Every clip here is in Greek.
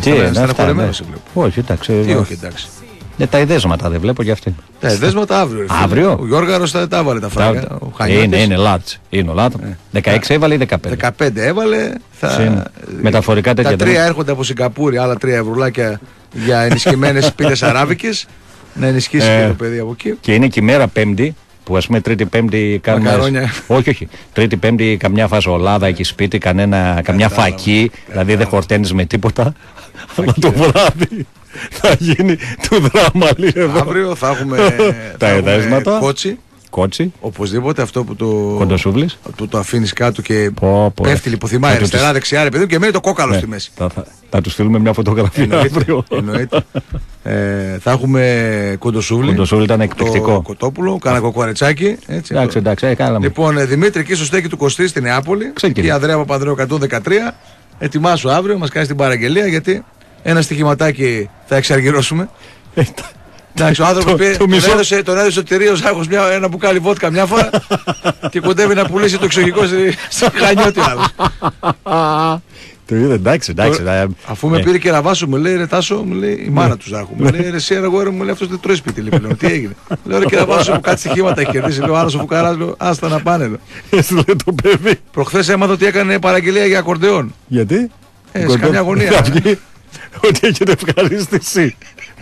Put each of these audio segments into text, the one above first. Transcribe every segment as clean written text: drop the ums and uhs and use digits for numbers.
Στεναχωρημένος σε βλέπω. Όχι, εντάξει. Τι όχι, εντάξει. Τα εδέσματα δεν βλέπω για αυτήν. Τα εδέσματα αύριο. Αύριο. Ο Γιώργαρος θα τα έβαλε τα φράγκα. Είναι λάτς. Είναι ο λάτς. 16 έβαλε ή 15. 15 έβαλε. Μεταφορικά τέτοια. Τα 3 έρχονται από Σιγκαπούρη, άλλα 3 ευρουλάκια για ενισχυμένες πίτες αράβικες. Να ενισχύσει και το παιδί από εκεί. Και είναι και η μέρα Πέμπτη. Που ας πούμε Τρίτη-Πέμπτη κάνουμε. Μακαρόνια. Όχι. Τρίτη-Πέμπτη καμιά φασολάδα εκεί σπίτι, καμιά φακή. Δηλαδή δεν χορταίνεις με τίποτα. Αλλά το βράδυ θα γίνει του δράμα λίγο. Αύριο θα έχουμε τα εδέσματα. Κότσι. Οπωσδήποτε αυτό που το. Κοντοσούβλης. Που το αφήνεις κάτω και πέφτει λιποθυμάει αριστερά, δεξιά, ρε παιδί και μένει το κόκαλο στη μέση. Θα τους στείλουμε μια φωτογραφία αύριο. Εννοείται. Θα έχουμε κοντοσούβλι. Κοντοσούβλι ήταν εκπληκτικό. Το κοτόπουλο, κάνα κοκορετσάκι. Εντάξει, κάναμε. Λοιπόν, Δημήτρη, εκεί στο στέκι του Κωστή στη Νεάπολη. Και η Ανδρέα Παπανδρέου 113. Ετοιμάσου αύριο, μας κάνει την παραγγελία γιατί ένα στοιχηματάκι θα εξαργυρώσουμε. Εντάξει, ο άνθρωπος τον έδωσε ο Τυρίο Ζάχος ένα μπουκάλι βότκα μια φορά και κοντεύει να πουλήσει το εξοχικό στη Χανιώτη άλλος. Το είδε, εντάξει. Αφού με πήρε και ραβάσου, μου λέει ρε Τάσο, μου λέει η μάνα του Ζάχου. Μου λέει ρε εσύ αργόρα, μου λέει αυτός δεν τρώει σπίτι. Λοιπόν, τι έγινε. Λέω ρε και ραβάσου, κάτι στοιχήματα έχει κερδίσει. Λέω άλλος ο Φουκαράς, λέω άστα να πάνε. Προχθές έμαθα ότι έκανε παραγγελία για ακορντεόν. Γιατί? Σε καμιά γωνία. Ότι έχετε ευχαρίστηση.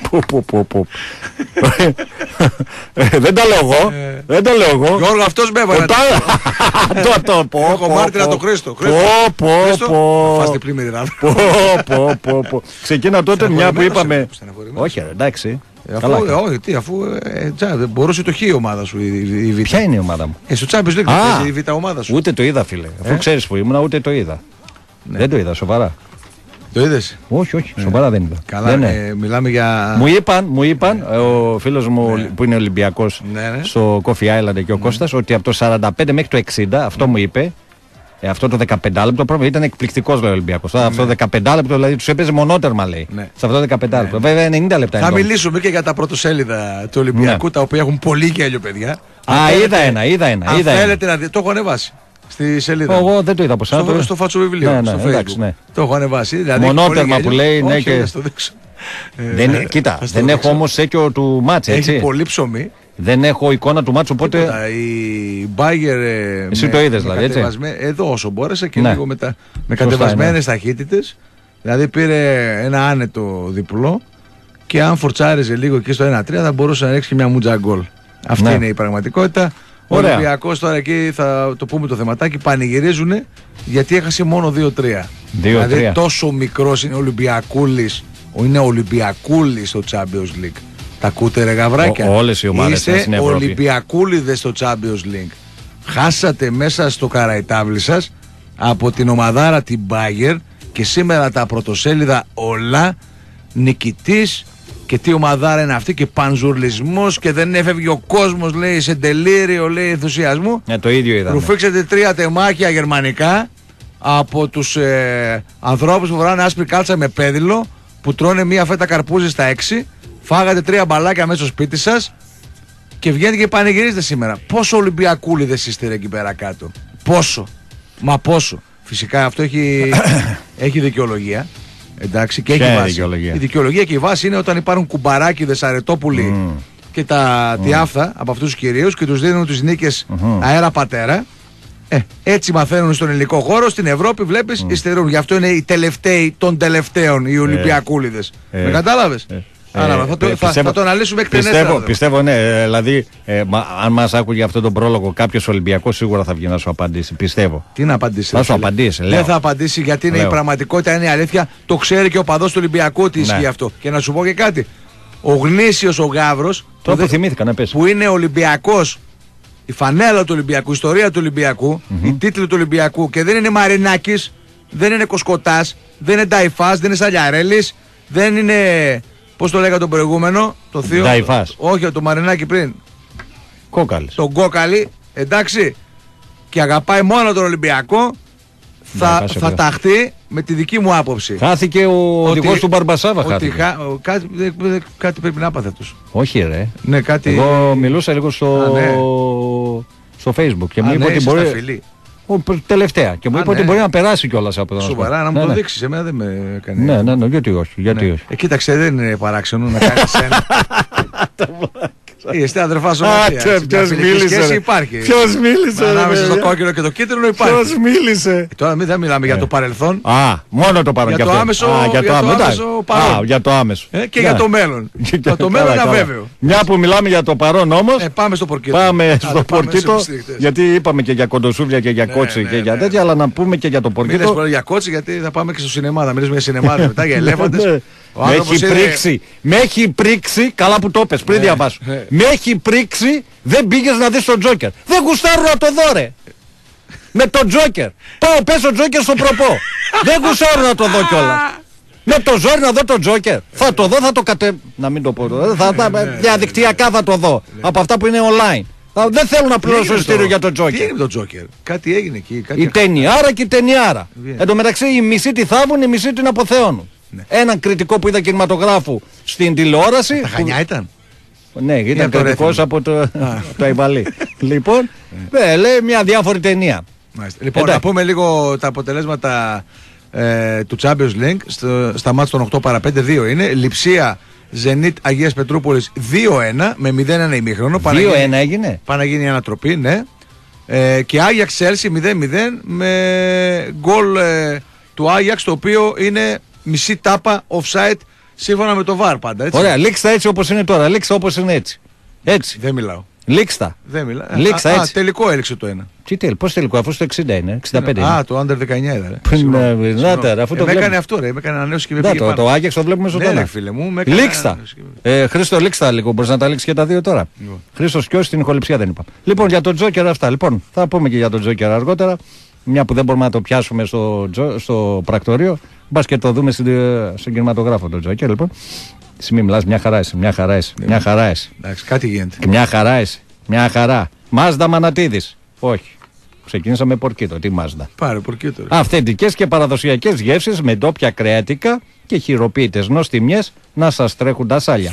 Δεν τα λέω εγώ. Γιώργο, αυτός με έβαλε. Το πω. Έχω μάρτυρα το Χρήστο. Φας την πλήμμυρη ράβη. Ξεκίνα τότε μια που είπαμε. Όχι, εντάξει. Αφού μπορούσε το χ η ομάδα σου η Β. Ποια είναι η ομάδα μου? Στο Champions League η Β ομάδα σου. Ούτε το είδα, φίλε. Αφού ξέρεις που ήμουν, ούτε το είδα. Δεν το είδα, σοβαρά. Το είδες? Όχι, σοβαρά δεν είδα. Καλά, μιλάμε για. Μου είπαν ο φίλος μου που είναι Ολυμπιακός στο Coffee Island και ο Κώστας ότι από το 45 μέχρι το 60, αυτό μου είπε, αυτό το 15 λεπτό πρόβλημα ήταν εκπληκτικός, λέει ο Ολυμπιακός. Αυτό το 15 λεπτό δηλαδή τους έπαιζε μονότερμα, λέει. Σε αυτό το 15 λεπτό. Βέβαια 90 λεπτά. Θα μιλήσουμε και για τα πρωτοσέλιδα του Ολυμπιακού, τα οποία έχουν πολύ γέλιο, παιδιά. Είδα ένα. Αν θέλετε να δείτε, το έχω ανεβάσει. Στη σελίδα. Εγώ δεν το είδα από εσάς. Στο φάτσο βιβλίο. Στο Facebook. Το έχω ανεβάσει. Δηλαδή μονότερμα που λέει, ναι, και. Κοίτα, δεν έχω όμως έκιο του μάτς, έτσι. Έχει πολύ ψωμί. Δεν έχω εικόνα του μάτσου, οπότε. Η Μπάγερ. Εσύ το είδες δηλαδή, έτσι. Εδώ όσο μπόρεσα και λίγο με κατεβασμένες ταχύτητες. Δηλαδή πήρε ένα άνετο διπλό και αν φορτσάριζε λίγο εκεί στο 1-3 θα μπορούσε να ρίξει και μια μουτζα γκολ. Αυτή είναι η πραγματικότητα. Ο Ολυμπιακός τώρα εκεί θα το πούμε το θεματάκι, πανηγυρίζουν γιατί έχασε μόνο 2-3. Δηλαδή τόσο μικρός είναι ο Ολυμπιακούλης, είναι ο Ολυμπιακούλης στο Champions League. Τα ακούτε ρε γαβράκια? Όλες οι ομάδες στην Ευρώπη. Είστε Ολυμπιακούλιδες στο Champions League. Χάσατε μέσα στο καραϊτάβλι σας από την ομαδάρα την Bayern και σήμερα τα πρωτοσέλιδα όλα νικητής. Και τι ομαδάρα είναι αυτή και πανζουρλισμός και δεν έφευγε ο κόσμος, λέει, σε τελείριο, λέει, ενθουσιασμού. Το ίδιο είδαμε. Ρουφήξατε 3 τεμάχια γερμανικά από τους ανθρώπους που φοράνε άσπρη κάλτσα με πέδιλο, που τρώνε μία φέτα καρπούζι στα 6, φάγατε 3 μπαλάκια μέσα στο σπίτι σας και βγαίνετε και πανηγυρίζετε σήμερα. Πόσο Ολυμπιακούλιδες είστε εκεί πέρα κάτω? Πόσο? Μα πόσο? Φυσικά αυτό έχει δικαιολογία. Εντάξει, και έχει βάση. Η δικαιολογία και η βάση είναι όταν υπάρχουν κουμπαράκιδες αρετόπουλοι και τα τιάφθα από αυτούς τους κυρίους και τους δίνουν τις νίκες αέρα πατέρα. Έτσι μαθαίνουν στον ελληνικό χώρο, στην Ευρώπη βλέπεις υστερούν. Γι' αυτό είναι οι τελευταίοι των τελευταίων οι Ολυμπιακούλιδες. Με κατάλαβες? Θα το αναλύσουμε εκτενέστερα. Πιστεύω, ναι. Δηλαδή, αν μας άκουγε αυτό τον πρόλογο κάποιος Ολυμπιακός, σίγουρα θα βγει να σου απαντήσει. Πιστεύω. Τι να απαντήσει? Θα σου απαντήσει. Δεν θα απαντήσει γιατί είναι η πραγματικότητα, είναι η αλήθεια. Το ξέρει και ο παδός του Ολυμπιακού ότι ισχύει αυτό. Και να σου πω και κάτι. Ο γνήσιος ο Γαύρος, που είναι Ολυμπιακός, η φανέλα του Ολυμπιακού, η ιστορία του Ολυμπιακού, οι τίτλοι του Ολυμπιακού και δεν είναι Μαρινάκης, δεν είναι Κοσκοτάς, δεν είναι Νταϊφάς, δεν είναι Σαλιαρέλης, δεν είναι. Πώς το λέγα τον προηγούμενο, το θείο. Όχι, το Μαρινάκι πριν. Κόκαλης. Τον Κόκαλη, εντάξει. Και αγαπάει μόνο τον Ολυμπιακό. Θα ταχθεί με τη δική μου άποψη. Χάθηκε ο οδηγός του Μπαρμπασάβα. Κάτι πρέπει να έπαθε αυτός. Όχι ρε. Ναι, κάτι. Εγώ μιλούσα λίγο στο Facebook και μου είπε ότι μπορεί. Τελευταία. Και μου είπε ότι μπορεί να περάσει κιόλας από εδώ. Σοβαρά, να μου το δείξει. Εμένα δεν με κάνει. Ναι, γιατί όχι. Κοίταξε, δεν είναι παράξενο να κάνει ένα. Είστε αδερφά σωματεία. Ποιος μίλησε? Υπάρχει. Ποιος μίλησε? Ανάμεσα στο κόκκινο και το κίτρινο υπάρχει. Ποιος μίλησε? Τώρα δεν μιλάμε για το παρελθόν. Μόνο το παρόν. Για το άμεσο παρόν. Για το άμεσο. Και για το μέλλον. Το μέλλον είναι αβέβαιο. Μια που μιλάμε για το παρόν όμως. Πάμε στο πορκίτο. Πάμε στο πορκίτο. Γιατί είπαμε και για κοντοσούβλια και για κότσι και για τέτοια, αλλά να πούμε και για το πορκίτο. Μην για κότσι, γιατί θα πάμε και στο σινεμά. Θα μιλήσουμε για σινεμά μετά, για ελέφαντες. Με έχει πρίξει, καλά που το πες πριν διαβάσω. Με έχει πρίξει, δεν πήγες να δεις τον Τζόκερ. Δεν γουστάρω να το δω, ρε. Με τον Τζόκερ. Πάω πέσω Τζόκερ στο προπό. Δεν γουστάρω να το δω κιόλας. Με το ζόρι να δω τον Τζόκερ. Θα το δω, θα το να μην το πω. Διαδικτυακά θα το δω. Από αυτά που είναι online. Δεν θέλω να πληρώσω εισιτήριο για τον Τζόκερ. Τι έγινε με τον Τζόκερ? Κάτι έγινε εκεί. Η ταινιάρα και η ταινιάρα. Εν τω μεταξύ οι μισοί τη θάβουν, οι μισοί την αποθεώνουν. Ναι. Έναν κριτικό που είδα κινηματογράφου στην τηλεόραση. Τα Χανιά ήταν. Ναι, ήταν κριτικός από το Αϊβαλή. Λοιπόν, λέει μια διάφορη ταινία. Λοιπόν, να πούμε λίγο τα αποτελέσματα του Champions League. Στα μάτς των 8 παρα 5, 2 είναι. Λειψία Ζενίτ Αγίας Πετρούπολης 2-1 με 0-1 ημίχρονο. 2-1 έγινε. Πάνε να γίνει η ανατροπή, ναι. Και Άγιαξ Τσέλσι 0-0 με γκολ του Άγιαξ, το οποίο είναι μισή τάπα offside σύμφωνα με το VAR πάντα, έτσι. Ωραία, λήξτα έτσι όπως είναι τώρα, λήξτα όπως είναι έτσι. Έτσι. Δεν μιλάω. Λήξτα. Δεν μιλάω. Λήξτα έτσι. Τελικό έληξε το ένα. Τι τέλει, πώς τελικό, αφού στο 60 είναι, 65 είναι. Το under 19 ήταν. Αφού το έκανε αυτό, ρε, με έκανε ανανέωση και με πήγε πάνω. Το Άγιαξ το βλέπουμε ζωντανά. Ναι, φίλε μου, λήξτα. Χρήστο, λήξτα λίγο, μπορείς να τα λήξεις και τα δύο τώρα. Χρήστος Κιός στην ηχοληψία δεν είπα. Λοιπόν, για τον Τζόκερ αυτά. Λοιπόν, θα πούμε και για τον Τζόκερ αργότερα. Μια που δεν μπορούμε να το πιάσουμε στο πρακτορείο, μπας και το δούμε στον κινηματογράφο τον Τζόκερ, λοιπόν. Μη μιλάς, μια χαρά είσαι, μια χαρά είσαι, μια χαρά είσαι. Εντάξει, κάτι γίνεται. Μια χαρά είσαι, μια χαρά. Μάζδα Μανατίδης. Όχι. Ξεκίνησα με πορκίτο. Τι Μάζδα? Πάρε πορκίτο. Αυθεντικές και παραδοσιακές γεύσεις με ντόπια κρεατικά και χειροποίητες νοστιμιές να σας τρέχουν τα σάλια.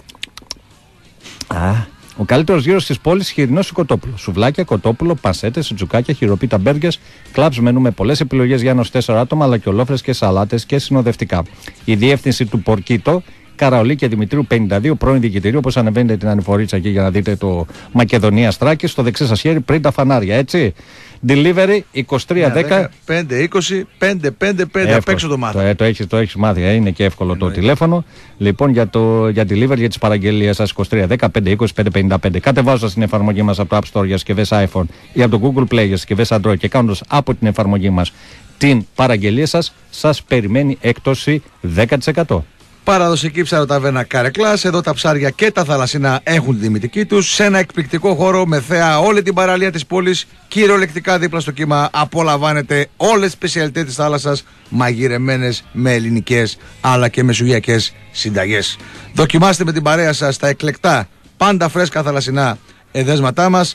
Ο καλύτερος γύρος της πόλης, χοιρινό κοτόπουλο. Σουβλάκια, κοτόπουλο, πασέτες, τζουκάκια, χειροποίητα μπέργκες, κλαμπς μενού με πολλές επιλογές για ένας 4 άτομα, αλλά και ολόφρες και σαλάτες και συνοδευτικά. Η διεύθυνση του Πορκίτο, Καραολί και Δημητρίου 52, πρώην διοικητηρίου, όπως ανεβαίνετε την ανηφορίτσα εκεί για να δείτε το Μακεδονία Στράκη, στο δεξί σας χέρι πριν τα φανάρια, έτσι. Delivery 2310 520 555. Απ' έξω το μάθημα. Το έχεις μάθει, είναι και εύκολο το τηλέφωνο. Λοιπόν, για delivery για τις παραγγελίες σας 2310 520 555. Κατεβάζοντας την εφαρμογή μας από το App Store για συσκευές iPhone ή από το Google Play για συσκευές Android και κάνοντας από την εφαρμογή μας την παραγγελία σας περιμένει έκπτωση 10%. Παραδοσιακή ψαροταβέρνα Καρεκλάς. Εδώ τα ψάρια και τα θαλασσινά έχουν τη τιμητική τους. Σε ένα εκπληκτικό χώρο με θέα όλη την παραλία της πόλης. Κυριολεκτικά δίπλα στο κύμα απολαμβάνετε όλες τις σπεσιαλιτές της θάλασσας, μαγειρεμένες με ελληνικές αλλά και μεσογειακές συνταγές. Δοκιμάστε με την παρέα σας τα εκλεκτά, πάντα φρέσκα θαλασσινά εδέσματά μας.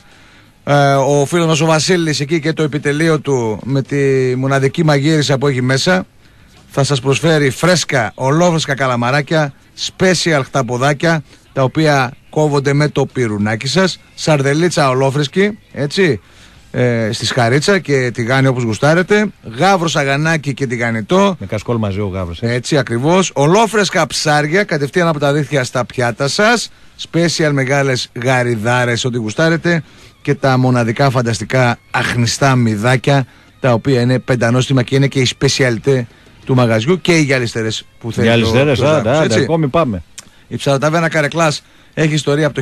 Ο φίλος μας ο Βασίλης εκεί και το επιτελείο του με τη μοναδική μαγείρισα που έχει μέσα θα σας προσφέρει φρέσκα, ολόφρεσκα καλαμαράκια, special χταποδάκια, τα οποία κόβονται με το πυρουνάκι σας, σαρδελίτσα ολόφρεσκη, έτσι, στη σκαρίτσα και τηγάνι όπως γουστάρετε, γάβρο σαγανάκι και τηγανιτό. Με κασκόλ μαζί ο γάβρος. Έτσι ακριβώς, ολόφρεσκα ψάρια, κατευθείαν από τα δίχτυα στα πιάτα σας, special μεγάλες γαριδάρες, ό,τι γουστάρετε, και τα μοναδικά φανταστικά αχνιστά μυδάκια, τα οποία είναι πεντανόστιμα και είναι και η σπεσιαλιτέ του μαγαζιού και οι γυαλιστερές που θέλει. Γυαλιστερές, ακόμη πάμε. Η ψαροταβέρνα Καρεκλάς έχει ιστορία από το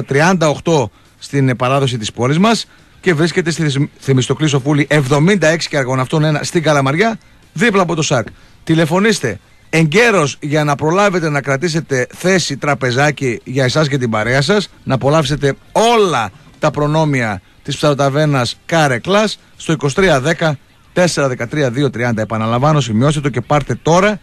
1938 στην παράδοση της πόλης μας και βρίσκεται στη Θεμιστοκλή Σοφούλη 76 και Αργωναυτών 1 στην Καλαμαριά, δίπλα από το ΣΑΚ. Τηλεφωνήστε εγκαίρως για να προλάβετε να κρατήσετε θέση τραπεζάκι για εσάς και την παρέα σας, να απολαύσετε όλα τα προνόμια της ψαροταβέρνας Καρεκλάς στο 2310 413-230. Επαναλαμβάνω, σημειώστε το και πάρτε τώρα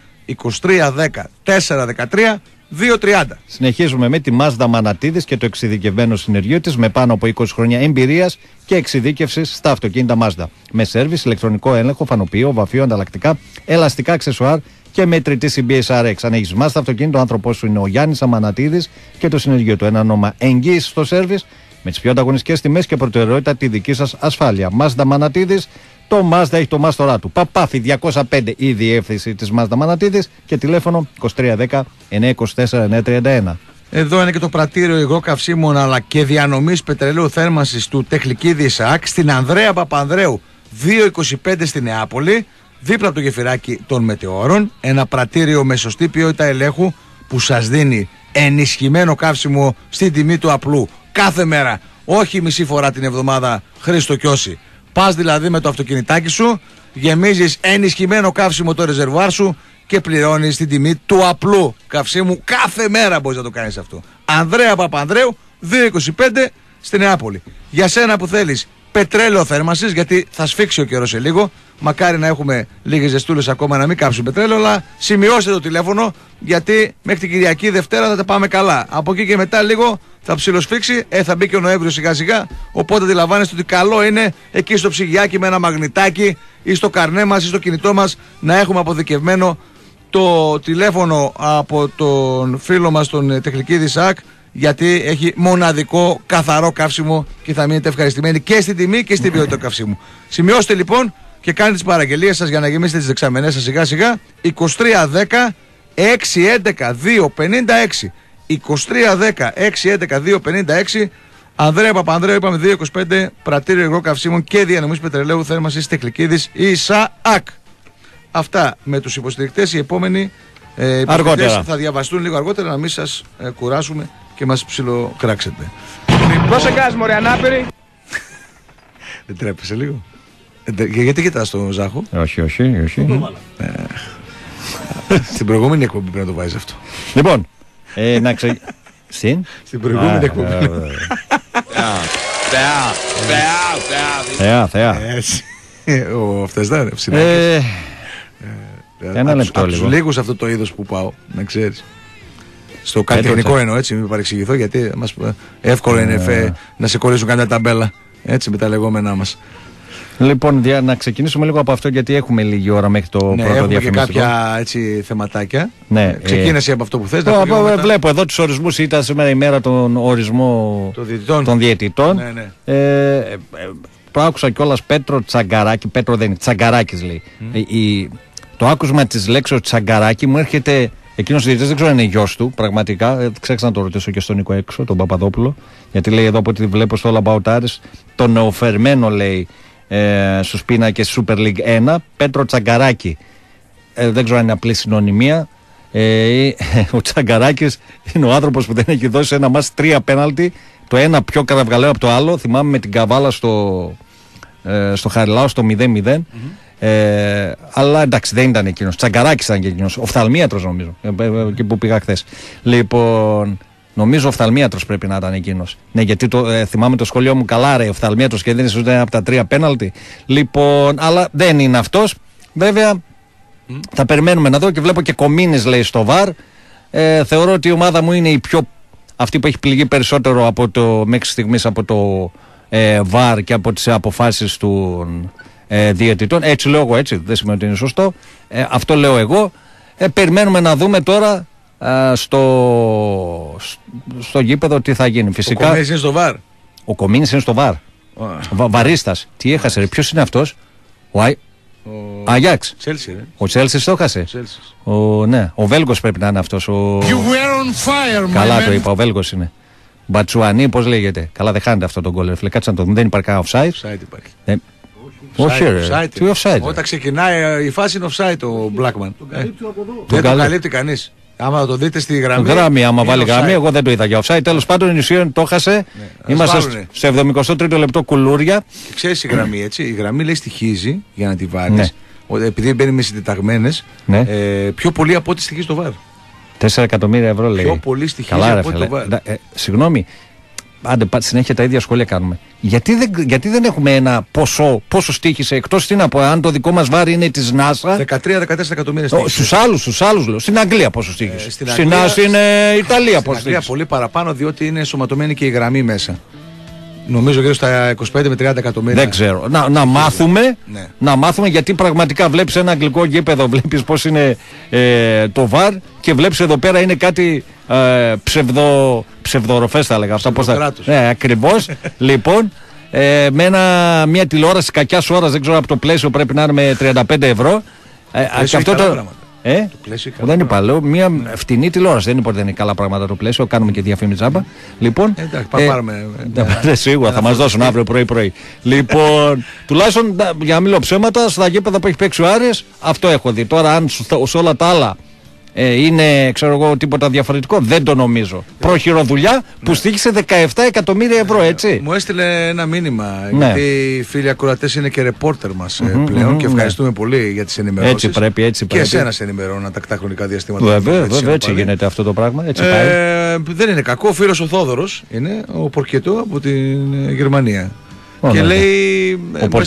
2310-413-230. Συνεχίζουμε με τη Μάζδα Μανατίδης και το εξειδικευμένο συνεργείο της με πάνω από 20 χρόνια εμπειρίας και εξειδίκευσης στα αυτοκίνητα Μάζδα. Με σέρβις, ηλεκτρονικό έλεγχο, φανοποιείο, βαφείο, ανταλλακτικά, ελαστικά αξεσουάρ και μετρητή CBSRX. Αν έχεις Μάζδα αυτοκίνητο, ο άνθρωπός σου είναι ο Γιάννης Αμανατίδης και το συνεργείο του. Ένα όνομα εγγύηση στο σέρβις Με τις πιο ανταγωνιστικές τιμές και προτεραιότητα τη δική σας ασφάλεια. Mazda Μανατίδης, το Mazda έχει το μάστορά του. Παπάφη 205 η διεύθυνση της Mazda Μανατίδης και τηλέφωνο 2310 924 931. Εδώ είναι και το πρατήριο υγρό καυσίμων αλλά και διανομής πετρελαίου θέρμανσης του Τεχνική ΙΣΑΑΚ στην Ανδρέα Παπανδρέου 225 στη Νεάπολη, δίπλα από το γεφυράκι των Μετεώρων. Ένα πρατήριο με σωστή ποιότητα ελέγχου που σας δίνει ενισχυμένο καύσιμο στην τιμή του απλού κάθε μέρα, όχι μισή φορά την εβδομάδα. Χρήστο Κιώση. Πας δηλαδή με το αυτοκινητάκι σου, γεμίζεις ενισχυμένο καύσιμο το ρεζερβουάρ σου και πληρώνεις την τιμή του απλού καυσίμου κάθε μέρα. Μπορείς να το κάνεις αυτό. Ανδρέα Παπανδρέου 225 στη Νεάπολη. Για σένα που θέλεις πετρέλαιο θέρμανσης, γιατί θα σφίξει ο καιρός σε λίγο, μακάρι να έχουμε λίγες ζεστούλες ακόμα να μην κάψουν πετρέλαιο, αλλά σημειώστε το τηλέφωνο, γιατί μέχρι την Κυριακή Δευτέρα θα τα πάμε καλά. Από εκεί και μετά λίγο θα ψιλοσφίξει, θα μπει και ο Νοέμβριος σιγά σιγά, οπότε αντιλαμβάνεστε ότι καλό είναι εκεί στο ψυγιάκι με ένα μαγνητάκι ή στο καρνέ μας ή στο κινητό μας να έχουμε αποδικευμένο το τηλέφωνο από τον φίλο μας τον Τεχνική ΙΣΑΑΚ, γιατί έχει μοναδικό καθαρό καύσιμο και θα μείνετε ευχαριστημένοι και στην τιμή και στην ποιότητα καυσίμου. Σημειώστε λοιπόν και κάντε τις παραγγελίες σας για να γεμίσετε τις δεξαμενές σας σιγά σιγά. 2310 611 256 2310 611 256. Ανδρέα Παπανδρέου, είπαμε 225, πρατήριο υγρό καυσίμων και διανομής πετρελαίου θέρμανσης Τεχνικής ΙΣΑΑΚ. Αυτά με τους υποστηρικτές. Οι επόμενοι αργότερα θα διαβαστούν λίγο αργότερα, να μην σας κουράσουμε και μας ψιλοκράξετε. Δώσε γκάζ μωρέ ανάπηρη. Δεν τρέπεσαι λίγο? Γιατί κοιτάς τον Ζάχο? Όχι. Στην προηγούμενη εκπομπή πρέπει να το βάζεις αυτό. Λοιπόν, Στην προηγούμενη εκπομπή. Θεά. Ο Φτεσδάρ, Ψινάκης. Ένα λεπτό από λίγο. τους λίγους αυτό το είδος που πάω, να ξέρεις. Στο καλλιτεχνικό εννοώ, έτσι, μην παρεξηγηθώ, γιατί εύκολο είναι να σε κολλήσουν καμιά ταμπέλα, έτσι, με τα λεγόμενά μας. Λοιπόν, να ξεκινήσουμε λίγο από αυτό, γιατί έχουμε λίγη ώρα μέχρι το πρώτο έχουμε διαφημιστικό. Και κάποια έτσι, θεματάκια. Ναι, ξεκίνησε από αυτό που θες. Βλέπω εδώ τους ορισμούς. Ήταν σήμερα η μέρα των ορισμών των διαιτητών. Ναι. Το άκουσα κιόλας Πέτρο Τσαγκαράκη. Πέτρο δεν είναι, Τσαγκαράκης λέει. Το άκουσμα της λέξης Τσαγκαράκη μου έρχεται. Εκείνος ο διαιτητής δεν ξέρω αν είναι γιος του, πραγματικά. Ξέχασα να το ρωτήσω και στον Νίκο έξω, τον Παπαδόπουλο. Γιατί λέει εδώ από ό,τι βλέπω στο All About Aris, τον νεοφερμένο λέει στους πίνακες Super League 1, Πέτρο Τσαγκαράκη. Δεν ξέρω αν είναι απλή συνωνυμία. Ο Τσαγκαράκης είναι ο άνθρωπος που δεν έχει δώσει ένα μάτς 3 πέναλτι, το ένα πιο κραυγαλαίο από το άλλο. Θυμάμαι με την Καβάλα στο Χαριλάου στο 0-0. Αλλά εντάξει, δεν ήταν εκείνος. Τσαγκαράκης ήταν και εκείνος. Οφθαλμίατρος νομίζω. Εκεί που πήγα χθες. Λοιπόν, νομίζω οφθαλμίατρος πρέπει να ήταν εκείνος. Ναι, γιατί θυμάμαι το σχολείο μου καλά, ρε, οφθαλμίατρος και δεν είναι ούτε από τα 3 πέναλτι. Λοιπόν, αλλά δεν είναι αυτός. Βέβαια, θα περιμένουμε να δω και βλέπω και Κομίνης λέει στο ΒΑΡ. Θεωρώ ότι η ομάδα μου είναι αυτή που έχει πληγεί περισσότερο μέχρι στιγμής από το ΒΑΡ και από τις αποφάσεις των διαιτητών. Έτσι λέω εγώ, έτσι. Δεν σημαίνει ότι είναι σωστό. Αυτό λέω εγώ. Περιμένουμε να δούμε τώρα στο γήπεδο τι θα γίνει. Φυσικά, ο Κομίνης είναι στο ΒΑΡ. Ο Κομίνης είναι στο ΒΑΡ. Βαρίστας. Τι έχασε, ρε. Ποιος είναι αυτός? Ο Αγιάξ. Ο Τσέλσι το έχασε. Ναι. Ο Βέλγος πρέπει να είναι αυτός. Καλά το είπα, ο Βέλγος είναι. Μπατσουανί, πώς λέγεται. Καλά, δεν χάνεται αυτό το γκολ. Κάτσε να το δούμε. Δεν υπάρχει κανένα offside. Όχι, ρε. Τι offside? Όταν ξεκινάει η φάση είναι offside ο Blackman. Δεν το καλύπτει κανείς. Άμα το δείτε στη γραμμή. Άμα βάλει γραμμή, εγώ δεν το είδα για offside. Τέλος πάντων, η Νησιόν το έχασε. Είμαστε στο 73ο λεπτό κουλούρια. Ξέρεις η γραμμή, έτσι. Η γραμμή λέει στοιχίζει για να τη βάλεις. Επειδή μπαίνει με συντεταγμένες, πιο πολύ από ό,τι στοιχίζει το ΒΑΡ. 4 εκατομμύρια ευρώ λέει. Πιο πολύ στοιχίζει από ό,τι το ΒΑΡ. Συγγνώμη. Άντε, συνέχεια τα ίδια σχόλια κάνουμε. Γιατί δεν έχουμε ένα πόσο στοίχησε, εκτός τι να πω, αν το δικό μας βάρη είναι της NASA. 13-14 εκατομμύρια στοίχησε. Στους άλλους λέω. Στην Αγγλία πόσο στοίχησε. Στην Ιταλία πόσο στοίχησε. Πολύ παραπάνω, διότι είναι ενσωματωμένη και η γραμμή μέσα. Νομίζω γύρω στα 25 με 30 εκατομμύρια. Δεν ξέρω. Να μάθουμε γιατί πραγματικά βλέπεις ένα αγγλικό γήπεδο, βλέπεις πώς είναι το VAR και βλέπεις εδώ πέρα είναι κάτι ψευδοροφές θα έλεγα. Αυτά πώς θα. Ναι, ακριβώς. Λοιπόν, με μια τηλεόραση κακιάς ώρας, δεν ξέρω από το πλαίσιο πρέπει να είναι με 35 ευρώ. Και αυτό το. Δεν είπα, λέω μια φτηνή τηλεόραση. Δεν είπα ότι δεν είναι καλά πράγματα το πλαίσιο. Κάνουμε και διαφήμιση τζάμπα. Λοιπόν. Πάρουμε. Σίγουρα θα μας δώσουν αύριο πρωί-πρωί. Λοιπόν, τουλάχιστον για να μην λέω ψέματα, στα γήπεδα που έχει παίξει ο Άρης, αυτό έχω δει. Τώρα, αν σε όλα τα άλλα είναι, ξέρω εγώ, τίποτα διαφορετικό, δεν το νομίζω. Πρόχειροδουλειά που στοίχησε 17 εκατομμύρια ευρώ, έτσι. Μου έστειλε ένα μήνυμα. Γιατί οι φίλοι ακροατές είναι και ρεπόρτερ μας πλέον και ευχαριστούμε πολύ για τις ενημερώσεις. Έτσι πρέπει. Και εσένα σε ενημερώνω τακτά χρονικά διαστήματα. Βέβαια, έτσι γίνεται αυτό το πράγμα. Έτσι πάει. Δεν είναι κακό. Ο φίλος ο Θόδωρος είναι ο Πορκετό από την Γερμανία. Και λέει.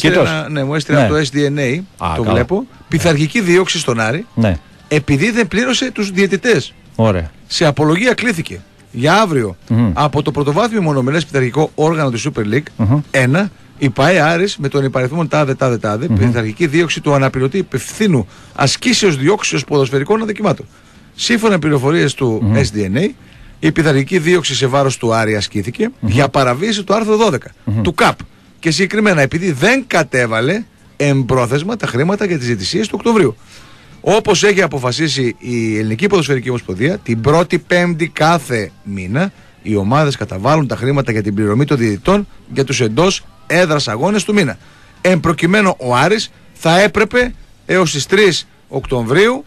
Μου έστειλε από το SDNA, το βλέπω, πειθαρχική δίωξη στον Άρη. Επειδή δεν πλήρωσε τους διαιτητές. Ωραία. Σε απολογία κλήθηκε για αύριο από το πρωτοβάθμιο μονομελές πειθαρχικό όργανο της Super League 1 η ΠΑΕ Άρης με τον υπαριθμόν τάδε πειθαρχική δίωξη του αναπληρωτή υπευθύνου ασκήσεως διώξεως ποδοσφαιρικών αδικημάτων. Σύμφωνα με πληροφορίες του SDNA, η πειθαρχική δίωξη σε βάρος του Άρη ασκήθηκε για παραβίαση του άρθρου 12 του ΚΑΠ και συγκεκριμένα επειδή δεν κατέβαλε εμπρόθεσμα τα χρήματα για τις διαιτησίες του Οκτωβρίου. Όπως έχει αποφασίσει η Ελληνική Ποδοσφαιρική Ομοσπονδία, την 1η Πέμπτη κάθε μήνα οι ομάδες καταβάλουν τα χρήματα για την πληρωμή των διαιτητών για τους εντός έδρας αγώνες του μήνα. Εν προκειμένου ο Άρης θα έπρεπε έως τις 3 Οκτωβρίου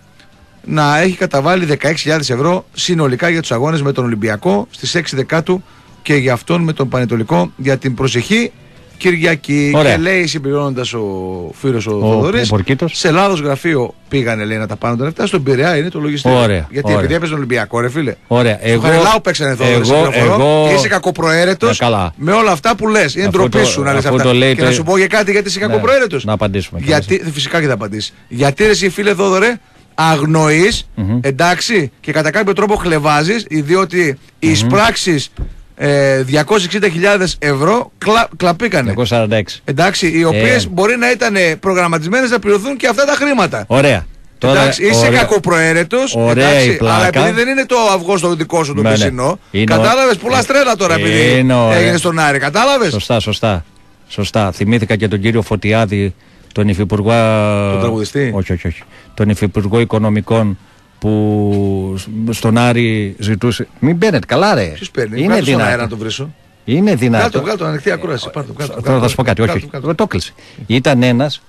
να έχει καταβάλει 16.000 ευρώ συνολικά για τους αγώνες με τον Ολυμπιακό στις 6 Δεκάτου και για αυτόν με τον Πανετολικό για την προσεχή Κυριακή. Ωραία. Και λέει συμπληρώνοντας ο φίλος ο Θοδωρής, σε λάθος γραφείο πήγανε λέει να τα πάνε τα λεφτά, στον Πειραιά είναι το λογιστήριο. Ωραία. Γιατί επειδή έπαιζε τον Ολυμπιακό, ρε φίλε. Ωραία. Στο Χαριλάου παίξανε Θοδωρής και είσαι κακοπροαίρετος με όλα αυτά που λες. Είναι ντροπή σου να λες αυτά. Και να σου πω για κάτι γιατί είσαι κακοπροαίρετος. Να απαντήσουμε. Φυσικά και θα απαντήσει. Γιατί εσύ φίλε Θόδωρε αγνοείς, εντάξει, και κατά κάποιο τρόπο χλεβάζεις, διότι οι εισπράξεις 260.000 ευρώ κλαπήκανε. 246. Εντάξει, οι οποίες μπορεί να ήταν προγραμματισμένες να πληρωθούν και αυτά τα χρήματα. Ωραία. Εντάξει, είσαι κακοπροαίρετος, αλλά επειδή δεν είναι το αυγό στο δικό σου το πισινό, κατάλαβες, πολλά στρέλα τώρα επειδή έγινε στον Άρη, κατάλαβες. Σωστά. Θυμήθηκα και τον κύριο Φωτιάδη, τον υφυπουργό. Τον τραγουδιστή. Όχι. Τον υφυπουργό οικονομικών που στον Άρη ζητούσε. Μην μπαίνετε, καλά ρε. Ποιος παίρνει, είναι δυνατό να το βρίσω. Είναι δυνατό. Βγάλω το ανοιχτή ακρόαση. Θα σου πω κάτι, όχι. Το κλείσε. Ήταν ένας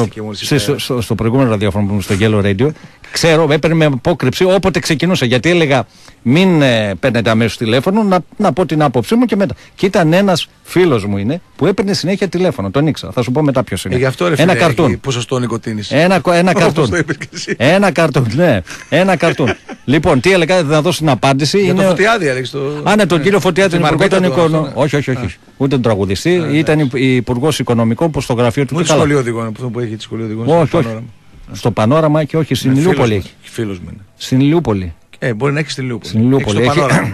στο προηγούμενο ραδιόφωνο που ήμουν στο Yellow Radio. Ξέρω, έπαιρνε με απόκρυψη όποτε ξεκινούσε. Γιατί έλεγα μην παίρνετε αμέσως τηλέφωνο, να πω την άποψή μου και μετά. Και ήταν ένας φίλος μου είναι που έπαιρνε συνέχεια τηλέφωνο. Τον ήξερα. Θα σου πω μετά ποιος είναι. Γι' αυτό ρε φίλε, ένα καρτούν. Ποσοστό νοικοτήνης. Ένα καρτούν. Ένα καρτούν. Λοιπόν, τι έλεγα, να δώσω την απάντηση. Για τον Φωτιάδη έλεγες το. Ναι, τον κύριο Φωτιάδη, τον υπουργό των οικονομικών. Όχι. Ούτε τον τραγουδιστή. Ήταν υπουργός οικονομικών που στο γραφείο του. Ούτε σχολείο οδηγών, που έχει τη σχολείο οδηγών. Όχι. Στο Πανόραμα και όχι, στην Ηλιούπολη έχει. Φίλος μου είναι. Στην Ηλιούπολη. Μπορεί να έχει στην Ηλιούπολη.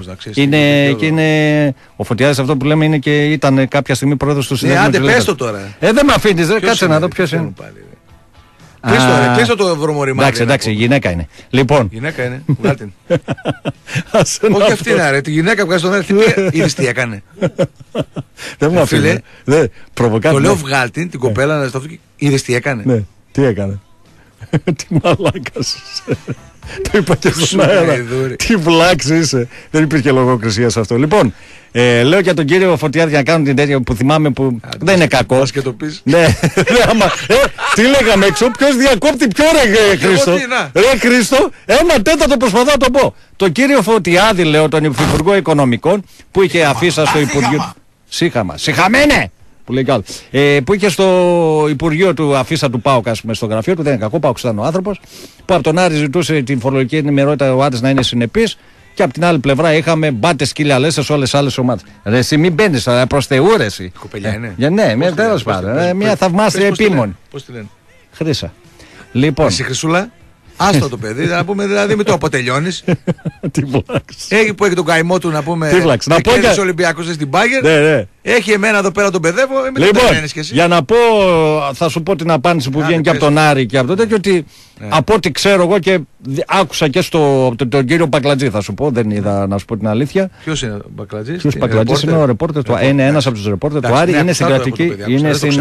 Ο Φωτιάδης αυτό που λέμε είναι και ήταν κάποια στιγμή πρόεδρος του Συνέδριου. Άντε πες το τώρα. Δεν με αφήνεις, κάτσε να δω ποιος είναι. Κλείστο το ευρωμοριμάδι. Εντάξει, γυναίκα είναι. Λοιπόν. Γυναίκα είναι, βγάλ' την. Όχι αυτή είναι ρε, τη γυναίκα που βγάζει τον αέρα, είδες τι έκανε. Δεν μου αφήνει. Το λέω βγάλ' την κοπέλα να σταθούν και είδες τι έκανε. Ναι, τι έκανε. Τι μαλάκας είσαι. Το είπα και στον αέρα. Τι βλάξ είσαι. Δεν υπήρχε λογοκρισία σε αυτό. Λοιπόν, λέω για τον κύριο Φωτιάδη για να κάνω την τέτοια που θυμάμαι που δεν είναι κακό. Και το πεις. Ναι, τι λέγαμε έξω, ποιος διακόπτει ποιο ρε Χρήστο. Ρε Χρήστο, 1/4 προσπαθώ να το πω. Τον κύριο Φωτιάδη, λέω, τον Υφυπουργό Οικονομικών που είχε αφίσα στο Υπουργείο. Συχαμένε! Που λέει άλλο. Που είχε στο Υπουργείο του αφίσα του ΠΑΟΚ, ας πούμε, στο γραφείο του, δεν είναι κακό, ΠΑΟΚ ήταν ο άνθρωπος, που από τον Άρη ζητούσε την φορολογική ενημερότητα ο Άρης να είναι συνεπής, και από την άλλη πλευρά είχαμε μπάτες σκύλια λέσσες σε όλες τις άλλες ομάδες. Ρε εσύ μην μπαίνεις, προς Θεού ρε εσύ. Κοπελιά είναι. Ναι, μια τέλος πάντων. Μια θαυμάσια επίμονη. Πώς τη λένε. Χρύσα. Λοιπόν. Εσύ Χρυσούλα. Άστο το παιδί, να πούμε, δηλαδή μην το αποτελειώνεις. Τι βλάξ. Έχει που έχει τον καημό του να πούμε. Τι βλάξ. Να πω και ο Ολυμπιακός στην Bayern. Ναι. Έχει εμένα εδώ πέρα τον παιδεύω. Λοιπόν, για να πω, θα σου πω την απάντηση που βγαίνει και από τον Άρη και από το τέτοιο, ότι από ό,τι ξέρω εγώ και άκουσα και τον κύριο Μπακλατζή, θα σου πω, δεν είδα να σου πω την αλήθεια. Ποιος είναι ο Μπακλατζής? Ποιος Μπακλατζής? Είναι ο ρεπόρτερ του Άρη. Είναι ένας από τους ρεπόρτερ του Άρη. Είναι στην κρατική. Είναι στην.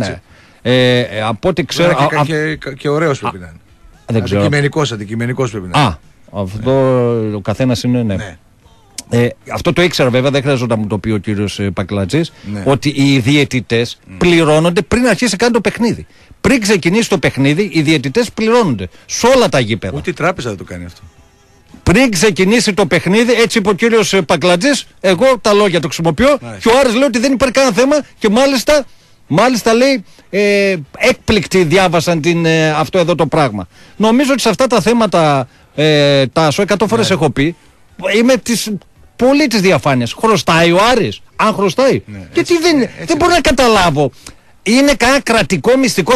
Από ό,τι ξέρω. Και ωραίος πρέπει να είναι. Αντικειμενικός πρέπει να είναι. Αυτό ο καθένας είναι, ναι. Αυτό το ήξερα βέβαια, δεν χρειαζόταν να μου το πει ο κύριος Πακλατζής, ότι οι διαιτητές πληρώνονται πριν αρχίσει καν το παιχνίδι. Πριν ξεκινήσει το παιχνίδι, οι διαιτητές πληρώνονται σε όλα τα γήπεδα. Ούτε η τράπεζα δεν το κάνει αυτό. Πριν ξεκινήσει το παιχνίδι, έτσι είπε ο κύριος Πακλατζής, εγώ τα λόγια το χρησιμοποιώ, και ο Άρης λέει ότι δεν υπάρχει κανένα θέμα και μάλιστα λέει, έκπληκτοι διάβασαν αυτό εδώ το πράγμα. Νομίζω ότι σε αυτά τα θέματα, Τάσο, 100 φορές έχω πει, είμαι πολύ της διαφάνειας. Χρωστάει ο Άρης? Αν χρωστάει. Γιατί δεν μπορώ να καταλάβω. Είναι κανένα κρατικό μυστικό,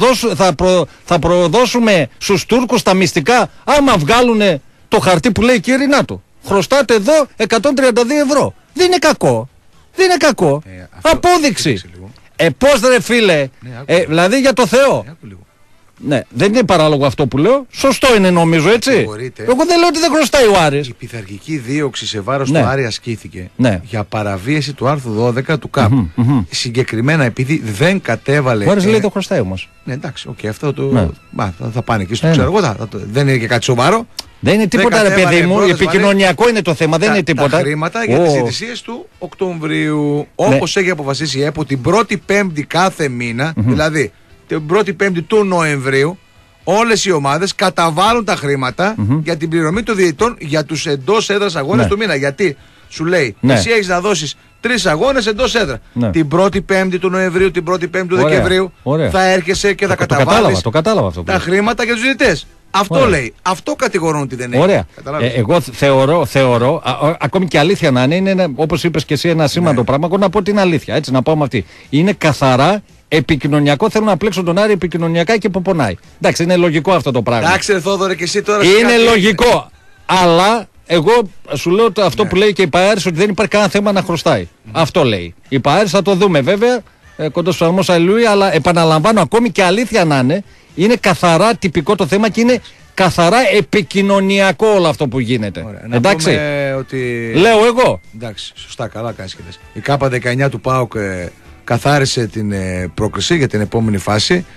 θα προδώσουμε στους Τούρκους τα μυστικά άμα βγάλουν το χαρτί που λέει κύριε Νάτο, χρωστάτε εδώ 132 ευρώ. Δεν είναι κακό. Δεν είναι κακό. Απόδειξη. Πώς ρε φίλε, δηλαδή για το Θεό. Ναι, δεν είναι παράλογο αυτό που λέω. Σωστό είναι νομίζω, έτσι. Εγώ δεν λέω ότι δεν χρωστάει ο Άρης. Η πειθαρχική δίωξη σε βάρος του Άρη ασκήθηκε για παραβίαση του άρθρου 12 του ΚΑΠ. Συγκεκριμένα επειδή δεν κατέβαλε. Ο Άρης λέει το χρωστάει όμως. Ναι, εντάξει, αυτό το. Θα πάνε εκεί στο ξέρω εγώ. Δεν είναι και κάτι σοβαρό. Δεν είναι τίποτα, ρε παιδί μου. Επικοινωνιακό είναι το θέμα, δεν είναι τίποτα. Τα χρήματα για τις ειδησίες του Οκτωβρίου. Όπως έχει αποφασίσει η ΕΠΟ την 1η Πέμπτη κάθε μήνα, δηλαδή την 1η Πέμπτη του Νοεμβρίου, όλες οι ομάδες καταβάλουν τα χρήματα για την πληρωμή των διαιτητών για τους εντός έδρας αγώνες του μήνα. Γιατί σου λέει, εσύ έχεις να δώσεις 3 αγώνες εντός έδρα. Την 1η Πέμπτη του Νοεμβρίου, την 1η Πέμπτη του Δεκεμβρίου θα έρχεσαι και θα καταβάλεις τα χρήματα για τους διαιτητές. Αυτό λέει. Αυτό κατηγορούν ότι δεν έχει. Ωραία. Εγώ θεωρώ, ακόμη και αλήθεια να είναι όπως είπες και εσύ, ένα σήμαντο πράγμα. Εγώ να πω την αλήθεια. Έτσι, να πάω με αυτή. Είναι καθαρά επικοινωνιακό. Θέλω να πλέξω τον Άρη επικοινωνιακά και που πονάει. Εντάξει, είναι λογικό αυτό το πράγμα. Εντάξει, Θόδωρε, και εσύ τώρα. Είναι λογικό. Αλλά εγώ σου λέω αυτό που λέει και η ΠΑΕΡΣ, ότι δεν υπάρχει κανένα θέμα να χρωστάει. Αυτό λέει. Η ΠΑΕΡΣ θα το δούμε βέβαια. Κοντός φαμός αλληλούια, αλλά επαναλαμβάνω, ακόμη και αλήθεια να είναι καθαρά τυπικό το θέμα και είναι καθαρά επικοινωνιακό όλο αυτό που γίνεται. Ωραία. Εντάξει. Ότι... Λέω εγώ. Εντάξει, σωστά, καλά κάνεις και λες. Η ΚΑΠΑ 19 του ΠΑΟΚ καθάρισε την πρόκριση για την επόμενη φάση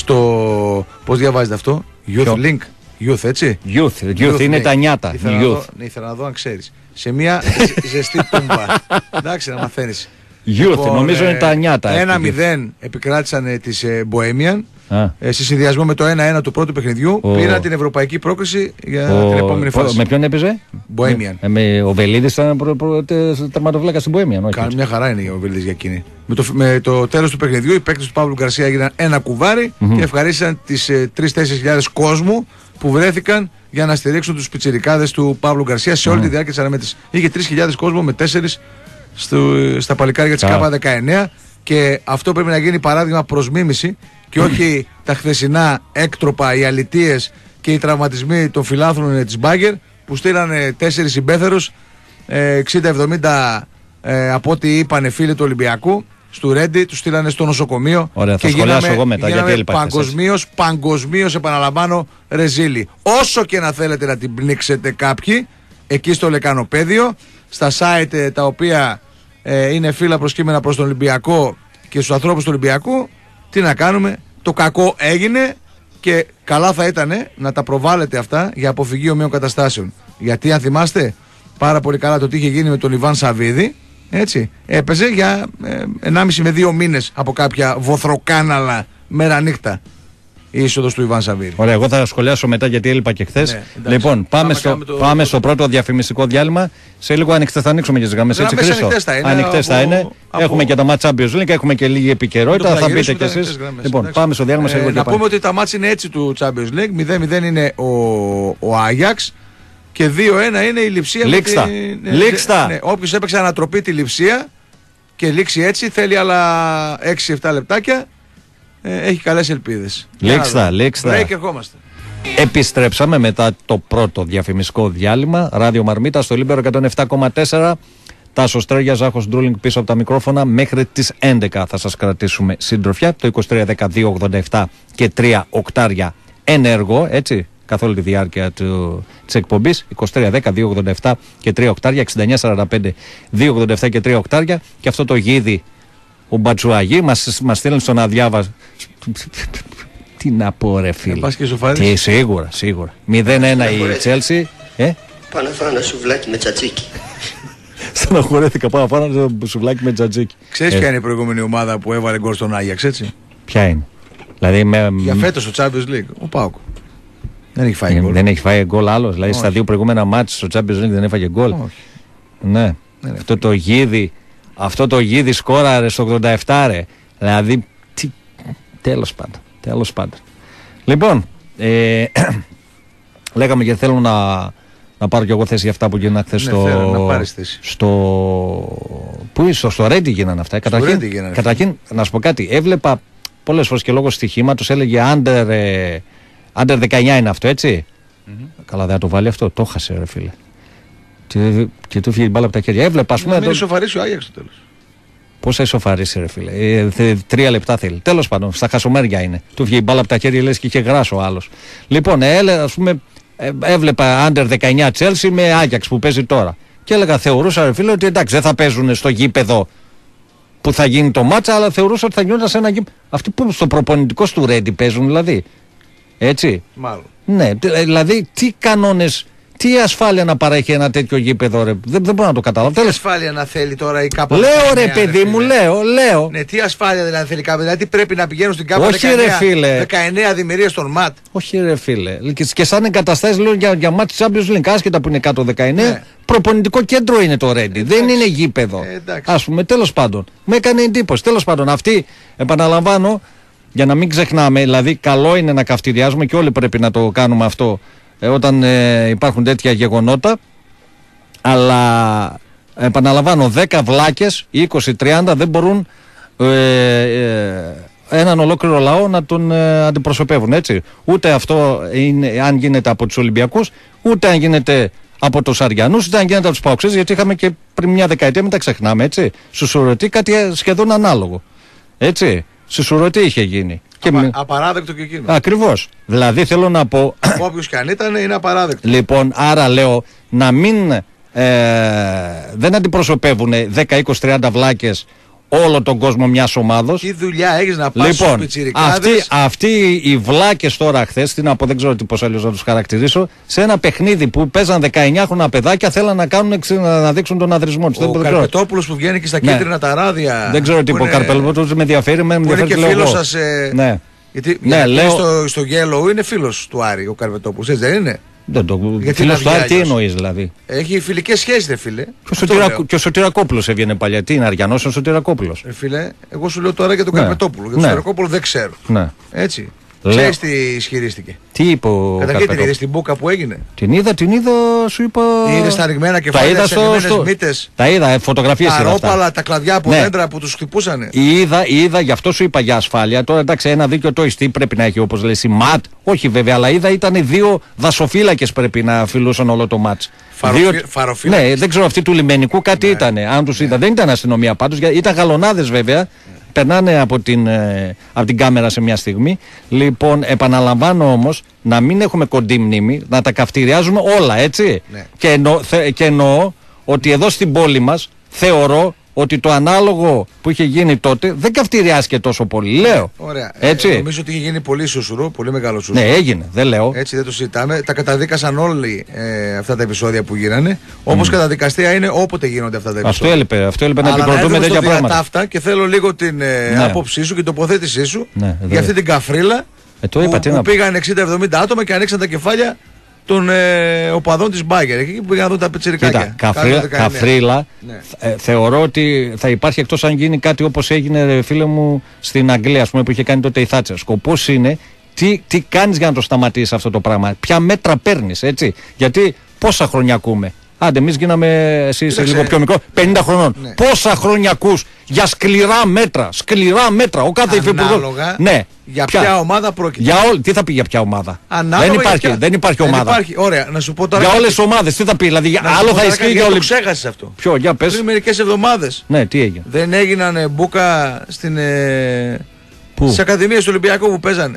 στο. Πώς διαβάζετε αυτό? Youth Link. Youth, έτσι. Youth είναι τα νιάτα. Ήθελα να δω αν ξέρεις. Σε μια ζεστή τούμπα. Εντάξει, να μαθαίνεις. Youth, νομίζω είναι τα νιάτα. 1-0 επικράτησαν τις Bohemian. Σε συνδυασμό με το 1-1 του πρώτου παιχνιδιού πήραν την ευρωπαϊκή πρόκριση για την επόμενη φάση. Με ποιον έπαιζε? Bohemian. Ο Βελίδης ήταν τερματοφύλακας στην Bohemian. Κάνει μια χαρά είναι ο Βελίδης για εκείνη. Με το τέλος του παιχνιδιού οι παίκτες του Παύλου Γκαρσία έγιναν ένα κουβάρι και ευχαρίστησαν τις 3-4 χιλιάδες κόσμου που βρέθηκαν για να στηρίξουν τους πιτσιρικάδες του Παύλου Γκαρσία σε όλη τη διάρκεια της αναμέτρησης. Είχε 3.000 κόσμο με 4 στα παλικάρια της ΚΑΠΑ 19 και αυτό πρέπει να γίνει παράδειγμα προς μίμηση και όχι τα χθεσινά έκτροπα, οι αλητίες και οι τραυματισμοί των φιλάθλων της Μπάγκερ που στείλανε 4 συμπέθερους 60-70 από ό,τι είπανε φίλοι του Ολυμπιακού στο Ρέντι, τους στείλανε στο νοσοκομείο. Ωραία, και γίναμε παγκοσμίως επαναλαμβάνω ρεζίλι. Όσο και να θέλετε να την πνίξετε κάποιοι εκεί στο λεκανοπέδιο, στα site τα οποία είναι φύλλα προσκύμενα προς τον Ολυμπιακό και στους ανθρώπους του Ολυμπιακού, τι να κάνουμε, το κακό έγινε και καλά θα ήταν να τα προβάλλετε αυτά για αποφυγή ομοίων καταστάσεων. Γιατί αν θυμάστε πάρα πολύ καλά το τι είχε γίνει με τον Ιβάν Σαββίδη, έτσι, έπαιζε για 1,5 με 2 μήνες από κάποια βοθροκάναλα μέρα νύχτα η είσοδος του Ιβάν Σαββίδη. Ωραία, εγώ θα σχολιάσω μετά γιατί έλειπα και χθες. Ναι, λοιπόν, πάμε στο πρώτο διαφημιστικό διάλειμμα. Σε λίγο θα ανοίξουμε και τις γραμμές, έτσι, Χρήστο? Ανοιχτές θα είναι. Έχουμε και τα Match Champions League, έχουμε και λίγη επικαιρότητα. Θα μπείτε κι εσείς. Λοιπόν, πάμε στο διάλειμμα σε λίγο. Να πούμε ότι τα Match είναι έτσι του Champions League. 0-0 είναι ο Άγιαξ και 2-1 είναι η Λειψία. Λίξτα. Όποιος έπαιξε ανατροπή τη Λειψία και λήξει έτσι, θέλει άλλα 6-7 λεπτάκια. Έχει καλές ελπίδες. Λίξτα. Break, ερχόμαστε. Επιστρέψαμε μετά το πρώτο διαφημιστικό διάλειμμα. Ράδιο Μαρμίτα στο Λίμπερο 107,4. Τάσος Στρέγιας, Ζάχος Ντρούλινγκ πίσω από τα μικρόφωνα. Μέχρι τις 11 θα σας κρατήσουμε συντροφιά. Το 2310-287 και 3 οκτάρια ενεργό, έτσι, καθ' όλη τη διάρκεια της εκπομπής. 2310-287 και 3 οκτάρια. 6945-287 και 3 οκτάρια. Και αυτό το γίδι, ο Μπατσουαγή, μας στέλνει στον αδιάβαστο. Τι να πω, ρε φίλε. Πας και σοφάρεις. Σίγουρα. 0-1 η Τσέλσι. Πάω να φάω ένα σουβλάκι με τσατζίκι. Στεναχωρέθηκα, πάω να φάω ένα σουβλάκι με τσατζίκι. Ξέρεις ποια είναι η προηγούμενη ομάδα που έβαλε γκολ στον Άγιαξ, έτσι? Ποια είναι? Δηλαδή για φέτος στο Champions League, ο ΠΑΟΚ. Δεν έχει φάει γκολ. Δεν έχει φάει γκολ άλλος. Δηλαδή στα δύο προηγούμενα μάτς στο Champions League δεν έφαγε γκολ. Όχι. Ναι. Αυτό το γίδι σκόραρε στο 87 ρε. Δηλαδή, τέλος πάντων. Λοιπόν, λέγαμε γιατί θέλω να πάρω κι εγώ θέση για αυτά που γίνανε χθες Πού είσαι, στο Ρέντι γίνανε αυτά. Καταρχήν, να σου πω κάτι, έβλεπα πολλές φορές και λόγω στοιχήματος έλεγε under 19 είναι αυτό, έτσι. Καλά, δεν θα το βάλει αυτό, το χάσε ρε φίλε. Και του φύγει μπάλα από τα χέρια. Έβλεπα, ας πούμε. Να μην ισοφαρίσει ο Άγιαξ στο τέλος. Πώς θα ισοφαρίσει, ρε φίλε. 3 λεπτά θέλει. Τέλος πάντων, στα χασομέρια είναι. Του βγήκε η μπάλα από τα χέρια, λες και είχε γράσο ο άλλος. Λοιπόν, ας πούμε, έβλεπα under 19 Chelsea με Άγιαξ που παίζει τώρα. Και έλεγα, θεωρούσα, ρε φίλε, ότι εντάξει, δεν θα παίζουν στο γήπεδο που θα γίνει το μάτσα, αλλά θεωρούσα ότι θα γίνονταν σε ένα γήπεδο. Αυτοί που στο προπονητικό του Ρέντι παίζουν, δηλαδή. Έτσι. Μάλλον. Ναι, δηλαδή, τι κανόνες. Τι ασφάλεια να παρέχει ένα τέτοιο γήπεδο, ρε. Δεν μπορώ να το καταλάβω. Τι ασφάλεια να θέλει τώρα η ΚΑΠΑ. Λέω ρε παιδί μου, λέω. Ναι, τι ασφάλεια δηλαδή θέλει ΚΑΠΑ. Δηλαδή πρέπει να πηγαίνουν στην ΚΑΠΑ 19 δημιουργίες στον ΜΑΤ. Όχι ρε φίλε. Και σαν εγκαταστάσεις λέω για ΜΑΤ Champions League, άσχετα που είναι κάτω 19, ναι. Προπονητικό κέντρο είναι το Ρέντι. Δεν είναι γήπεδο. Ας πούμε, τέλος πάντων. Με έκανε εντύπωση. Τέλος πάντων, αυτοί, επαναλαμβάνω, για να μην ξεχνάμε, δηλαδή καλό είναι να καυτηριάζουμε και όλοι πρέπει να το κάνουμε αυτό. Όταν υπάρχουν τέτοια γεγονότα, αλλά επαναλαμβάνω 10 βλάκες, 20-30 δεν μπορούν έναν ολόκληρο λαό να τον αντιπροσωπεύουν, έτσι. Ούτε αυτό είναι, αν γίνεται από τους Ολυμπιακούς, ούτε αν γίνεται από τους Αριανούς, ούτε αν γίνεται από τους Παοξές, γιατί είχαμε και πριν μια δεκαετία, μην τα ξεχνάμε, έτσι, στους Σουρωτή κάτι σχεδόν ανάλογο, έτσι. Στη Σουρωτή είχε γίνει. Απαράδεκτο και εκείνο. Ακριβώς. Δηλαδή θέλω να πω. Όποιος και αν ήταν είναι απαράδεκτο. Λοιπόν, άρα λέω να μην. Δεν αντιπροσωπεύουν 10, 20, 30 βλάκες όλο τον κόσμο μιας ομάδος. Τι δουλειά έχεις να πας στους πιτσιρικάδες. Αυτοί οι βλάκες τώρα χθες, τι να πω, δεν ξέρω τι πώς αλλιώς να τους χαρακτηρίσω, σε ένα παιχνίδι που παίζαν 19χρονα παιδάκια θέλαν να δείξουν τον αδρισμό τους. Ο Καρπετόπουλος που βγαίνει και στα κίτρινα τα ράδια. Δεν ξέρω τι είπε ο Καρπετόπουλος, με ενδιαφέρει. Είναι και φίλος σας. Ναι. Γιατί στο Yellow είναι φίλος του Άρη ο Καρπετόπουλος, έτσι δεν είναι? Φίλος του Άρη τι εννοείς δηλαδή? Έχει φιλικές σχέσεις, δε φίλε. Και ο Σωτηρακόπουλος έβγαινε παλιά. Τι είναι Αριανός ο Σωτηρακόπουλος? Φίλε, εγώ σου λέω τώρα για τον Καρπετόπουλο. Για τον Σωτηρακόπουλο δεν ξέρω. Έτσι. Ξέρεις τι ισχυρίστηκε? Τι είπε ο Καταρχήν την είδες την μπούκα που έγινε? Την είδα, σου είπα. Είδες τα ρηγμένα κεφάλια, τις ενημένες μύτες? Τα είδα, φωτογραφίες είδα. Τα ρόπαλα, τα κλαδιά από δέντρα που τους χτυπούσανε. Είδα, γι' αυτό σου είπα για ασφάλεια. Τώρα εντάξει, ένα δίκιο το ιστή πρέπει να έχει, όπως λες η ΜΑΤ. Όχι βέβαια, αλλά είδα ήταν 2 δασοφύλακες πρέπει να φιλούσαν όλο το μάτς. Φαροφύλακες. Ναι, δεν ξέρω, αυτοί του λιμενικού κάτι ήταν. Αν τους είδα, δεν ήταν αστυνομία πάντως, ήταν γαλονάδες βέβαια. Περνάνε από την κάμερα σε μια στιγμή. Λοιπόν, επαναλαμβάνω όμως να μην έχουμε κοντή μνήμη, να τα καυτηριάζουμε όλα, έτσι. Ναι. Και εννοώ ότι εδώ στην πόλη μας θεωρώ ότι το ανάλογο που είχε γίνει τότε δεν καυτηριάστηκε τόσο πολύ. Λέω. Ωραία. Έτσι. Νομίζω ότι είχε γίνει πολύ σουσουρό, πολύ μεγάλο σουσουρό. Ναι, έγινε, δεν λέω. Έτσι, δεν το συζητάμε. Τα καταδίκασαν όλοι αυτά τα επεισόδια που γίνανε. Όπως καταδικαστέα είναι όποτε γίνονται αυτά τα επεισόδια. Αυτό έλειπε να επικροτούμε τέτοια πράγματα. Αυτά και θέλω λίγο την άποψή σου και την τοποθέτησή σου για αυτή την καφρίλα που πήγαν 60-70 άτομα και ανοίξαν τα κεφάλια των οπαδών της Μπάγκερ. Εκεί που πήγαν να δουν τα πιτσιρικάκια. Καφρίλα, θεωρώ ότι θα υπάρχει, εκτός αν γίνει κάτι όπως έγινε, φίλε μου, στην Αγγλία, ας πούμε, που είχε κάνει τότε η Θάτσερ. Σκοπός είναι τι κάνεις για να το σταματήσεις αυτό το πράγμα. Ποια μέτρα παίρνεις, έτσι. Γιατί πόσα χρόνια ακούμε. Άντε, εμείς γίναμε, εσύ είσαι λίγο πιο μικρό, 50 χρονών. Ναι. Πόσα χρόνια ακούς για σκληρά μέτρα, ο κάθε υφυπουργός. Ανάλογα, ναι. Για ποια ομάδα πρόκειται. Τι θα πει για ποια ομάδα. Ανάλογα δεν υπάρχει ομάδα. Ωραία, να σου πω τώρα. Για όλες τις ομάδες, τι θα πει, δηλαδή άλλο θα ισχύει για όλες. Το ξέχασες αυτό. Ποιο, για πες. Πριν μερικές εβδομάδες. Ναι, τι έγινε. Δεν έγιναν μπούκα στις ακαδημίες του Ολυμπιακού που παίζανε.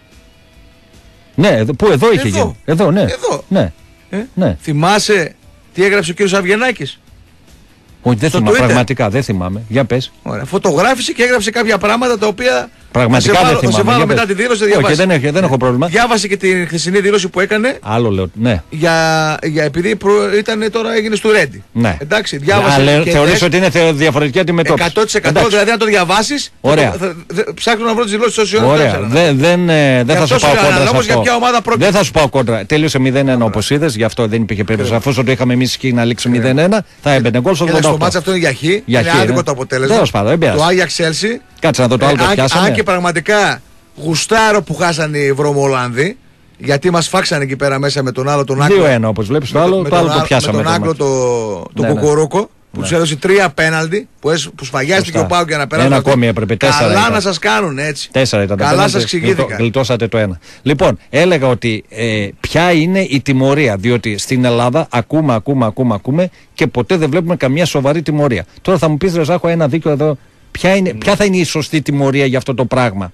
Ναι, πού, εδώ είχε γίνει. Εδώ, ναι. Εδώ. Ναι. Θυμάσαι τι έγραψε ο κύριος Αβγενάκης? Όχι, δεν θυμάμαι, πραγματικά δεν θυμάμαι. Για πες. Ωραία. Φωτογράφησε και έγραψε κάποια πράγματα τα οποία. Πραγματικά δεν θυμάμαι. Σε βάλω μετά τη δήλωση, διαβάσει. Όχι, δεν έχω πρόβλημα. Διάβασε και την χθεσινή δήλωση που έκανε. Άλλο λέω, ναι. Επειδή έγινε στο Ρέντι. Ναι. Εντάξει, διάβασε. Θεωρείς ότι είναι διαφορετική αντιμετώπιση. 100% δηλαδή, αν το διαβάσεις. Ωραία. Ψάχνω να βρω τις δηλώσεις τόσες ώρες. Ωραία. Δεν θα σου πάω κόντρα. Δεν θα σου πάω κόντρα. Τέλειωσε 0-1 όπως είδες, γι' αυτό δεν υπήρχε περίπτωση. Αφού το είχαμε εμείς και να λήξει 0-1, θα έμπαινε γκολ στο 88. Το μάτς αυτό είναι για χ. Είναι άδικο το αποτέλεσμα. Το Άγιαξ Τσέλσι. Κάτσε να δω το άλλο που πιάσαμε. Αν και πραγματικά γουστάρω που χάσανε οι Βρωμολάνδοι, γιατί μας φάξανε εκεί πέρα μέσα με τον άλλο τον Άγκλο. 2-1 όπως βλέπεις, το άλλο το πιάσαμε. Με τον Άγκλο τον Κουκουρούκο που τους έδωσε 3 πέναλτι που σφαγιάστηκε ο Πάου για να περάσει. Ένα ακόμη έπρεπε, 4. Καλά να σας κάνουν έτσι. 4 ήταν. Καλά σας εξηγήθηκα. Γλιτώσατε το 1. Λοιπόν, έλεγα ότι ποια είναι η τιμωρία, διότι στην Ελλάδα ακούμε και ποτέ δεν βλέπουμε καμιά σοβαρή τιμωρία. Τώρα θα μου πεις, ρε Ζάχο, ένα δίκιο εδώ. Ποια θα είναι η σωστή τιμωρία για αυτό το πράγμα?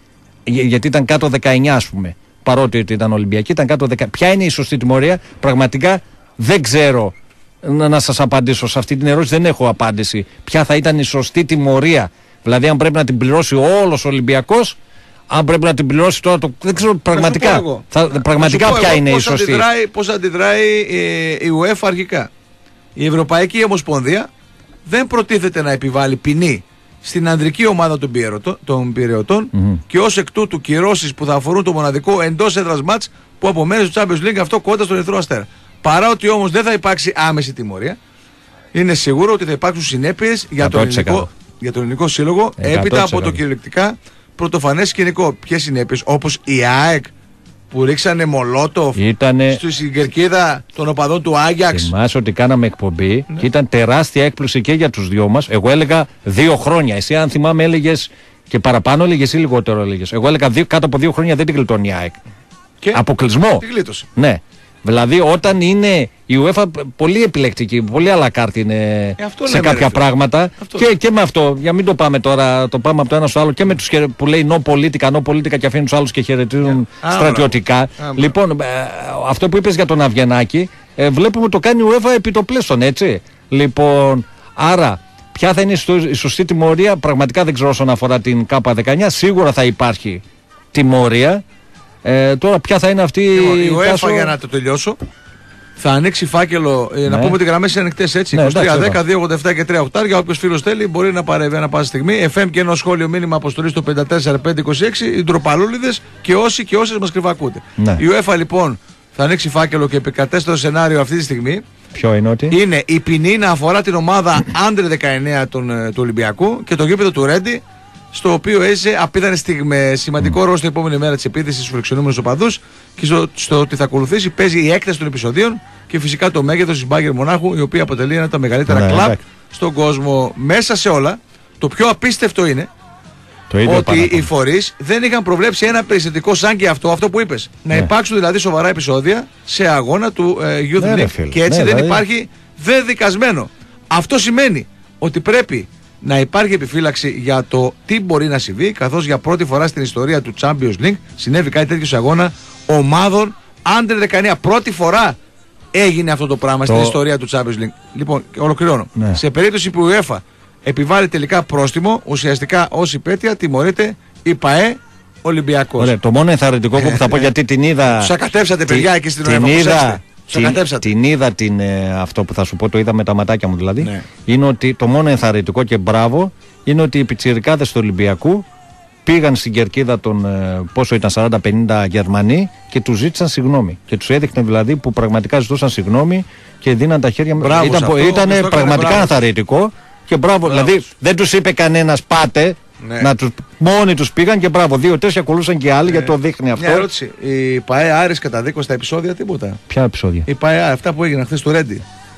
Γιατί ήταν κάτω 19, ας πούμε. Παρότι ήταν Ολυμπιακή, ήταν κάτω 19. Ποια είναι η σωστή τιμωρία? Πραγματικά δεν ξέρω να σας απαντήσω σε αυτή την ερώτηση. Δεν έχω απάντηση. Ποια θα ήταν η σωστή τιμωρία? Δηλαδή, αν πρέπει να την πληρώσει όλος ο Ολυμπιακός, αν πρέπει να την πληρώσει τώρα το. Δεν ξέρω πραγματικά. Πραγματικά ποια είναι η σωστή. Πώς αντιδράει η UEFA αρχικά? Η Ευρωπαϊκή Ομοσπονδία δεν προτίθεται να επιβάλλει ποινή στην ανδρική ομάδα των Πειραιωτών και ως εκ τούτου κυρώσεις που θα αφορούν το μοναδικό εντός έδρας μάτς που απομένει στο Champions League, αυτό κοντά στον Ερυθρό Αστέρα. Παρά ότι όμως δεν θα υπάρξει άμεση τιμωρία, είναι σίγουρο ότι θα υπάρξουν συνέπειες για τον ελληνικό σύλλογο 100%. Έπειτα από το κυριολεκτικά πρωτοφανές σκηνικό. Ποιες συνέπειες? Όπως η ΑΕΚ που ρίξανε μολότοφ στην κερκίδα των οπαδών του Άγιαξ. Θυμάσαι ότι κάναμε εκπομπή και ήταν τεράστια έκπληξη και για τους δυο μας. Εγώ έλεγα 2 χρόνια. Εσύ, αν θυμάμαι, έλεγες και παραπάνω, έλεγες ή λιγότερο έλεγες? Εγώ έλεγα κάτω από 2 χρόνια δεν την γλιτώνει η ΑΕΚ. Αποκλεισμό. Τη γλίτωσε. Ναι. Δηλαδή, όταν είναι η UEFA πολύ επιλεκτική, πολύ αλακάρτη είναι σε κάποια πράγματα. Και με αυτό, για μην το πάμε τώρα, το πάμε από το ένα στο άλλο, και με τους που λέει no politica και αφήνουν τους άλλους και χαιρετίζουν στρατιωτικά. Λοιπόν, αυτό που είπες για τον Αβγενάκη, βλέπουμε το κάνει η UEFA επί το πλέον, έτσι. Λοιπόν, άρα, ποια θα είναι η σωστή τιμωρία? Πραγματικά δεν ξέρω όσον αφορά την K19. Σίγουρα θα υπάρχει τιμωρία. Τώρα ποια θα είναι αυτή η UEFA, για να το τελειώσω, θα ανοίξει φάκελο, να πούμε ότι οι γραμμές είναι ανοιχτές, έτσι, 2310, 287 και 3 όποιος φίλος θέλει μπορεί να παρεύει ανά πάσα στιγμή. FM και ένα σχόλιο μήνυμα αποστολή στο 54526, οι ντροπαλούλιδες και όσες μας κρυβακούνται. Η UEFA λοιπόν θα ανοίξει φάκελο και επικατέστερο σενάριο αυτή τη στιγμή. Ποιο είναι ότι? Είναι η ποινή να αφορά την ομάδα Under 19 του Ολυμπιακού και το γήπεδο του Ρέντι, στο οποίο έζησε απίθανες στιγμές. Σημαντικό ρόλο στην επόμενη μέρα της επίθεσης στους φιλοξενούμενους οπαδούς και στο ότι θα ακολουθήσει παίζει η έκταση των επεισοδίων και φυσικά το μέγεθος της Μπάγερ Μονάχου, η οποία αποτελεί ένα από τα μεγαλύτερα κλαμπ στον κόσμο. Μέσα σε όλα, το πιο απίστευτο είναι ότι οι φορείς δεν είχαν προβλέψει ένα περιστατικό σαν και αυτό που είπες. Να υπάρξουν δηλαδή σοβαρά επεισόδια σε αγώνα του Youth League. Και έτσι δεν υπάρχει δεδικασμένο. Αυτό σημαίνει ότι πρέπει να υπάρχει επιφύλαξη για το τι μπορεί να συμβεί, καθώς για πρώτη φορά στην ιστορία του Champions League συνέβη κάτι τέτοιο σε αγώνα ομάδων Under 19. Πρώτη φορά έγινε αυτό το πράγμα στην ιστορία του Champions League. Λοιπόν, ολοκληρώνω. Σε περίπτωση που η UEFA επιβάλλει τελικά πρόστιμο, ουσιαστικά ως υπέτεια τιμωρείται η ΠΑΕ Ολυμπιακός. Ωραία, το μόνο ενθαρρυντικό που θα πω, γιατί την είδα. Τους ακατέψατε, παιδιά, εκεί στην UEFA. Την είδα αυτό που θα σου πω, το είδα με τα ματάκια μου δηλαδή. Είναι ότι το μόνο ενθαρρυντικό και μπράβο είναι ότι οι πιτσιρικάδες του Ολυμπιακού πήγαν στην κερκίδα των πόσο ήταν, 40-50 Γερμανοί, και τους ζήτησαν συγγνώμη. Και τους έδειχνε δηλαδή που πραγματικά ζητούσαν συγγνώμη και δίναν τα χέρια. Ήταν πραγματικά ενθαρρυντικό και μπράβο. Δηλαδή δεν τους είπε κανένας πάτε. Μόνοι τους πήγαν και μπράβο. 2-3 ακολούσαν και άλλοι, γιατί το δείχνει αυτό. Μια ερώτηση. Η ΠΑΕ Άρης καταδίκωσε τα επεισόδια τίποτα? Ποια επεισόδια? Η ΠΑΕ, αυτά που έγιναν χθες στο Ρέντι.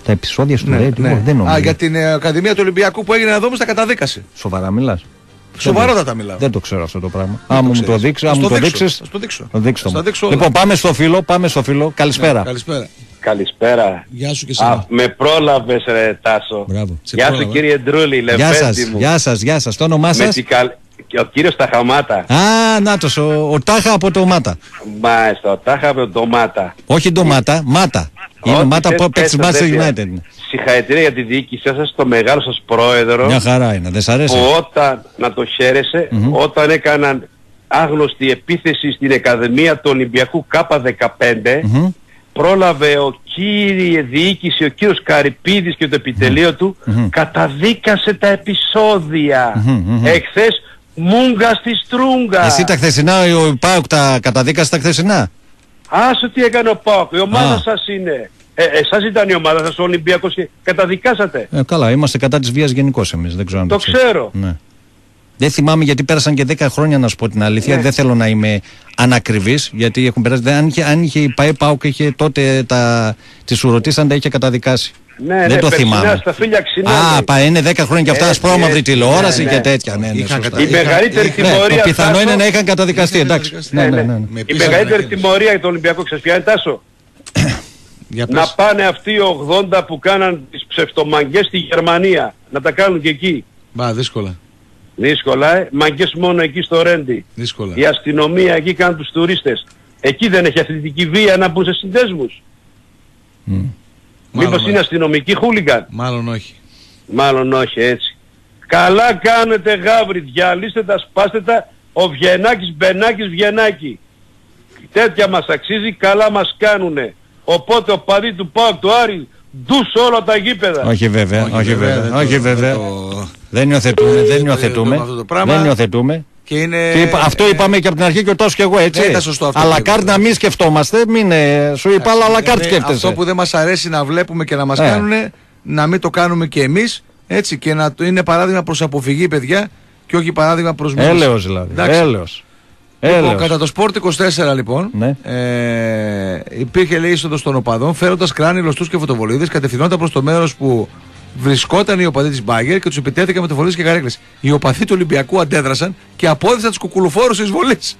Τα επεισόδια στο Ρέντινγκ, δεν νομίζω. Για την Ακαδημία του Ολυμπιακού που έγινε εδώ όμως τα καταδίκασε. Σοβαρά μιλάς? Σοβαρότατα μιλάω. Δεν το ξέρω αυτό το πράγμα. Αν μου το δείξεις. Θα το δείξω. Λοιπόν, πάμε στο φίλο. Καλησπέρα. Καλησπέρα. Γεια σου και εσένα. Με πρόλαβες ρε Τάσο. Μπράβο. Γεια σου κύριε Ντρούλη, λεβέντη μου. Γεια σας. Το όνομά σας? Ο κύριος Ταχαμάτα. Α, νάτος, ο Τάχα από το Μάτα. Μάλιστα, ο Τάχα από το Μάτα. Όχι το Μάτα, Μάτα. Είναι ο Μάτα που παίξει Manchester United. Συγχαρητήρια για τη διοίκησή σας, το μεγάλο σας πρόεδρο. Μια χαρά είναι, δεν σ' αρέσει? Που όταν, να το χαίρεσαι, όταν έκαναν άγνωστη επίθεση στην Ακαδημία του Ολυμπιακού K15, πρόλαβε ο κύριε διοίκηση, ο κύριος Καρυπίδης και το επιτελείο του, καταδίκασε τα επεισόδια. Εχθές μούγκα στη στρούγκα. Εσύ τα χθεσινά, ο ΠΑΟΚ τα καταδίκασε τα χθεσινά? Άσο τι έκανε ο ΠΑΟΚ, η ομάδα σας είναι. Εσάς ήταν η ομάδα σας, ο Ολυμπιακός, και καταδικάσατε. Καλά, είμαστε κατά της βίας γενικώς εμείς, δεν ξέρω αν το ξέρω. Ναι. Δεν θυμάμαι γιατί πέρασαν και 10 χρόνια, να σου πω την αλήθεια. Δεν θέλω να είμαι ανακριβής, γιατί έχουν περάσει. Αν είχε η ΠΑΟΚ, είχε τότε τις σουρωτήσαν, τα είχε καταδικάσει. Ναι, δεν το θυμάμαι. Στα φίλια ξινά, είναι 10 χρόνια και αυτά, ασπρόμαυρη τηλεόραση και τέτοια. Η μεγαλύτερη τιμωρία. Το πιθανό είναι να είχαν καταδικαστεί, εντάξει. Η μεγαλύτερη τιμωρία για το Ολυμπιακό, ξέρεις ποια είναι, Τάσο? Να πάνε αυτοί οι 80 που κάναν τις ψευτομαγκές στη Γερμανία, να τα κάνουν και εκεί. Δύσκολα. Δύσκολα, μαγκές μόνο εκεί στο Ρέντι. Δύσκολα. Η αστυνομία εκεί κάνουν τους τουρίστες. Εκεί δεν έχει αθλητική βία να μπουν σε συνδέσμους. Μήπως είναι αστυνομική χούλιγκαν? Μάλλον όχι, έτσι. Καλά κάνετε γάβρι, διαλύστε τα, σπάστε τα, ο Βιενάκης, Μπενάκης, Βιενάκη. Τέτοια μας αξίζει, καλά μας κάνουνε. Οπότε ο παδί του ΠΑΟΚ, του Άρη, ντους όλα τα γήπεδα. Όχι βέβαια. Δεν υιοθετούμε. Και αυτό είπαμε και από την αρχή και ο Τάσος και εγώ, έτσι. Αλλά κάρτ να μην σκεφτόμαστε, σου είπα, αλλά κάρτ σκέφτεσαι. Αυτό που δεν μας αρέσει να βλέπουμε και να μας κάνουν, να μην το κάνουμε και εμείς, έτσι, και να είναι παράδειγμα προς αποφυγή, παιδιά, και όχι παράδειγμα προς μίσος. Έλεος δηλαδή. Λοιπόν, κατά το Sport 24 λοιπόν, υπήρχε λέει είσοδος των οπαδών, φέροντας κράνη, λωστούς και φωτοβολίδες, κατευθυνόταν προς το μέρος που βρισκόταν οι οπαδοί της Μπάγκερ και τους επιτέθηκαν με φωτοβολίδες και καρέκλες. Οι οπαδοί του Ολυμπιακού αντέδρασαν και απόδειξαν τους κουκουλοφόρους της εισβολής.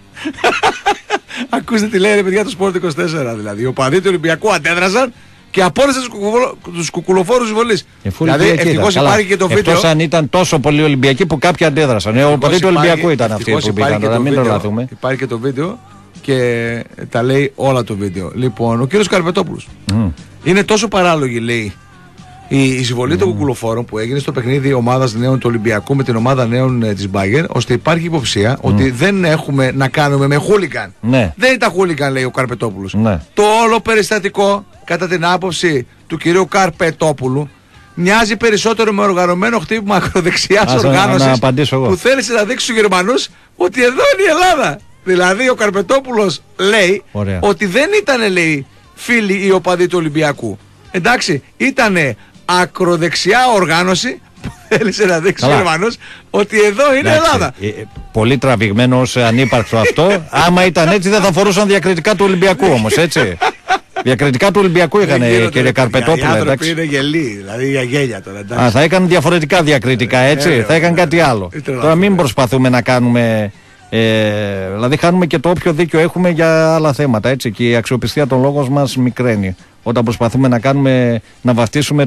Ακούστε τι λέει ρε παιδιά το Sport 24 δηλαδή. Οι οπαδοί του Ολυμπιακού αντέδρασαν και απόλυσαν τους κουκουλοφόρους της βολής. Δηλαδή ευτυχώς υπάρχει και το βίντεο. Εκτός αν ήταν τόσο πολλοί Ολυμπιακοί που κάποιοι αντέδρασαν. Ο οπαδοί του Ολυμπιακού ήταν αυτοί που πήγαν. Να μην τρελαθούμε. Υπάρχει και το βίντεο και τα λέει όλα το βίντεο. Λοιπόν, ο κύριος Καρπετόπουλος. Είναι τόσο παράλογη λέει η εισβολή των κουκουλοφόρων που έγινε στο παιχνίδι ομάδας νέων του Ολυμπιακού με την ομάδα νέων της Μπάγκερ, ώστε υπάρχει υποψία ότι δεν έχουμε να κάνουμε με χούλιγκαν. Δεν ήταν χούλιγκαν, λέει ο Καρπετόπουλος. Το όλο περιστατικό, κατά την άποψη του κυρίου Καρπετόπουλου, μοιάζει περισσότερο με οργανωμένο χτύπημα ακροδεξιάς οργάνωσης που θέλησε να δείξει στους Γερμανούς ότι εδώ είναι η Ελλάδα. Δηλαδή ο Καρπετόπουλος λέει ότι δεν ήταν λέει φίλοι οι οπαδοί του Ολυμπιακού. Εντάξει, ήτανε ακροδεξιά οργάνωση που θέλησε να δείξει ο Γερμανός ότι εδώ είναι Ελλάδα. Πολύ τραβηγμένο ως ανύπαρκτο αυτό. Άμα ήταν έτσι δεν θα φορούσαν διακριτικά του Ολυμπιακού όμως, έτσι. Διακριτικά του Ολυμπιακού είχαν κύριε Καρπετόπουλε. Οι άνθρωποι είναι γελοί, δηλαδή για γέλια τώρα. Θα έκαναν διαφορετικά διακριτικά, έτσι. Θα έκαναν κάτι άλλο. Τώρα μην προσπαθούμε να κάνουμε. Δηλαδή χάνουμε και το όποιο δίκιο έχουμε για άλλα θέματα, έτσι, και η αξιοπιστία των λόγων μας μικραίνει όταν προσπαθούμε να βαφτίσουμε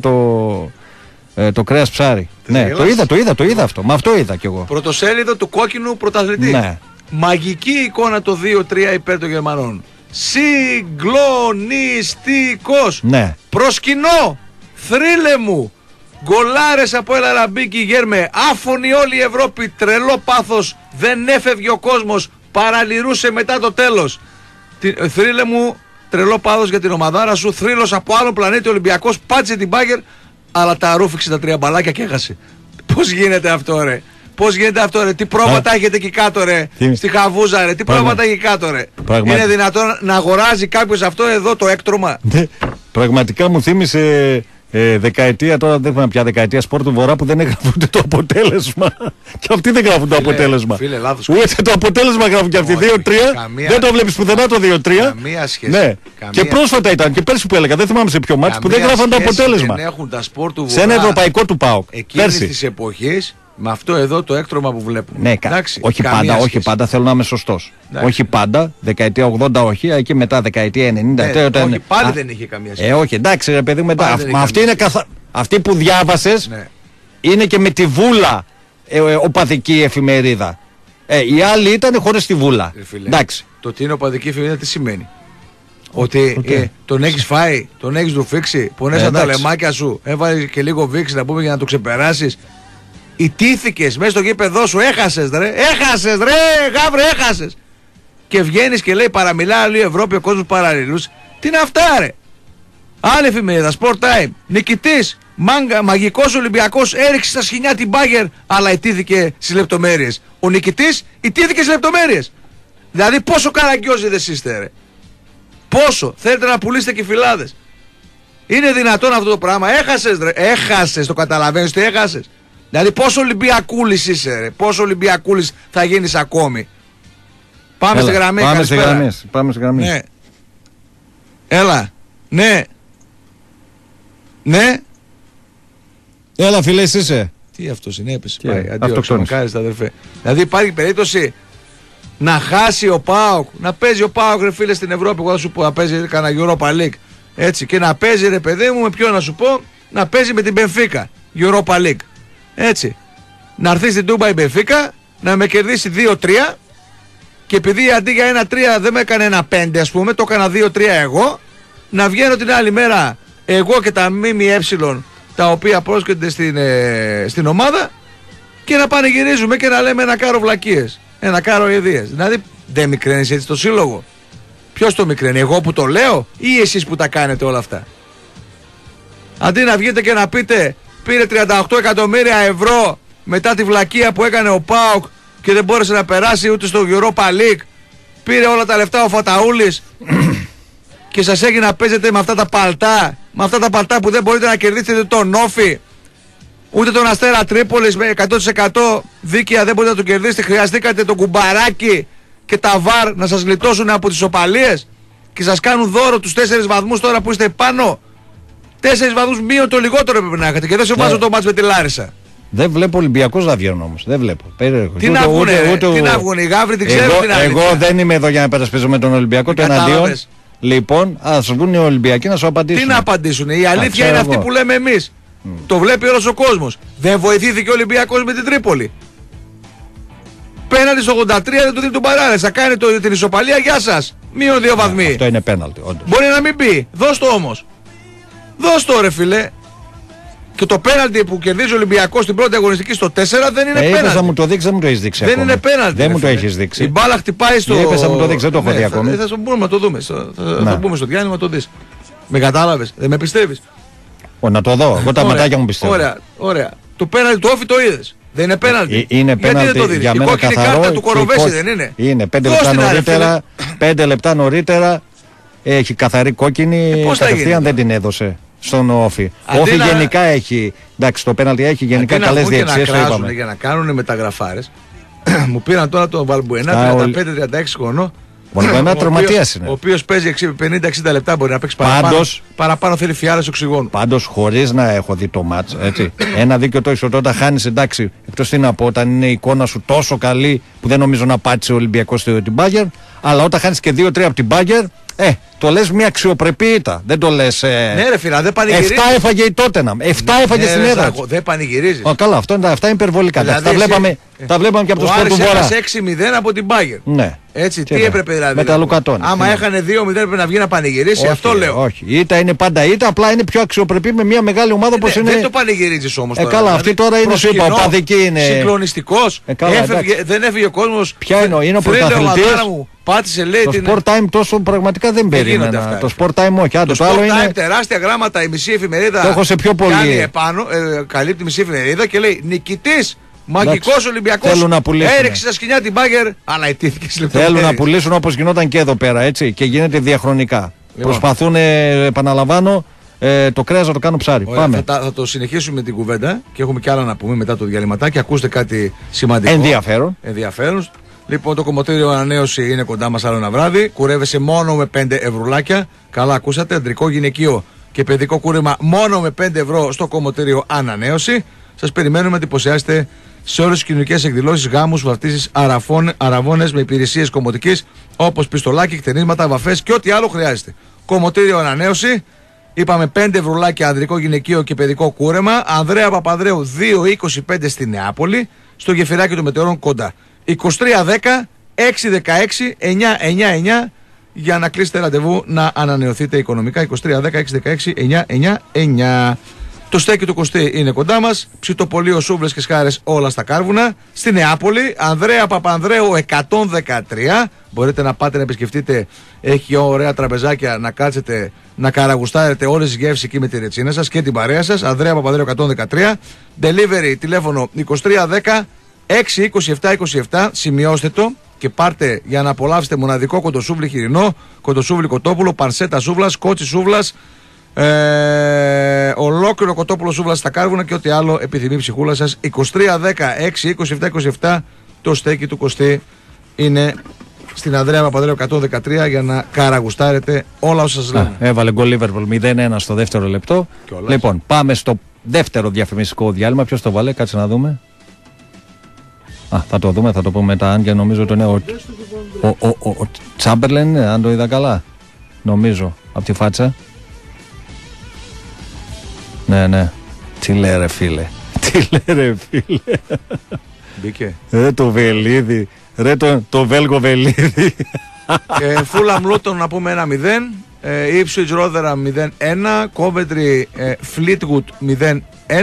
το κρέας ψάρι. Ναι, το είδα αυτό, μα αυτό είδα κι εγώ. Πρωτοσέλιδο του κόκκινου πρωταθλητή. Ναι. Μαγική εικόνα το 2-3 υπέρ των Γερμανών. Συγκλονιστικός. Ναι. Προσκυνώ, θρύλε μου. Γκολάρες από El Arabici Γέρμε. Άφωνη όλη η Ευρώπη. Τρελό πάθος. Δεν έφευγε ο κόσμος. Παραλυρούσε μετά το τέλος. Θρύλε μου, τρελό πάθος για την ομαδάρα σου. Θρύλος από άλλο πλανήτη. Ολυμπιακός πάτησε την Μπάγκερ. Αλλά τα ρούφηξε τα 3 μπαλάκια και έχασε. Πώς γίνεται αυτό ρε? Πώς γίνεται αυτό ρε? Τι πρόβατα έχετε εκεί κάτω ρε? Στη Χαβούζα ρε? Τι πρόβατα έχει κάτω ρε? Είναι δυνατόν να αγοράζει κάποιος αυτό εδώ το έκτρωμα? Πραγματικά μου θύμισε Δεκαετία, τώρα δεν θυμάμαι ποια δεκαετία, Σπορ του Βορρά που δεν έγραφε ούτε το αποτέλεσμα. Και αυτοί δεν γράφουν το αποτέλεσμα. Φίλε, λάθος. Ούτε το αποτέλεσμα γράφουν και αυτοί. 2-3. Δεν το βλέπεις πουθενά το 2-3. Καμία σχέση. Ναι. Και πρόσφατα ήταν και πέρσι που έλεγα, δεν θυμάμαι σε ποιο μάτι που δεν γράφαν το αποτέλεσμα. Δεν έχουν τα Σπορ του Βορρά. Σε ένα ευρωπαϊκό του ΠΑΟΚ. Εκείνης της εποχής, με αυτό εδώ το έκτρωμα που βλέπουμε. Ναι, όχι πάντα, θέλω να είμαι σωστός. Όχι πάντα, δεκαετία 80 όχι, εκεί μετά δεκαετία 90. Όχι, πάλι δεν είχε καμία σχέση. Όχι, εντάξει, ρε παιδί, μετά. Αυτή που διάβασες είναι και με τη βούλα οπαδική εφημερίδα. Οι άλλοι ήταν χωρίς τη βούλα. Εντάξει. Το τι είναι οπαδική εφημερίδα τι σημαίνει? Ότι τον έχεις φάει, τον έχεις ρουφήξει, πονέσαν τα λεμάκια σου, έβαλες και λίγο βίξ να πούμε για να το ξεπεράσεις. Ιτήθηκες μέσα στο γήπεδό σου, έχασες ρε, γάβρε, έχασες. Και βγαίνεις και λέει παραμιλά άλλη Ευρώπη, ο κόσμος παραλληλούς. Τι είναι αυτά ρε? Άλλη εφημερίδα, Sport Time, νικητής, μαγικός Ολυμπιακός, έριξε στα σχοινιά την Μπάγερ, αλλά ιτήθηκε στις λεπτομέρειες. Ο νικητής ιτήθηκε στις λεπτομέρειες. Δηλαδή πόσο καραγκιόζιδες είστε ρε? Πόσο, θέλετε να πουλήσετε και φυλάδες? Είναι δυνατόν αυτό το πράγμα? Έχασες ρε, έχασες, το καταλαβαίνεις ότι έχασες? Δηλαδή πόσο Ολυμπιακούλης είσαι ρε? Πόσο Ολυμπιακούλης θα γίνεις ακόμη? Πάμε στη γραμμή. Πάμε στη γραμμή. Ναι. Έλα. Ναι. Έλα φίλε, εσύ είσαι. Τι αυτός είναι, έπεσε. Πάει, αντίο, ξεμακάριστε αδερφέ. Δηλαδή υπάρχει περίπτωση να χάσει ο ΠΑΟΚ, να παίζει ο ΠΑΟΚ ρε φίλε στην Ευρώπη, εγώ θα σου πω να παίζει κανένα Europa League. Έτσι, και να παίζει ρε παιδί μου με ποιον να σου πω, να παίζει με την Benfica, Europa League. Έτσι. Να έρθει στην Τούμπα η Benfica, να με κερδίσει 2-3 και επειδή αντί για 1-3 δεν με έκανε 1-5 ας πούμε, το έκανα 2-3 εγώ, να βγαίνω την άλλη μέρα εγώ και τα ΜΜΕ τα οποία πρόσκειται στην ομάδα και να πανηγυρίζουμε και να λέμε ένα κάρο βλακίες, ένα κάρο ιδίες. Δηλαδή δεν μικραίνεις έτσι το σύλλογο? Ποιος το μικραίνει, εγώ που το λέω ή εσείς που τα κάνετε όλα αυτά? Αντί να βγείτε και να πείτε πήρε 38 εκατομμύρια ευρώ μετά τη βλακεία που έκανε ο ΠΑΟΚ και δεν μπόρεσε να περάσει ούτε στο Europa League, πήρε όλα τα λεφτά ο Φαταούλης και σας έγινε να παίζετε με αυτά τα παλτά, με αυτά τα παλτά που δεν μπορείτε να κερδίσετε τον Όφι ούτε τον Αστέρα Τρίπολης με 100% δίκαια, δεν μπορείτε να το κερδίσετε. Χρειαστήκατε τον Κουμπαράκι και τα ΒΑΡ να σας γλιτώσουν από τις οπαλίες και σας κάνουν δώρο τους 4 βαθμούς τώρα που είστε πάνω. 4 βαθμούς μείον το λιγότερο πρέπει να έχετε και δεν σε βάζω το μάτς με τη Λάρισα. Δεν βλέπω Ολυμπιακός να βγαίνουν όμως. Δεν βλέπω. Τι να βγουν οι γάβροι, την ξέρουν την αλήθεια. Εγώ δεν είμαι εδώ για να περασπίζω με τον Ολυμπιακό, το εναντίον. Λοιπόν, ας βγουν οι Ολυμπιακοί να σου απαντήσουν. Τι να απαντήσουν? Η αλήθεια είναι αυτή που λέμε εμείς. Το βλέπει όλος ο κόσμος. Δεν βοηθήθηκε ο Ολυμπιακός με την Τρίπολη. Πέναλτι στο 83 δεν του δίνει τον παράλληλα. Θα κάνει την ισοπαλία, γεια σας. Μείον 2 βαθμοί. Αυτό είναι πέναλτι, όντως. Μπορεί να μην πει. Δώσ' το όμως. Δώσ' το ρε φίλε. Και το πέναλτι που κερδίζει ο Ολυμπιακός στην πρώτη αγωνιστική στο 4 δεν είναι πέναλτι. Θα μου το δείξει, δεν μου το έχεις δείξει. Δεν είναι πέναλτι. Δεν μου το έχεις δείξει. Η μπάλα χτυπάει στο. Θα μου το δείξει, δεν το έχω δει ακόμη. Θα μπορούμε να το δούμε. Θα μπούμε στο διάλειμμα να το δεις. Με κατάλαβες, δεν με πιστεύεις? Να το δω. Εγώ τα ματάκια μου πιστεύω. Ωραία. Το πέναλτι του Όφι το είδες? Δεν είναι πέναλτι? Είναι πέναλτι για μένα καθαρό. Η κάρτα του Κοροβέση δεν είναι? Είναι 5 λεπτά νωρίτερα. Έχει καθαρή κόκκινη. Κατευθείαν δεν την έδωσε στον Όφι. Όφι γενικά έχει. Εντάξει, το πέναλτι έχει γενικά καλές διαιτησίες. Για να κάνουν μεταγραφάρες. Μου πήραν τώρα τον Βαλμπουενά 35-36 χρονών. Βαλμπουενά τραυματίας είναι. Ο οποίος παίζει 50-60 λεπτά, μπορεί να παίξει παραπάνω, θέλει φιάλες οξυγόνου. Πάντως χωρίς να έχω δει το μάτς, έτσι. Ένα δίκιο το έχεις όταν χάνεις, εντάξει. Εκτός τι να πω, όταν είναι η εικόνα σου τόσο καλή που δεν νομίζω να πάτησε ο Ολυμπιακός την Μπάγερ. Αλλά όταν χάνεις και 2-3 από την Μπάγερ, το λες μια αξιοπρεπή ήττα. Δεν το λες. Ναι, ρε φίλα, δεν πανηγυρίζει. 7 έφαγε η Τότεναμ. 7 έφαγε στην έδρα. Δεν πανηγυρίζει. Καλά, αυτά είναι υπερβολικά. Δηλαδή, τα βλέπαμε και από το Σπορ του Βορρά. Έχασε 6-0 από την Μπάγερ. Ναι. Έτσι, τι έπρεπε δηλαδή? Με τα Λουκατόνι. Άμα έχανε 2-0 έπρεπε να βγει να πανηγυρίσει. Αυτό λέω. Όχι. Η ήττα είναι πάντα ήττα, απλά είναι πιο αξιοπρεπή με μια μεγάλη ομάδα όπως είναι. Δεν το πανηγυρίζει όμως. Καλά, αυτή τώρα είναι σου είπα. Οπαδική είναι. Συγκλονιστικός. Δεν έφυγε ο κόσμος. Ποια είναι ο πρωταθλητής? Πάτησε λέει το Sport Time τόσο πραγματικά δεν περίμενα. Το Sport Time όχι. Το Sport Time τεράστια γράμματα, η μισή εφημερίδα. Το έχω σε πιο πολύ. Κάνει επάνω, καλύπτει μισή εφημερίδα και λέει νικητής, μαγικός Ολυμπιακός. Έριξε στα σκοινιά την Μπάγερ, αλλά ετήθηκε στις λεπτομέρειες. Θέλουν να πουλήσουν όπως γινόταν και εδώ πέρα, έτσι. Και γίνεται διαχρονικά. Προσπαθούν, επαναλαμβάνω, το κρέας να το κάνω ψάρι. Ωραία, Πάμε. θα το συνεχίσουμε την κουβέντα και έχουμε και άλλα να πούμε μετά το διαλυματάκι. Ακούστε κάτι σημαντικό. Ενδιαφέρον. Λοιπόν, το κομμωτήριο ανανέωση είναι κοντά μας άλλο ένα βράδυ. Κουρεύεσαι μόνο με 5 ευρουλάκια. Καλά, ακούσατε. Αντρικό, γυναικείο και παιδικό κούρεμα μόνο με 5 ευρώ στο κομμωτήριο ανανέωση. Σας περιμένουμε να εντυπωσιάσετε σε όλες τις κοινωνικές εκδηλώσεις, γάμους, βαφτίσεις, αραβώνες με υπηρεσίες κομμωτικής όπως πιστολάκι, κτενίσματα, βαφές και ό,τι άλλο χρειάζεται. Κομμωτήριο ανανέωση. Είπαμε 5 ευρουλάκια ανδρικό, γυναικείο και παιδικό κούρεμα. Ανδρέα Παπανδρέου 225 στη Νεάπολη. Στο γεφυράκι των Μετεωρών κοντά. 2310 616 999 για να κλείσετε ραντεβού να ανανεωθείτε οικονομικά. 2310 616 999. Το στέκι του Κωστή είναι κοντά μας. Ψητοπολείο, σούβλες και σκάρες όλα στα Κάρβουνα. Στη Νεάπολη, Ανδρέα Παπανδρέου 113. Μπορείτε να πάτε να επισκεφτείτε. Έχει ωραία τραπεζάκια να κάτσετε να καραγουστάρετε όλες τις γεύσεις εκεί με τη ρετσίνα σας και την παρέα σας. Ανδρέα Παπανδρέου 113. Delivery τηλέφωνο 2310 62727. Σημειώστε το και πάρτε για να απολαύσετε μοναδικό κοντοσούβλι χοιρινό, κοντοσούβλι κοτόπουλο, πανσέτα σούβλας, κότσι σούβλας. Ολόκληρο κοτόπουλο σούβλα στα Κάρβουνα και ό,τι άλλο επιθυμεί η ψυχούλα σας. 2310 62727. Το στέκι του Κωστή είναι στην Ανδρέα Παπανδρέου 113 για να καραγουστάρετε όλα όσα σας λέμε. Έβαλε γκολ Λίβερπουλ 0-1 στο δεύτερο λεπτό. Λοιπόν, πάμε στο δεύτερο διαφημιστικό διάλειμμα. Ποιος το βάλε, κάτσε να δούμε. Θα το δούμε, θα το πούμε μετά. Αν και νομίζω το είναι ο Τσάμπερλεν, αν το είδα καλά. Νομίζω, από τη φάτσα. Ναι. Τι λέει ρε φίλε. Μπήκε. Ρε το Βελίδι. Ρε το Βέλγο Βελίδι. Φούλαμ Λούτον να πούμε 1-0. Ipswich Rotherham 0-1. Coventry Fleetwood 0-1.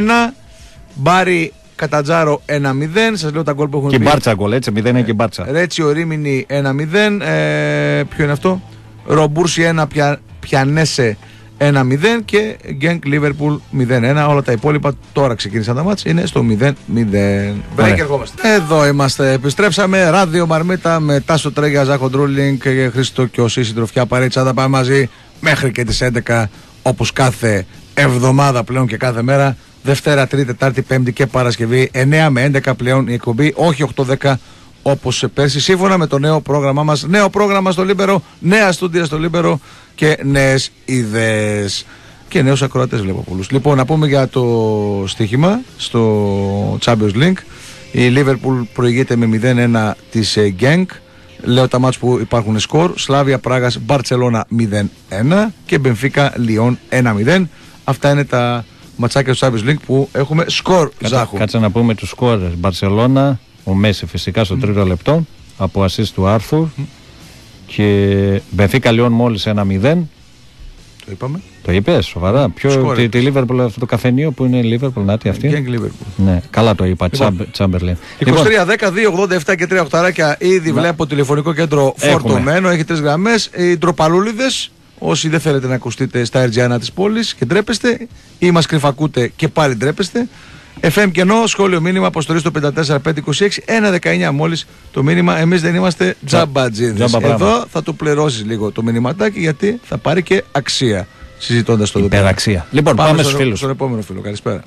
Μπάρι Κατατζάρο 1-0. Σας λέω τα γκολ που έχουν πει. Και Μπάρτσα γκολ, έτσι, 0-1 και Μπάρτσα. Ρέτσιο Ρίμινι 1-0. Ποιο είναι αυτό? Ρομπούρσι 1, Πιανέσε 1-0 και Γκένκ Λίβερπουλ 0-1. Όλα τα υπόλοιπα τώρα ξεκίνησαν τα μάτς. Είναι στο 0-0. Break, ερχόμαστε. Εδώ είμαστε. Επιστρέψαμε. Ράδιο Μαρμίτα με Τάσο Τρέγια, Ζάχο Ντρούλινγκ και Χρήστο και Οσή συντροφιά παρέτσα. Θα πάμε μαζί μέχρι και τις 11 όπως κάθε εβδομάδα πλέον και κάθε μέρα. Δευτέρα, Τρίτη, Τετάρτη, Πέμπτη και Παρασκευή. 9 με 11 πλέον η εκπομπή. Όχι 8-10 όπως πέρσι. Σύμφωνα με το νέο πρόγραμμά μας. Νέο πρόγραμμα στο Λίμπερο. Νέα στούντια στο Λίμπερο. Και νέες ιδέες. Και νέους ακροατές βλέπω πολλούς. Λοιπόν, να πούμε για το στοίχημα στο Champions League. Η Liverpool προηγείται με 0-1 της Genk. Λέω τα μάτς που υπάρχουν σκορ. Σλάβια Πράγας Μπαρτσελώνα 0-1 και Μπενφίκα Λιόν 1-0. Αυτά είναι τα ματσάκια του Champions League που έχουμε σκορ. Ζάχου. Κάτσε να πούμε τους σκόρες. Μπαρτσελώνα, ο Μέση φυσικά στο τρίτο λεπτό από assist του Άρθουρ. Και Μπενφίκα Λιόν μόλις 1-0. Το είπαμε. Το είπες, σοβαρά. Τη Λίβερπουλ, αυτό το καφενείο που είναι η Λίβερπουλ, να τι αυτή. Ναι, καλά το είπα. Τσάμπερλιν. 23-10-2-87 και 3 οχταράκια ήδη βλέπω τηλεφωνικό κέντρο φορτωμένο. Έχει 3 γραμμές. Οι ντροπαλούλιδες, όσοι δεν θέλετε να ακουστείτε στα RG1 της πόλης και ντρέπεστε, ή μας κρυφακούτε και πάλι ντρέπεστε. FM κενό, σχόλιο μήνυμα, αποστολή στο 54526, 1,19 μόλις το μήνυμα. Εμείς δεν είμαστε τζαμπατζίδες. Εδώ θα το πληρώσεις λίγο το μηνυματάκι γιατί θα πάρει και αξία συζητώντας το εδώ. Υπεραξία. Λοιπόν, πάμε στους φίλους. Στον επόμενο φίλο. Καλησπέρα.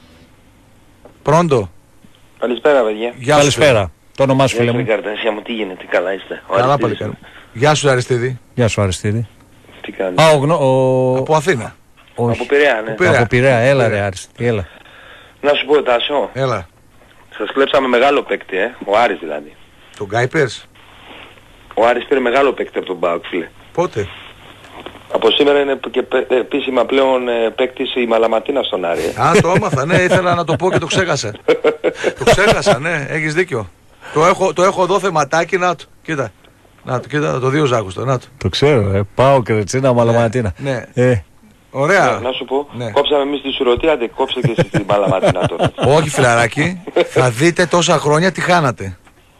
Πρώτο. Καλησπέρα, παιδιά. Καλησπέρα. Το όνομά σου, φίλε μου. Καρτασία μου, τι γίνεται, καλά είστε? Καλά, πάλι καλά. Γεια σου, Αριστίδη. Γεια σου, Αριστίδη. Τι κάνεις? Από Αθήνα. Από Πειραιά, ναι. Από Πειραιά, έλα ρε Αριστίδη, έλα. Να σου πω, Τάσο. Έλα. Σας κλέψαμε μεγάλο παίκτη, ο Άρης δηλαδή. Τον Γκάιπερς. Ο Άρης πήρε μεγάλο παίκτη από τον ΠΑΟΚ, φίλε. Πότε? Από σήμερα είναι και επίσημα πλέον παίκτης η Μαλαματίνα στον Άρη. Α, το έμαθα, ναι, ήθελα να το πω και το ξέχασα. Το ξέχασα, ναι, έχεις δίκιο. Το έχω εδώ θεματάκι, να το, κοίτα. Να το, κοίτα, το 2 Ζάκους, να το. Το ξέρω, πάω και ρετσίνα Μαλαματίνα. Ναι. Ωραία. Να σου πω, κόψαμε εμείς τη Σουρωτή, άντε κόψε και στη Μαλαματίνα τώρα. Όχι φιλαράκι, θα δείτε τόσα χρόνια τι χάνατε.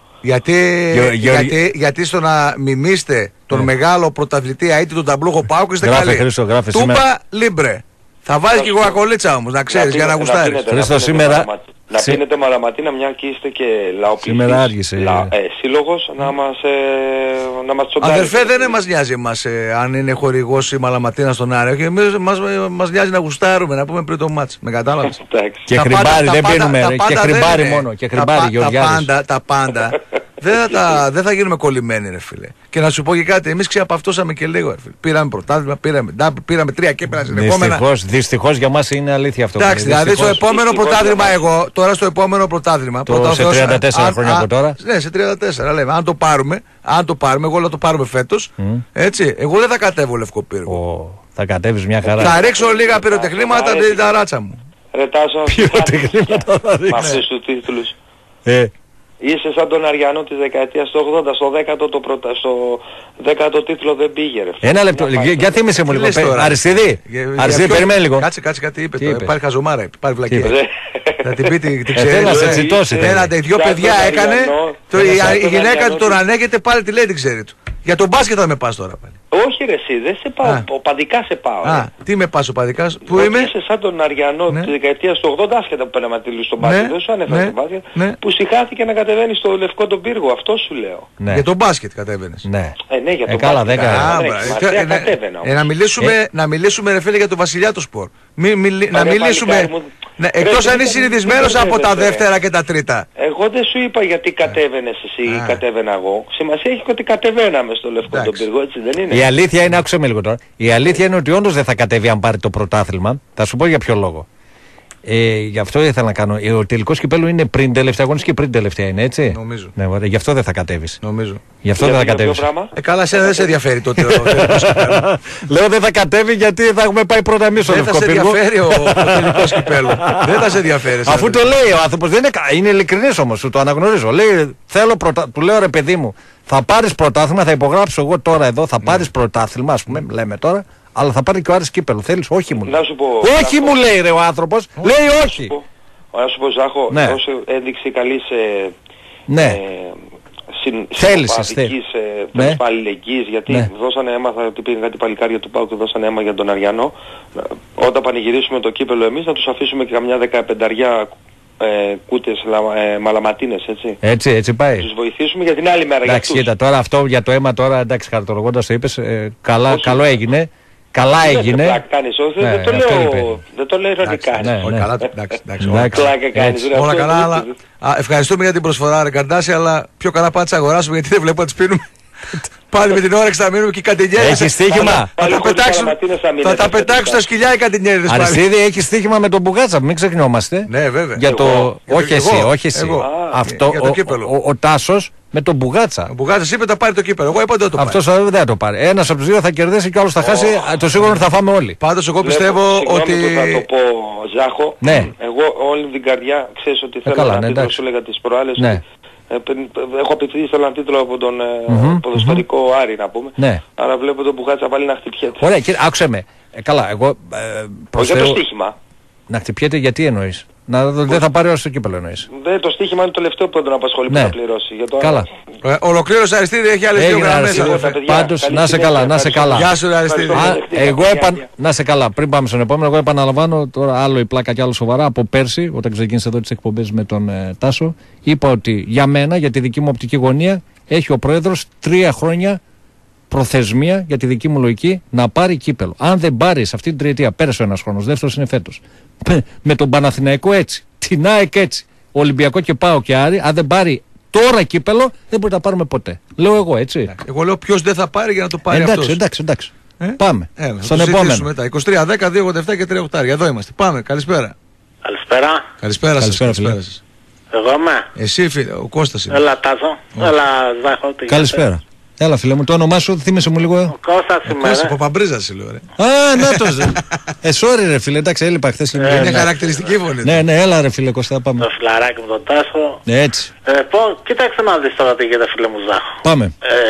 Γιατί στο να μιμήστε τον μεγάλο πρωταθλητή αίτητο τον ταμπλούχο Πάουκ είστε καλοί. Τούπα Λίμπρε. Θα βάλεις και κοκακολίτσα όμως, να ξέρεις, για να γουστάρεις. Χρήστο, Να πίνετε Μαλαματίνα, μια και είστε και σήμερα άργησε. Σύλλογος, να μας τσοντάρει. Αδερφέ, δεν μας νοιάζει εμάς αν είναι χορηγός η Μαλαματίνα στον Άρη. Εμείς μας νοιάζει να γουστάρουμε, να πούμε πριν το μάτς. Με κατάλαβες. Και χρυμπάρι δεν πίνουμε. Και χρυμπάρι μόνο. Και χρυμπάρι, Γεωργιάδης. Τα πάντα. Δεν θα γίνουμε κολλημένοι, ρε φίλε. Και να σου πω και κάτι, εμείς ξεαπαυτώσαμε και λίγο. Ρε φίλε. Πήραμε πρωτάθλημα, πήραμε 3 κύπελα συνεχόμενα. Δυστυχώς για μας είναι αλήθεια αυτό. Εντάξει, δηλαδή στο επόμενο πρωτάθλημα εγώ, τώρα στο επόμενο πρωτάθλημα. Σε 34 χρόνια από τώρα. Ναι, σε 34 λέμε. Αν το πάρουμε, εγώ να το πάρουμε φέτος. Έτσι, εγώ δεν θα κατέβω Λευκό Πύργο. Θα κατέβεις μια χαρά. Θα ρίξω λίγα πυροτεχνήματα την ταράτσα μου. Ρε Τάσο, πυροτεχνήματα θα ρίξω. Με αυτούς τους τίτλους. Είσαι σαν τον Αριανό της δεκαετίας του 80, στο 10ο τίτλο δεν πήγε ρε. Ένα λεπτό, για θύμισε μου λίγο. Αριστίδη, περιμένει λίγο. Κάτσε κάτι είπε τώρα, υπάρχει χαζομάρα, υπάρχει βλακία. Θα την πει, την ξέρει. Θέλω να σε τσιτώσει. Δυο παιδιά έκανε, η γυναίκα του τώρα ανέγεται πάλι τη λέει την ξέρει του. Για τον μπάσκετ θα με πας τώρα πάλι. Όχι ρε εσύ, δεν σε πάω, οπαδικά σε πάω. Τι με πας οπαδικά, πού είμαι? Είσαι σαν τον Αριανό της δεκαετίας του 80, άσχετα που πέραμε τη στον μπάσκετ, δεν σου ανέφερα τον μπάσκετ, που συχάθηκε να κατεβαίνει στο Λευκό τον Πύργο, αυτό σου λέω. Για τον μπάσκετ κατέβαινες. Ναι, για τον μπάσκετ. Να μιλήσουμε ρε φίλε για τον Βασιλιά του Σπορ. Να μιλήσουμε, εκτός αν είσαι συνηθισμένος από τα δεύτερα και τα τρίτα. Εγώ δεν σου είπα γιατί κατέβαινες εσύ ή κατέβαινα εγώ. Σημασία έχει ότι κατεβαίναμε στο Λευκό τον Πύργο, έτσι δεν είναι? Η αλήθεια είναι, άκουσε με λίγο τώρα. Η αλήθεια είναι ότι όντως δεν θα κατέβει αν πάρει το πρωτάθλημα. Θα σου πω για ποιο λόγο. Γι' αυτό ήθελα να κάνω. Ο τελικός κυπέλλου είναι πριν τελευταία αγωνιστική και πριν τελευταία είναι, έτσι. Νομίζω. Ναι, ωραία, γι' αυτό δεν θα κατέβεις. Νομίζω. Γι' αυτό δεν θα κατέβεις. Καλά, εσένα δεν σε ενδιαφέρει τότε ο τελικός κυπέλλου. Λέω δεν θα κατέβει γιατί θα έχουμε πάει πρώτα εμείς στο Λευκό Πύργο. Δεν θα σε ενδιαφέρει ο τελικός κυπέλλου. Δεν θα σε ενδιαφέρει. Αφού το λέει ο άνθρωπος, είναι ειλικρινής όμως, σου το αναγνωρίζω. Λέει, του λέω ρε παιδί μου, θα πάρεις πρωτάθλημα, θα υπογράψω εγώ τώρα εδώ, θα πάρεις πρωτάθλημα, ας πούμε, λέμε τώρα. Αλλά θα πάρει και ο Άρης κύπελλο. Θέλεις? Όχι μου λέει. Όχι μου λέει ρε ο άνθρωπος. Λέει όχι. Να σου πω Ζάχο, όσο έδειξε καλή θέλησης αλληλεγγύης, γιατί δώσανε αίμα, ότι πήγαν κάτι παλικάρια του ΠΑΟΚ και δώσανε αίμα για τον Αριανό. Όταν πανηγυρίσουμε το κύπελλο εμείς να τους αφήσουμε και καμιά 15 κούτες μαλαματίνες, έτσι. Έτσι πάει. Τους βοηθήσουμε για την άλλη μέρα. Εντάξει, κοίτα, τώρα αυτό για το αίμα τώρα, εντάξει, χαρτολογώντας το είπες, καλό έγινε. Καλά έγινε. Δεν το λέω ειρωνικά. Πλάκα κάνεις. Όλα καλά, αλλά ευχαριστούμε για την προσφορά ρε Καρντάση, αλλά πιο καλά πάτε να αγοράσουμε γιατί δεν βλέπω να τις πίνουμε. Πάλι με την όρεξη θα μείνουμε και οι κατηνιέρες. Έχει στοίχημα. Θα τα πετάξουν στα σκυλιά οι κατηνιέρες. Αριστίδη, έχει στοίχημα με τον Μπουγάτσα, μην ξεχνιόμαστε. Ναι, βέβαια. Όχι εσύ. Αυτό ο Τάσος με τον Μπουγάτσα. Ο Μπουγάτσας είπε θα πάρει το κύπελλο. Εγώ είπα ότι το πάρει. Αυτός δεν θα το πάρει. Ένας από τους δύο θα κερδίσει και ο άλλος θα χάσει. Το σίγουρο θα φάμε όλοι. Πάντως εγώ πιστεύω ότι. Θα το πω Ζάχο. Εγώ όλη την καρδιά ξέρεις ότι θέλω να τίτλο σου έλεγα τις προάλλες. Έχω απευθύνει σε έναν τίτλο από τον ποδοσφαιρικό Άρη να πούμε. Ναι. Άρα βλέπω τον Μπουγάτσα πάλι να χτυπιέται. Ωραία, κύριε, άκουσε με. Καλά, εγώ. Όχι για το στοίχημα. Να χτυπιέται γιατί εννοείς? Δεν θα πάρει όσο κύπελλο εννοείς? Το στοίχημα είναι το τελευταίο που τον απασχολεί που θα πληρώσει. Καλά. Ολοκλήρωσε Αριστίδη, έχει άλλες 2 γραμμές. Πάντως, να σε καλά, να σε καλά. Γεια σου Αριστίδη. Να σε καλά, πριν πάμε στον επόμενο, εγώ επαναλαμβάνω τώρα άλλο η πλάκα και άλλο σοβαρά. Από πέρσι, όταν ξεκίνησα εδώ τις εκπομπές με τον Τάσο, είπα ότι για μένα, για τη δική μου οπτική γωνία, έχει ο Πρόεδρος 3 χρόνια προθεσμία για τη δική μου λογική να πάρει κύπελλο. Αν δεν πάρει σε αυτή την τριετία, πέρασε ο ένας χρόνος, δεύτερος είναι φέτος. Με τον Παναθηναϊκό έτσι, την ΑΕΚ έτσι, Ολυμπιακό και ΠΑΟΚ και Άρη, αν δεν πάρει τώρα κύπελλο, δεν μπορεί να πάρουμε ποτέ. Λέω εγώ έτσι. Εγώ λέω ποιος δεν θα πάρει για να το πάρει αυτός. Εντάξει. Πάμε. Στον επόμενο. Μετά. 23, 10, 2, 87 και 3 οκτάρια. Εδώ είμαστε. Πάμε. Καλησπέρα. Καλησπέρα σας. Εγώ είμαι. Εσύ φίλε, ο Κώστας είναι. Έλα Τάσο. Έλα Ζάχο. Καλησπέρα. Έλα φίλε μου, το όνομά σου θύμισε μου λίγο. Ο Κώστας σήμερα. Κώστας Παπαμπρίζας λέω ρε. Να το ζε. Sorry ρε φίλε, εντάξει έλειπα χθες. Είναι χαρακτηριστική φωνή. Ναι, έλα ρε φίλε Κώστα, πάμε. Το φιλαράκι μου τον Τάσο. Έτσι. Κοίταξε να δεις τώρα τι γίνεται φίλε μου Ζάχο. Πάμε.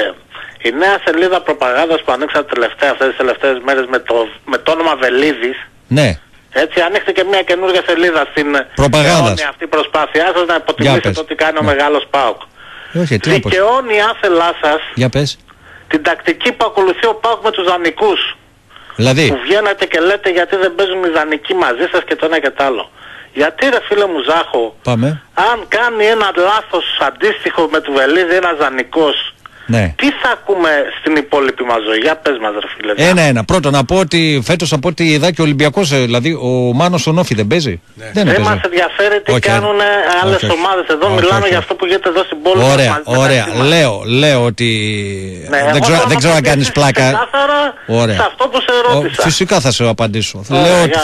Η νέα σελίδα προπαγάνδας που ανοίξατε αυτές τις τελευταίες μέρες με το όνομα Βελίδης. Ναι. Έτσι ανοίχθηκε μια καινούργια σελίδα στην αιώνια αυτή προσπάθειά σας να υποτιμήσετε ότι κάνει ο μεγάλος ΠΑΟΚ. Δικαιώνει η άθελά σας την τακτική που ακολουθεί ο ΠΑΟΚ με τους δανεικούς. Δηλαδή. Που βγαίνετε και λέτε γιατί δεν παίζουν οι δανεικοί μαζί σας και το ένα και το άλλο. Γιατί ρε φίλε μου Ζάχο, αν κάνει ένα λάθος αντίστοιχο με του Βελίδη ένας δανεικός, ναι, τι θα ακούμε στην υπόλοιπη μας ζωή? Για πες μας ρε φίλε. Ένα. Πρώτον να πω ότι φέτος από ό,τι είδα και ο Ολυμπιακός, δηλαδή ο Μάνος ο Νόφι δεν παίζει. Ναι. Δεν μας ενδιαφέρει τι κάνουν άλλες ομάδες. Εδώ μιλάμε για αυτό που γίνεται εδώ στην πόλη. Ωραία. Λέω ότι δεν ξέρω αν κάνεις πλάκα. Ωραία. Σε αυτό που σε ρώτησα. Φυσικά θα σε απαντήσω. Λέω ότι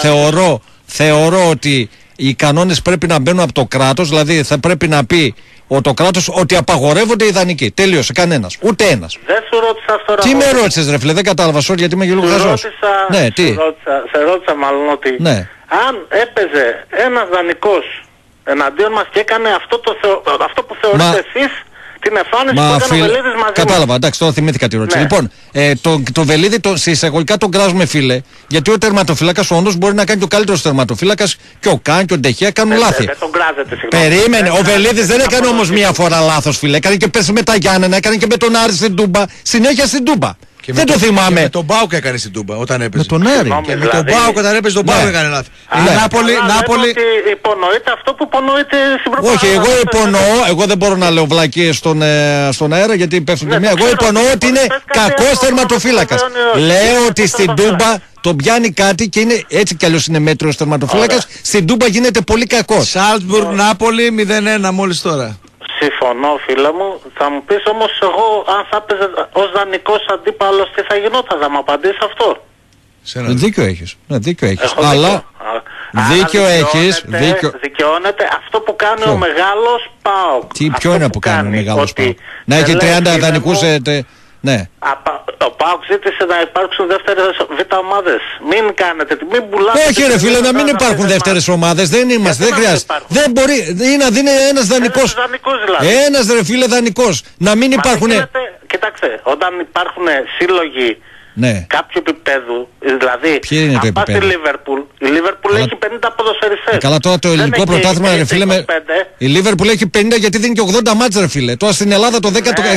θεωρώ ότι οι κανόνες πρέπει να μπαίνουν από το κράτος, δηλαδή θα πρέπει να πει το κράτος ότι απαγορεύονται οι δανεικοί. Τελείωσε, κανένας. Ούτε ένας. Δεν σου ρώτησα αυτό. Τι με ρώτησες ρε φίλε, δεν κατάλαβα, γιατί είμαι και λίγο χαζός. Ναι, σε ρώτησα μάλλον ότι αν έπαιζε ένας δανεικός εναντίον μας και έκανε αυτό που θεωρείτε εσείς την εμφάνιση που έκανε ο Βελίδης μαζί. Κατάλαβα, εντάξει, τώρα θυμήθηκα τη ρώτηση. Ναι. Λοιπόν, το Βελίδη σε εισαγωγικά τον κράζουμε φίλε, γιατί ο τερματοφύλακας όντως μπορεί να κάνει και ο καλύτερος τερματοφύλακας και ο Καν και ο Ντεχέα κάνουν λάθη. Δεν τον κράζετε, συγγνώμη. Περίμενε, ο Βελίδης δεν έκανε όμως μία φορά λάθος φίλε. Έκανε και πέρσι με τα Γιάννενα, έκανε και με τον Άρη στην Τούμπα, συνέχεια στην Τούμπα. Και δεν το θυμάμαι. Με τον Πάουκ έκανε στην Τούμπα όταν έπαιζε. Με τον Άρη. Και με τον Πάουκ όταν έπαιζε τον Πάουκ έκανε λάθη. Η Νάπολη. Υπονοείται αυτό που υπονοείται στην προπαγάνδα. Όχι, εγώ υπονοώ, εγώ δεν μπορώ να λέω βλακίες στον αέρα γιατί πέφτουν και μία. Εγώ υπονοώ ότι είναι κακός τερματοφύλακας. Λέω ότι στην Τούμπα τον πιάνει κάτι και είναι έτσι κι αλλιώς είναι μέτριος τερματοφύλακας. Στην Τούμπα γίνεται πολύ κακός. Σάλτσμπουργκ Νάπολη 0-1 μόλις τώρα. Συμφωνώ φίλε μου, θα μου πεις όμως εγώ αν θα έπαιζε ως δανεικός αντίπαλος τι θα γινόταν, θα μου απαντήσεις αυτό. Δίκιο έχεις, αλλά δίκιο έχεις. Δικαιώνεται αυτό που κάνει ο μεγάλος ΠΑΟΚ. Ποιο είναι που κάνει ο μεγάλος ΠΑΟΚ? Να έχει 30 δανεικούς, ναι. Ο ΠΑΟΚ ζήτησε να υπάρξουν δεύτερες β' ομάδες. Μην κάνετε, μην πουλάτε. Όχι ρε φίλε, να μην υπάρχουν δεύτερες ομάδες. Δεν είμαστε, δεν χρειάζεται. Δεν μπορεί, είναι ένας δανεικός. Ένας ρε φίλε δανεικός. Να μην υπάρχουν. Κοιτάξτε, όταν υπάρχουν σύλλογοι κάποιου επίπεδου, δηλαδή αν πας στη Λίβερπουλ, η Λίβερπουλ έχει 50 ποδοσφαιριστές. Καλά τώρα το ελληνικό πρωτάθλημα ρε φίλε, η Λίβερπουλ έχει 50 γιατί δίνει και 80 μάτς ρε φίλε. Τώρα στην Ελλάδα το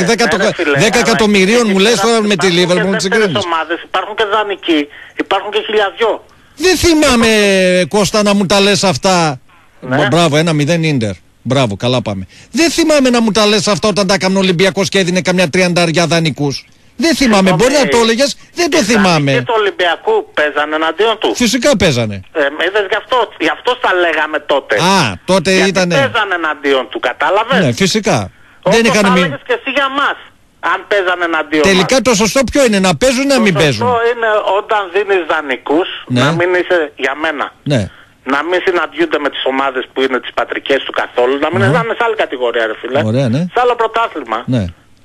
10 εκατομμυρίων μου λες τώρα με τη Λίβερπουλ να συγκρίνεις. Υπάρχουν και δανεικοί, υπάρχουν και χιλιαδιό. Δεν θυμάμαι Κώστα να μου τα λες αυτά. Μπράβο, 1-0 Ίντερ. Μπράβο, καλά πάμε. Δεν θυμάμαι να μου τα λες αυτά όταν τα έκανε ο Ολυμπιακός και έδινε καμιά 30 δανεικούς. Δεν θυμάμαι, μπορεί να το έλεγες, δεν το θυμάμαι. Και του Ολυμπιακού παίζανε εναντίον του. Φυσικά παίζανε. Είδες γι' αυτό τα λέγαμε τότε. Τότε ήταν. Παίζανε εναντίον του, κατάλαβες. Ναι, φυσικά. Δεν είχαν τα έλεγες και εσύ για μας. Αν παίζανε εναντίον τελικά μας. Το σωστό ποιο είναι, να παίζουν ή να μην παίζουν? Το σωστό είναι όταν δίνεις δανεικούς, να μην είσαι για μένα. Ναι. Να μην συναντιούνται με τις ομάδες που είναι τις πατρικές του καθόλου, να μην είναι σε άλλη κατηγορία ρε φίλε. Ωραία, ναι. Σε άλλο πρωτάθλημα. Ναι.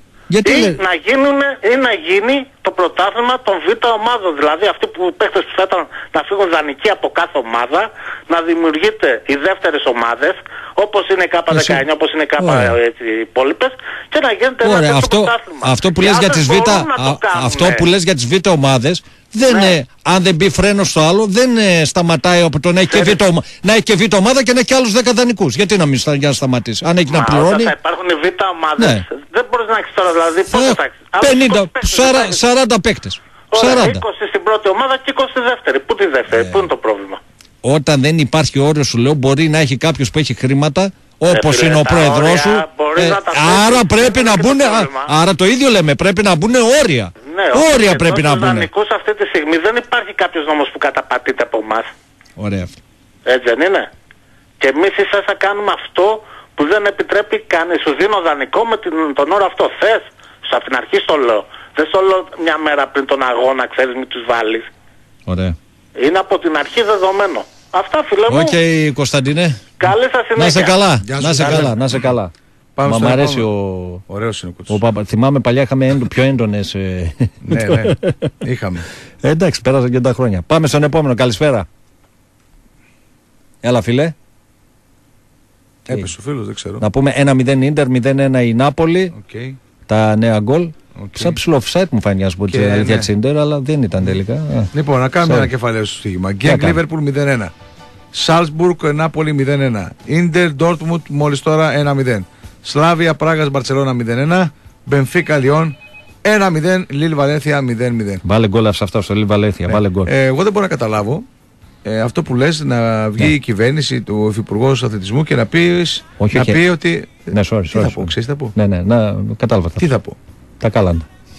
Ή να γίνει το πρωτάθλημα των β' ομάδων. Δηλαδή αυτοί που οι παίχτες που θα ήταν να φύγουν δανεικοί από κάθε ομάδα, να δημιουργείται οι δεύτερες ομάδες, όπως είναι η K19, όπως είναι οι υπόλοιπες, και να γίνεται ένα τέτοιο πρωτάθλημα. Αυτό που λες για τις β' ομάδες, αν δεν μπει φρένο στο άλλο, δεν σταματάει από το να έχει και β' ομάδα και να έχει άλλους 10 δανεικούς. Γιατί να μην σταματήσει? Αν έχει να πληρώνει. Όταν θα υπάρχουν οι β' ομάδες, δεν μπορείς να έχεις τώρα δηλαδή πόσο θα έχεις. 40 παίκτες. 20 στην πρώτη ομάδα και 20 στη δεύτερη. Πού τη δεύτερη, πού είναι το πρόβλημα? Όταν δεν υπάρχει όριο σου λέω, μπορεί να έχει κάποιος που έχει χρήματα, όπως είναι ο πρόεδρός σου. Άρα πρέπει να μπουν. Άρα το ίδιο λέμε, πρέπει να μπουν όρια. Όρια πρέπει να μπουν. Στους αυτή τη στιγμή δεν υπάρχει κάποιος νόμος που καταπατείται από εμάς. Ωραία. Έτσι δεν είναι? Και εμείς ίσως θα κάνουμε αυτό που δεν επιτρέπει κανείς. Σου δίνω δανεικό με τον όρο αυτό. Θες? Από την αρχή στο λέω. Δεν στο λέω μια μέρα πριν τον αγώνα, ξέρεις, μην τους βάλεις. Ωραία. Είναι από την αρχή δεδομένο. Αυτά φίλε μου. Οκ, Κωνσταντίνε. Καλή σας συνέχεια. Να είσαι καλά. Να είσαι καλά. Μα μ' αρέσει ωραίος είναι ο Κούτσος. Θυμάμαι παλιά είχαμε πιο έντονες. Ναι, είχαμε. Εντάξει, πέρασαν και τα χρόνια. Πάμε στον επόμενο. Καλησπέρα. Έλα φίλε. Έπεσε ο φίλος, δεν ξέρω. Να πούμε 1-0 Ίντερ, 0-1 η Νάπολη. Τα νέα γκολ. Σαν ψηλό offside μου φάνηκε από την αλήθεια της Ίντερ, αλλά δεν ήταν τελικά. Λοιπόν, να κάνουμε ένα κεφαλαίο στο στοίχημα. Γκένγκ Λίβερπουλ 0-1. Σάλτσμπουργκ Νάπολη 0-1. Ίντερ Ντόρτμουντ μόλις τώρα 1-0. Σλάβια Πράγας Μπαρτσελώνα 0-1. Μπενφίκα Λιόν 1-0. Λίλ Βαλένθια 0-0. Βάλε γκολ αυτά στο Λίλ Βαλένθια. Βάλε γκολ. Εγώ δεν μπορώ να καταλάβω αυτό που λες, να βγει η κυβέρνηση του Υφυπουργός Αθλητισμού και να πει ότι. Ναι, sorry. Τι θα πω, ξέρεις τι θα πω. Ναι, κατάλαβα. Τι θα πω. Τα κάλανε.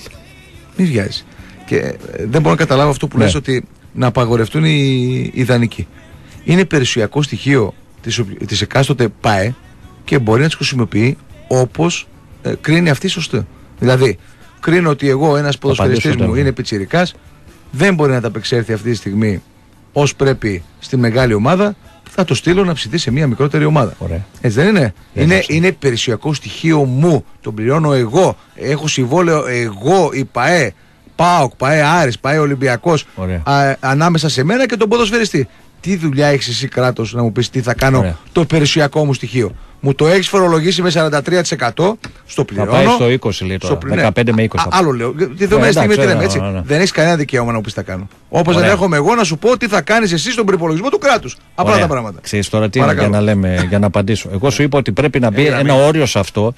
Μη βιάζεις. Και δεν μπορώ να καταλάβω αυτό που λες, ότι να απαγορευτούν οι δανεικοί. Είναι περιουσιακό στοιχείο της εκάστοτε ΠΑΕ και μπορεί να τις χρησιμοποιεί όπως κρίνει αυτή σωστό. Δηλαδή, κρίνω ότι εγώ, ένας ποδοσφαιριστής μου είναι πιτσιρικάς, δεν μπορεί να ταπεξέλθει αυτή τη στιγμή ως πρέπει στη μεγάλη ομάδα, θα το στείλω να ψηθεί σε μια μικρότερη ομάδα. Ωραία. Έτσι δεν είναι? Είναι περιουσιακό στοιχείο μου. Τον πληρώνω εγώ. Έχω συμβόλαιο εγώ, η ΠΑΕ, ΠΑΟΚ, ΠΑΕ Άρης, ΠΑΕ Ολυμπιακός, ανάμεσα σε μένα και τον ποδοσφαιριστή. Τι δουλειά έχεις εσύ, κράτος, να μου πεις τι θα κάνω το περιουσιακό μου στοιχείο? Μου το έχεις φορολογήσει με 43%, στο πληρώνω. Θα πάει στο 20 λέει τώρα, 15 με 20. Άλλο λέω, τη δεδομένη στιγμή τι λέμε, έτσι. Δεν έχεις κανένα δικαίωμα να μου πεις τι θα κάνω. Όπως δεν έρχομαι εγώ να σου πω τι θα κάνεις εσύ στον προϋπολογισμό του κράτους. Απλά τα πράγματα. Ξέρεις τώρα τι είναι, για να απαντήσω. Εγώ σου είπα ότι πρέπει να μπει ένα όριο σε αυτό,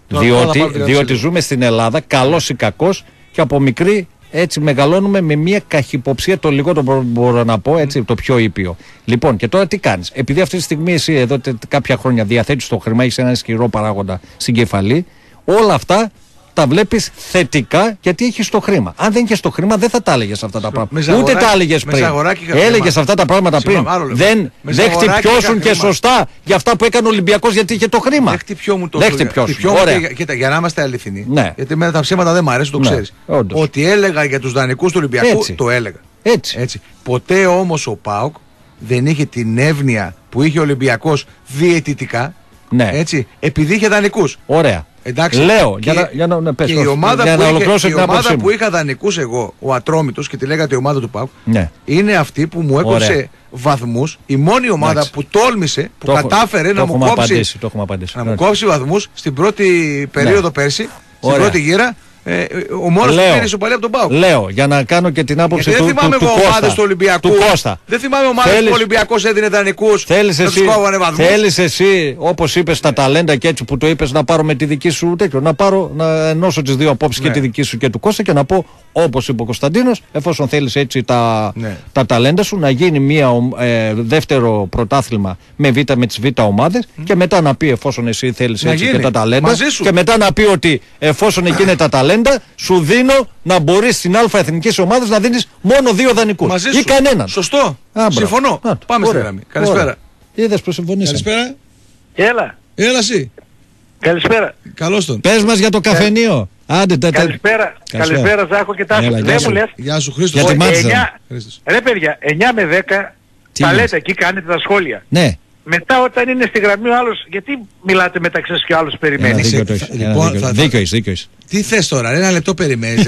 διότι ζούμε στην Ελλάδα, καλός ή κακός, και από μικρή έτσι μεγαλώνουμε με μια καχυποψία, το λιγότερο μπορώ να πω, έτσι, το πιο ήπιο. Λοιπόν, και τώρα τι κάνεις? Επειδή αυτή τη στιγμή εσύ εδώ κάποια χρόνια διαθέτεις το χρήμα, έχεις ένα ισχυρό παράγοντα στην κεφαλή, όλα αυτά τα βλέπεις θετικά γιατί έχεις το χρήμα. Αν δεν έχεις το χρήμα, δεν θα τα έλεγες αυτά τα πράγματα. Ούτε τα έλεγες πριν. Έλεγες αυτά τα πράγματα πριν. Δεν χτυπιώσουν και σωστά για αυτά που έκανε ο Ολυμπιακός γιατί είχε το χρήμα. Δεν χτυπιόμουν το Κοίτα, για να είμαστε αληθινοί. Γιατί με τα ψέματα δεν μ' αρέσουν, το ξέρεις. Ότι έλεγα για τους δανεικούς του Ολυμπιακού, το έλεγα. Έτσι. Ποτέ όμως ο ΠΑΟΚ δεν είχε την εύνοια που είχε ο Ολυμπιακός διαιτητικά. Έτσι, επειδή είχε δανεικούς. Ωραία. Εντάξει, λέω, και η ομάδα που είχα δανεικούς εγώ, ο Ατρόμητος, και τη λέγατε η ομάδα του ΠΑΟΚ, είναι αυτή που μου έκοψε βαθμούς, η μόνη ομάδα που τόλμησε, που κατάφερε να μου κόψει βαθμούς στην πρώτη περίοδο πέρσι, στην πρώτη γύρα. Ο μόνος που πήρε ισοπαλία από τον ΠΑΟΚ. Λέω, για να κάνω και την άποψη του Κώστα. Δεν θυμάμαι ομάδες του Ολυμπιακού. Δεν θυμάμαι ομάδες που ο Ολυμπιακός έδινε δανεικούς. Θέλεις εσύ, όπως είπες, τα ταλέντα και έτσι που το είπες, να πάρω με τη δική σου τέτοιο, να ενώσω τις δύο απόψεις, και τη δική σου και του Κώστα, και να πω, όπως είπε ο Κωνσταντίνος, εφόσον θέλεις έτσι τα ταλέντα σου, να γίνει μια δεύτερο πρωτάθλημα με τις β' ομάδες, και μετά να πει, εφόσον εσύ θέλεις έτσι και τα ταλέντα, και μετά να πει ότι εφόσον εκεί είναι τα ταλέντα, σου δίνω να μπορείς στην Α' εθνικής ομάδας να δίνεις μόνο 2 δανεικούς ή κανέναν. Σωστό. Συμφωνώ. Πάμε στη γραμμή. Καλησπέρα. Είδες που συμφωνήσαμε. Καλησπέρα. Έλα εσύ. Καλησπέρα. Καλώς τον. Πες μας για το καφενείο. Καλησπέρα Ζάχο και Τάσο. Δεν μου λες. Γεια σου Χρήστος. Ρε παιδιά, 9 με 10 τα λέτε εκεί, κάνετε τα σχόλια. Ναι. Μετά όταν είναι στη γραμμή ο άλλος, γιατί μιλάτε μεταξύ σας και ο άλλος περιμένει? Δίκιο έχεις. Τι θες τώρα, ένα λεπτό περιμένεις,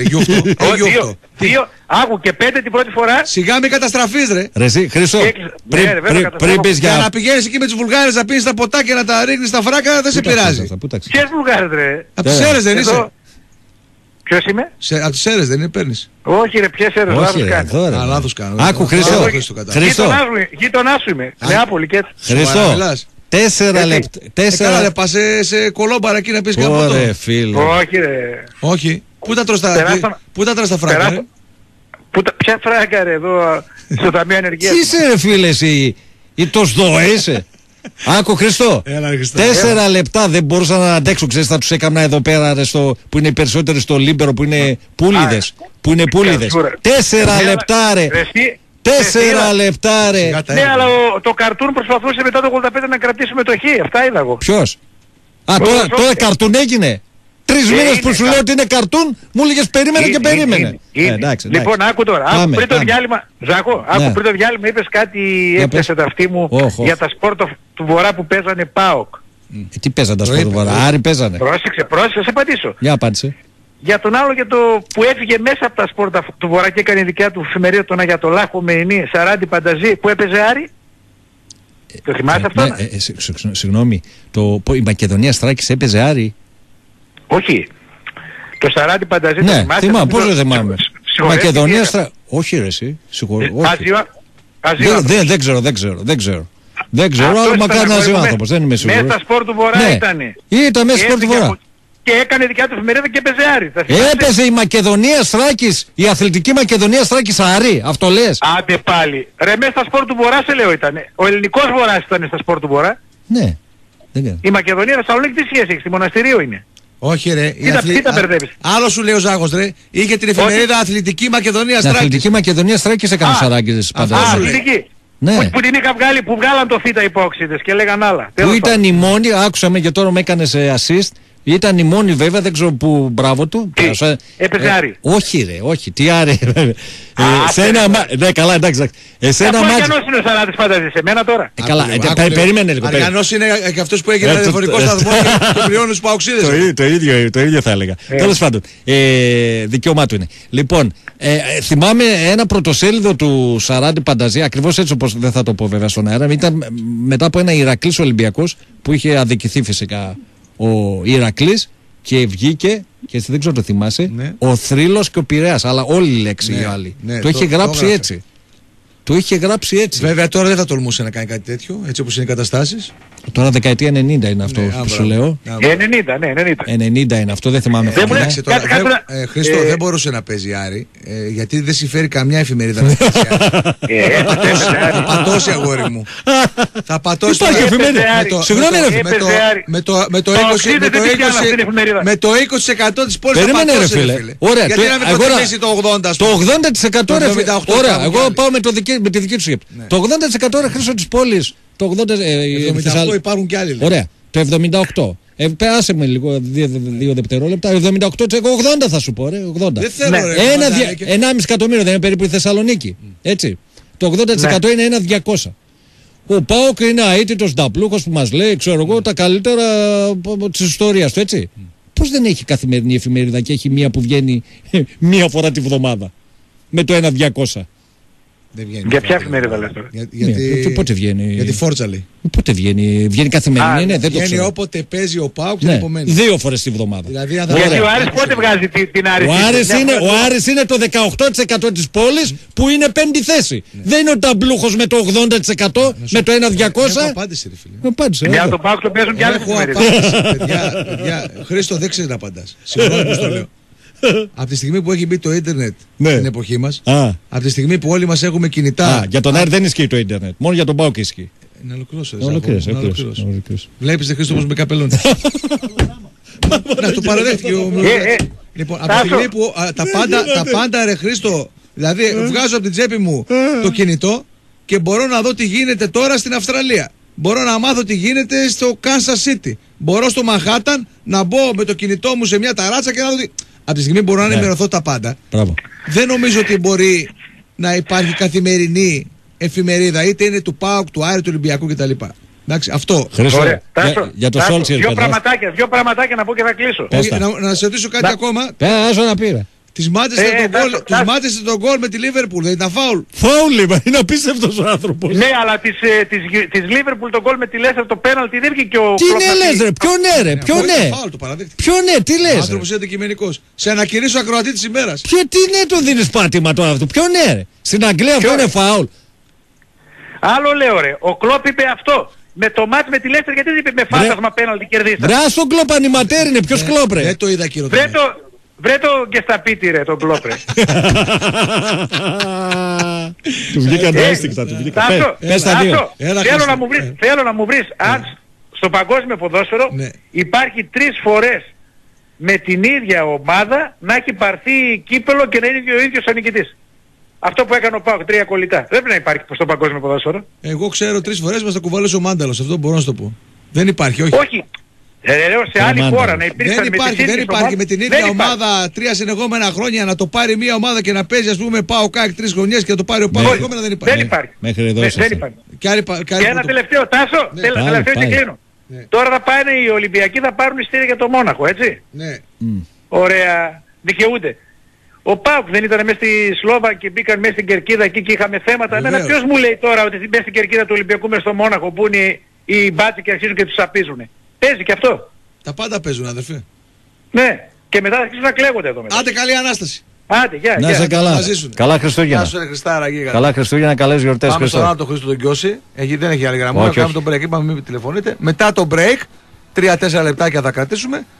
Δύο, άκου και 5 την πρώτη φορά. Σιγά μην καταστραφείς ρε. Ρε εσύ, Χρήστο, πριν πεις για να πηγαίνεις εκεί με τους Βουλγάρες να πίνεις τα ποτά και να τα ρίχνεις στα φράκα, δεν σε πειράζει. Ποιες Βουλγάρες ρε? Από τις Σέρρες δεν είσαι? Ποιος είμαι? Από τις Σέρρες δεν είναι, παίρνεις? Όχι ρε, ποιες Σέρρες, λάθος κάνω. Άκου Χρήστο. Γείτονάς σου είμαι, Νεάπολη και έτσι. Χρήστο, 4 λεπτά. Καλά, πας σε κολόμπαρα εκεί να πεις κάποιο αυτό. Ωραία φίλε. Όχι ρε. Όχι. Πού τα τρως τα φράγκα ρε? Ποια φράγκα ρε εδώ στο Ταμείο Ενεργείας? Τι είσαι ρε φίλε εσύ? Ή το ΣΔΟΕ είσαι? Άκου Χριστό, 4 λεπτά δεν μπορούσα να αντέξω. Ξέρεις, θα τους έκανα εδώ πέρα που είναι οι περισσότεροι στο Λίμπερο, που είναι πουλίδες. 4 λεπτά ρε. 4 λεπτά ρε. Ναι, αλλά το καρτούν προσπαθούσε μετά το 85 να κρατήσουμε το χ. Αυτά είδα εγώ. Ποιος? Τώρα καρτούν έγινε. 3 μήνες που σου λέω ότι είναι καρτούν, μου έλεγες περίμενε και περίμενε. Λοιπόν, άκου τώρα. Πριν το διάλειμμα, Ζάκο, πριν το διάλειμμα είπες κάτι, έπιασε τα αυτή μου για τα σπορ του Βορρά που παίζανε ΠΑΟΚ. Τι παίζανε τα σπορ του Βορρά? Άρη παίζανε. Πρόσεξε, θα σε απαντήσω. Για απάντησε. Για τον άλλο, για το που έφυγε μέσα από τα σπορ του Βορρά και έκανε δικιά του εφημερίδα, τον Αγιατολάχο Μεϊνή, Σαράντι Πανταζή, που έπαιζε Άρη. Το θυμάσαι αυτό? Συγγνώμη, η Μακεδονία Στράκης έπαιζε Άρη? Όχι. Το Σαράντι Πανταζή, ναι, θυμάμαι, πώς δεν θυμάμαι. Μακεδονία Στράκης. Όχι ρε εσύ, δεν ξέρω. Δεν ξέρω, αλλά μακάρι να ζει ο άνθρωπος, δεν είμαι σίγουρος. Μέσα στα σπορ του Βορρά ήτανε. Ήταν μέσα στα σπορ του Βορρά. και έκανε δικιά του εφημερίδα και έπαιζε Άρη. Έπαιζε η Μακεδονία Θράκης, η Αθλητική Μακεδονία Θράκης Άρη, αυτό λες? Άντε πάλι. Ρε μέσα στα σπορ του Βορρά σε λέω ήταν. Ο ελληνικός Βορράς ήταν στα σπορ του Βορρά. Ναι. Η Μακεδονία Θεσσαλονίκη τι σχέση έχει, στη Μοναστηρίου είναι. Όχι ρε. Τι τα μπερδεύεις. Άλλο σου λέει ο Ζάγος ρε. Είχε την εφημερίδα Αθλητική Μακεδονία Θράκης. Αθλητική Μακεδονία Θράκης έκανε Σαράκηδες πάντα. Αθλητική. Ναι. Που την είχα βγάλει, που βγάλαν το θήτα υπόξιδες και λέγαν άλλα. Που ήταν η μόνη, άκουσαμε και τώρα με έκανες assist, ήταν η μόνη βέβαια, δεν ξέρω που, μπράβο του. Έπαιζε Άρη. Όχι ρε, όχι, τι Άρη. Ναι, καλά, εντάξει. Εσένα μάτι. Αργανός είναι ο Σαράτης φαντάζεσαι, σε μένα τώρα. Καλά, περίμενε λίγο. Αργανός είναι και αυτός που έγινε ραδιοφωνικό σταθμό και πληρώνει τους παοξίδες. Το ίδιο θα έλεγα. Τέλος πάντων, δικαίωμά του είναι. Λοιπόν, θυμάμαι ένα πρωτοσέλιδο του Σαράτη Πανταζή, ακριβώς έτσι όπως δεν θα το πω βέβαια στον αέρα, ήταν μετά από ένα Ηρακλής Ολυμπιακός που είχε αδικηθεί φυσικά ο Ηρακλής και βγήκε, και εσύ δεν ξέρω το θυμάσαι, ο Θρύλος και ο Πειραιάς, αλλά όλη η λέξη η άλλη. Το είχε γράψει έτσι. Το είχε γράψει έτσι. Βέβαια τώρα δεν θα τολμούσε να κάνει κάτι τέτοιο, έτσι όπως είναι οι καταστάσεις. Τώρα δεκαετία 90 είναι αυτό που σου λέω. 90, ναι, 90 είναι αυτό, δεν θυμάμαι. Χρήστο, δεν μπορούσε να παίζει Άρη, γιατί δεν συμφέρει καμιά εφημερίδα να παίζει Άρη. Θα πατώσει αγόρι μου. Θα πατώσει. Υπάρχει εφημερίδα. Συγγνώμη ρε με το 20% της πόλης θα πατώσει ρε φίλε. Ωραία. Γιατί να μην προτιμήσει το 80%. Το 80% ρε φίλε. Ωραία, εγώ πάω με τη δική του σκέψη. Το 80% ρε Χρήστο της πόλης. Το 78 υπάρχουν κι άλλοι. Ωραία. Το 78. Άσε με λίγο 2 δευτερόλεπτα. 78%, 80 θα σου πω, ρε. 80. Δεν θέλω, ρε. 1,5 εκατομμύριο δεν είναι περίπου η Θεσσαλονίκη. Έτσι. Το 80% είναι 1.200. Ο ΠΑΟΚ είναι αίτητος νταπλούχος που μας λέει, ξέρω εγώ, τα καλύτερα της ιστορίας του, έτσι. Πώς δεν έχει καθημερινή εφημερίδα και έχει μία που βγαίνει μία φορά τη βδομάδα με το 1.200. Για ποια εφημερίδα λες τώρα? Πότε βγαίνει? Για τη Φόρτσα λέει. Πότε βγαίνει? Βγαίνει καθημερινή, είναι, δεν το ξέρω. Βγαίνει όποτε παίζει ο ΠΑΟΚ την επομένη. 2 φορές τη βδομάδα. Δηλαδή, γιατί ο Άρης πότε βγάζει την Άρη? Ο Άρης είναι το 18% της πόλης που είναι 5η θέση. Δεν είναι ο ταμπλούχος με το 80% με το 1.200. Απάντησε ρε φίλε. Για τον ΠΑΟΚ το παίζουν κι άλλες εφημερίδες. Παιδιά, Χρήστο δεν ξέρεις να απαντάς. Συγγνώμη που το λέω. Από τη στιγμή που έχει μπει το ίντερνετ στην εποχή μας, από τη στιγμή που όλοι μας έχουμε κινητά. Για τον Άρη δεν ισχύει το ίντερνετ. Μόνο για τον ΠΑΟΚ ισχύει. Να ολοκληρώσω. Βλέπεις Χρήστο πως με καπελώνει. Να το παραδέχτηκε ο Λοιπόν, από τη στιγμή που τα πάντα ρε Χρήστο, δηλαδή βγάζω από την τσέπη μου το κινητό και μπορώ να δω τι γίνεται τώρα στην Αυστραλία. Μπορώ να μάθω τι γίνεται στο Kansas City. Μπορώ στο Μανχάταν να μπω με το κινητό μου σε μια ταράτσα και να δω. Από τη στιγμή μπορώ να ενημερωθώ τα πάντα. Δεν νομίζω ότι μπορεί να υπάρχει καθημερινή εφημερίδα, είτε είναι του ΠΑΟΚ, του Άρη, του Ολυμπιακού κτλ. Εντάξει, αυτό. Για το Σόλτσερ. Δύο πραγματάκια να πω και θα κλείσω. Να σε ρωτήσω κάτι ακόμα. Πέρασε να πήρα. Τις μάτισε τον γκολ με τη Λίβερπουλ, δεν ήταν φάουλ. Φάουλ είπα, είναι απίστευτος ο άνθρωπος. Ναι, αλλά της Λίβερπουλ τον γκολ με τη Λέστερ το πέναλτι δεν βγήκε ο... Τι ναι λες ρε, ποιο ναι ρε, ποιο ναι. Ποιο ναι, τι λες. Ο άνθρωπος είναι αντικειμενικός. Σε ανακηρύσω ακροατή της ημέρας. Ποιο τι ναι τον δίνεις πάτημα τώρα αυτό, ποιο ναι ρε. Στην Αγγλία αυτό είναι φάουλ. Άλλο λέω ρε, ο Κλόπ είπε αυτό. Με το μάτς με τη Λέστερ γιατί δεν είπε με φάντασμα πέναλτι κερδίσαμε. Βρε στον Κλόπ ανηματέρ είναι, ποιος Κλόπ ρε. Δεν το είδα κυριότερα. Βρε το και στα πίτι ρε τον Κλόπ ρε. Του βγήκαν τα αίσθηκτα, του βγήκαν. Θέλω να μου βρεις αν στο παγκόσμιο ποδόσφαιρο υπάρχει 3 φορές με την ίδια ομάδα να έχει πάρθει κύπελο και να είναι ο ίδιος ο νικητής. Αυτό που έκανε ο ΠΑΟΚ, 3 κολλητά. Δεν πρέπει να υπάρχει στο παγκόσμιο ποδόσφαιρο. Εγώ ξέρω 3 φορές μας τα κουβαλούσε ο Μάνταλος, αυτό μπορώ να σου το πω. Δεν υπάρχει, όχι. Όχι. Σε άλλη χώρα να υπήρξαν δεν υπάρχει με την ίδια ομάδα 3 συνεχόμενα χρόνια να το πάρει μια ομάδα και να παίζει ας πούμε ΠΑΟΚ 3 χρονιές και να το πάρει ο ΠΑΟΚ συνεχόμενα δεν υπάρχει. Δεν υπάρχει. Μέχρι εδώ δεν υπάρχει. Και ένα τελευταίο Τάσο, τελευταίο και κλείνω. Τώρα θα πάνε οι Ολυμπιακοί, θα πάρουν εισιτήρια για το Μόναχο, έτσι. Ναι. Ωραία. Δικαιούνται. Ο ΠΑΟΚ δεν ήταν μέσα στη Σλόβα και μπήκαν μέσα στην Κερκίδα εκεί και είχαμε θέματα. Εμένα ποιος μου λέει τώρα ότι μέσα στην Κερκίδα του Ολυμπιακού μέσα στο Μόναχο που είναι οι μπάτσοι και αρχίζουν και τους απίζουν. Παίζει και αυτό. Τα πάντα παίζουν αδερφέ. Ναι. Και μετά θα αρχίσουν να κλαίγονται εδώ μετά. Άντε καλή Ανάσταση. Άντε, γεια. Να είσαι καλά. Καλά Χριστούγεννα. Καλά Χριστούγεννα, καλές γιορτές. Πάμε στον άλλο τον Χρήστο τον Κιώση. Δεν έχει άλλη γραμμή. Να κάνουμε τον break. Είπαμε μην τηλεφωνείτε. Μετά το break, 3-4 λεπτάκια θα κρατήσουμε.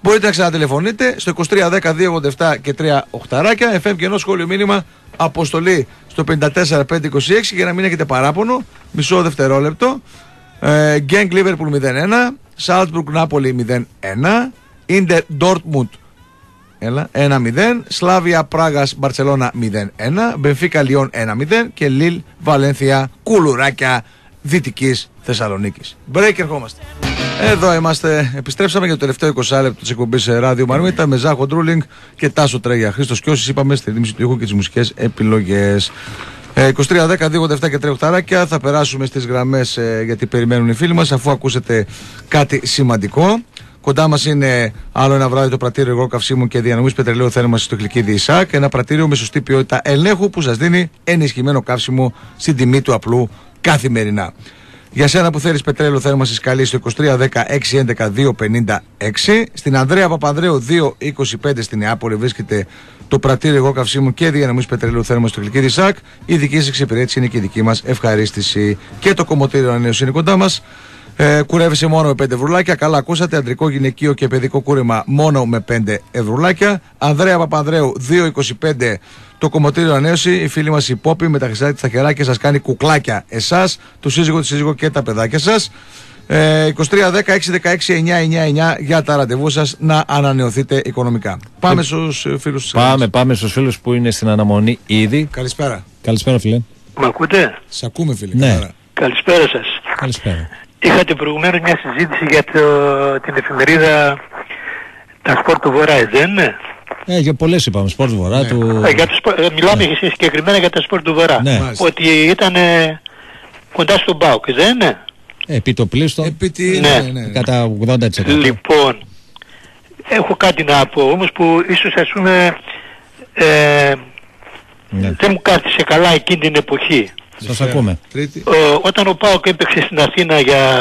Μπορείτε να ξανατηλεφωνείτε στο 2310 287 και 3 οχταράκια. FM και ενό σχόλιο μήνυμα αποστολή στο 54526 για να μην έχετε παράπονο. Μισό δευτερόλεπτο. Γκένγκ Λίβερπουλ 0-1. Σάλτσμπουργκ Νάπολη 0-1. Ίντερ Ντόρτμουντ 1-0. Σλάβια Πράγας Μπαρτσελώνα 0-1. Μπενφίκα Λιόν 1-0. Και Λιλ Βαλένθια Κουλουράκια Δυτικής Θεσσαλονίκης. Break, ερχόμαστε. Εδώ είμαστε. Επιστρέψαμε για το τελευταίο 20 λεπτό της εκπομπής Ράδιο Μαρμίτα με Ζάχο Ντρούλινγκ και Τάσο Τρέγια. Χρήστος Κιώσης, είπαμε, στη ρύθμιση του ήχου και τις μουσικές επιλογές. 23-10, 2-87 και 3 οχταράκια. Θα περάσουμε στις γραμμές γιατί περιμένουν οι φίλοι μας, αφού ακούσετε κάτι σημαντικό. Κοντά μας είναι άλλο ένα βράδυ το πρατήριο υγρό καυσίμων και διανομής πετρελαίου θέρμανσης στο Γλυκίδη ΙΣΑΚ. Ένα πρατήριο με σωστή ποιότητα ελέγχου που σας δίνει ενισχυμένο καύσιμο στην τιμή του απλού καθημερινά. Για σένα που θέλεις πετρέλαιο θέρμανσης, καλεί στο 2310-611-256. Στην Ανδρέα Παπανδρέου 225 στην Νεάπολη βρίσκεται το πρατήριο υγρό καυσίμων και διανομής πετρελαίου θέρμανσης στο Γλυκίδη ΙΣΑΚ. Η δική σας εξυπηρέτηση είναι και η δική μας ευχαρίστηση. Και το κομμωτήριο ανανέωση είναι κοντά μας. Κουρεύεσαι μόνο με 5 ευρουλάκια. Καλά ακούσατε. Αντρικό, γυναικείο και παιδικό κούρεμα μόνο με 5 ευρουλάκια. Ανδρέα Παπανδρέου 225 το κομμωτήριο ανανέωση. Η φίλη μας η Πόπη με τα χρυσά της στα χεράκια σας κάνει κουκλάκια εσάς, το σύζυγο, τη σύζυγο και τα παιδάκια σας. 2310-616-999 για τα ραντεβού σας να ανανεωθείτε οικονομικά. Πάμε στους φίλους. Πάμε στους φίλους που είναι στην αναμονή ήδη. Καλησπέρα. Καλησπέρα, φίλε. Μ' ακούτε? Σ' ακούμε, φίλε. Ναι. Καλησπέρα σας. Καλησπέρα. Είχατε προηγουμένως μια συζήτηση για την εφημερίδα τα Σπορ του Βορρά, δεν είναι? Για πολλές είπαμε, Σπορ του Βορρά. Ναι. Μιλάμε συγκεκριμένα για τα Σπορ του Βορρά. Ναι. Ότι ήταν κοντά στον ΠΑΟΚ, δεν είναι? Επί το πλήστο. Ναι. Κατά 80%. Λοιπόν, έχω κάτι να πω όμως που ίσως ας πούμε δεν μου κάθισε καλά εκείνη την εποχή. Σας ακούμε. Όταν ο ΠΑΟΚ έπαιξε στην Αθήνα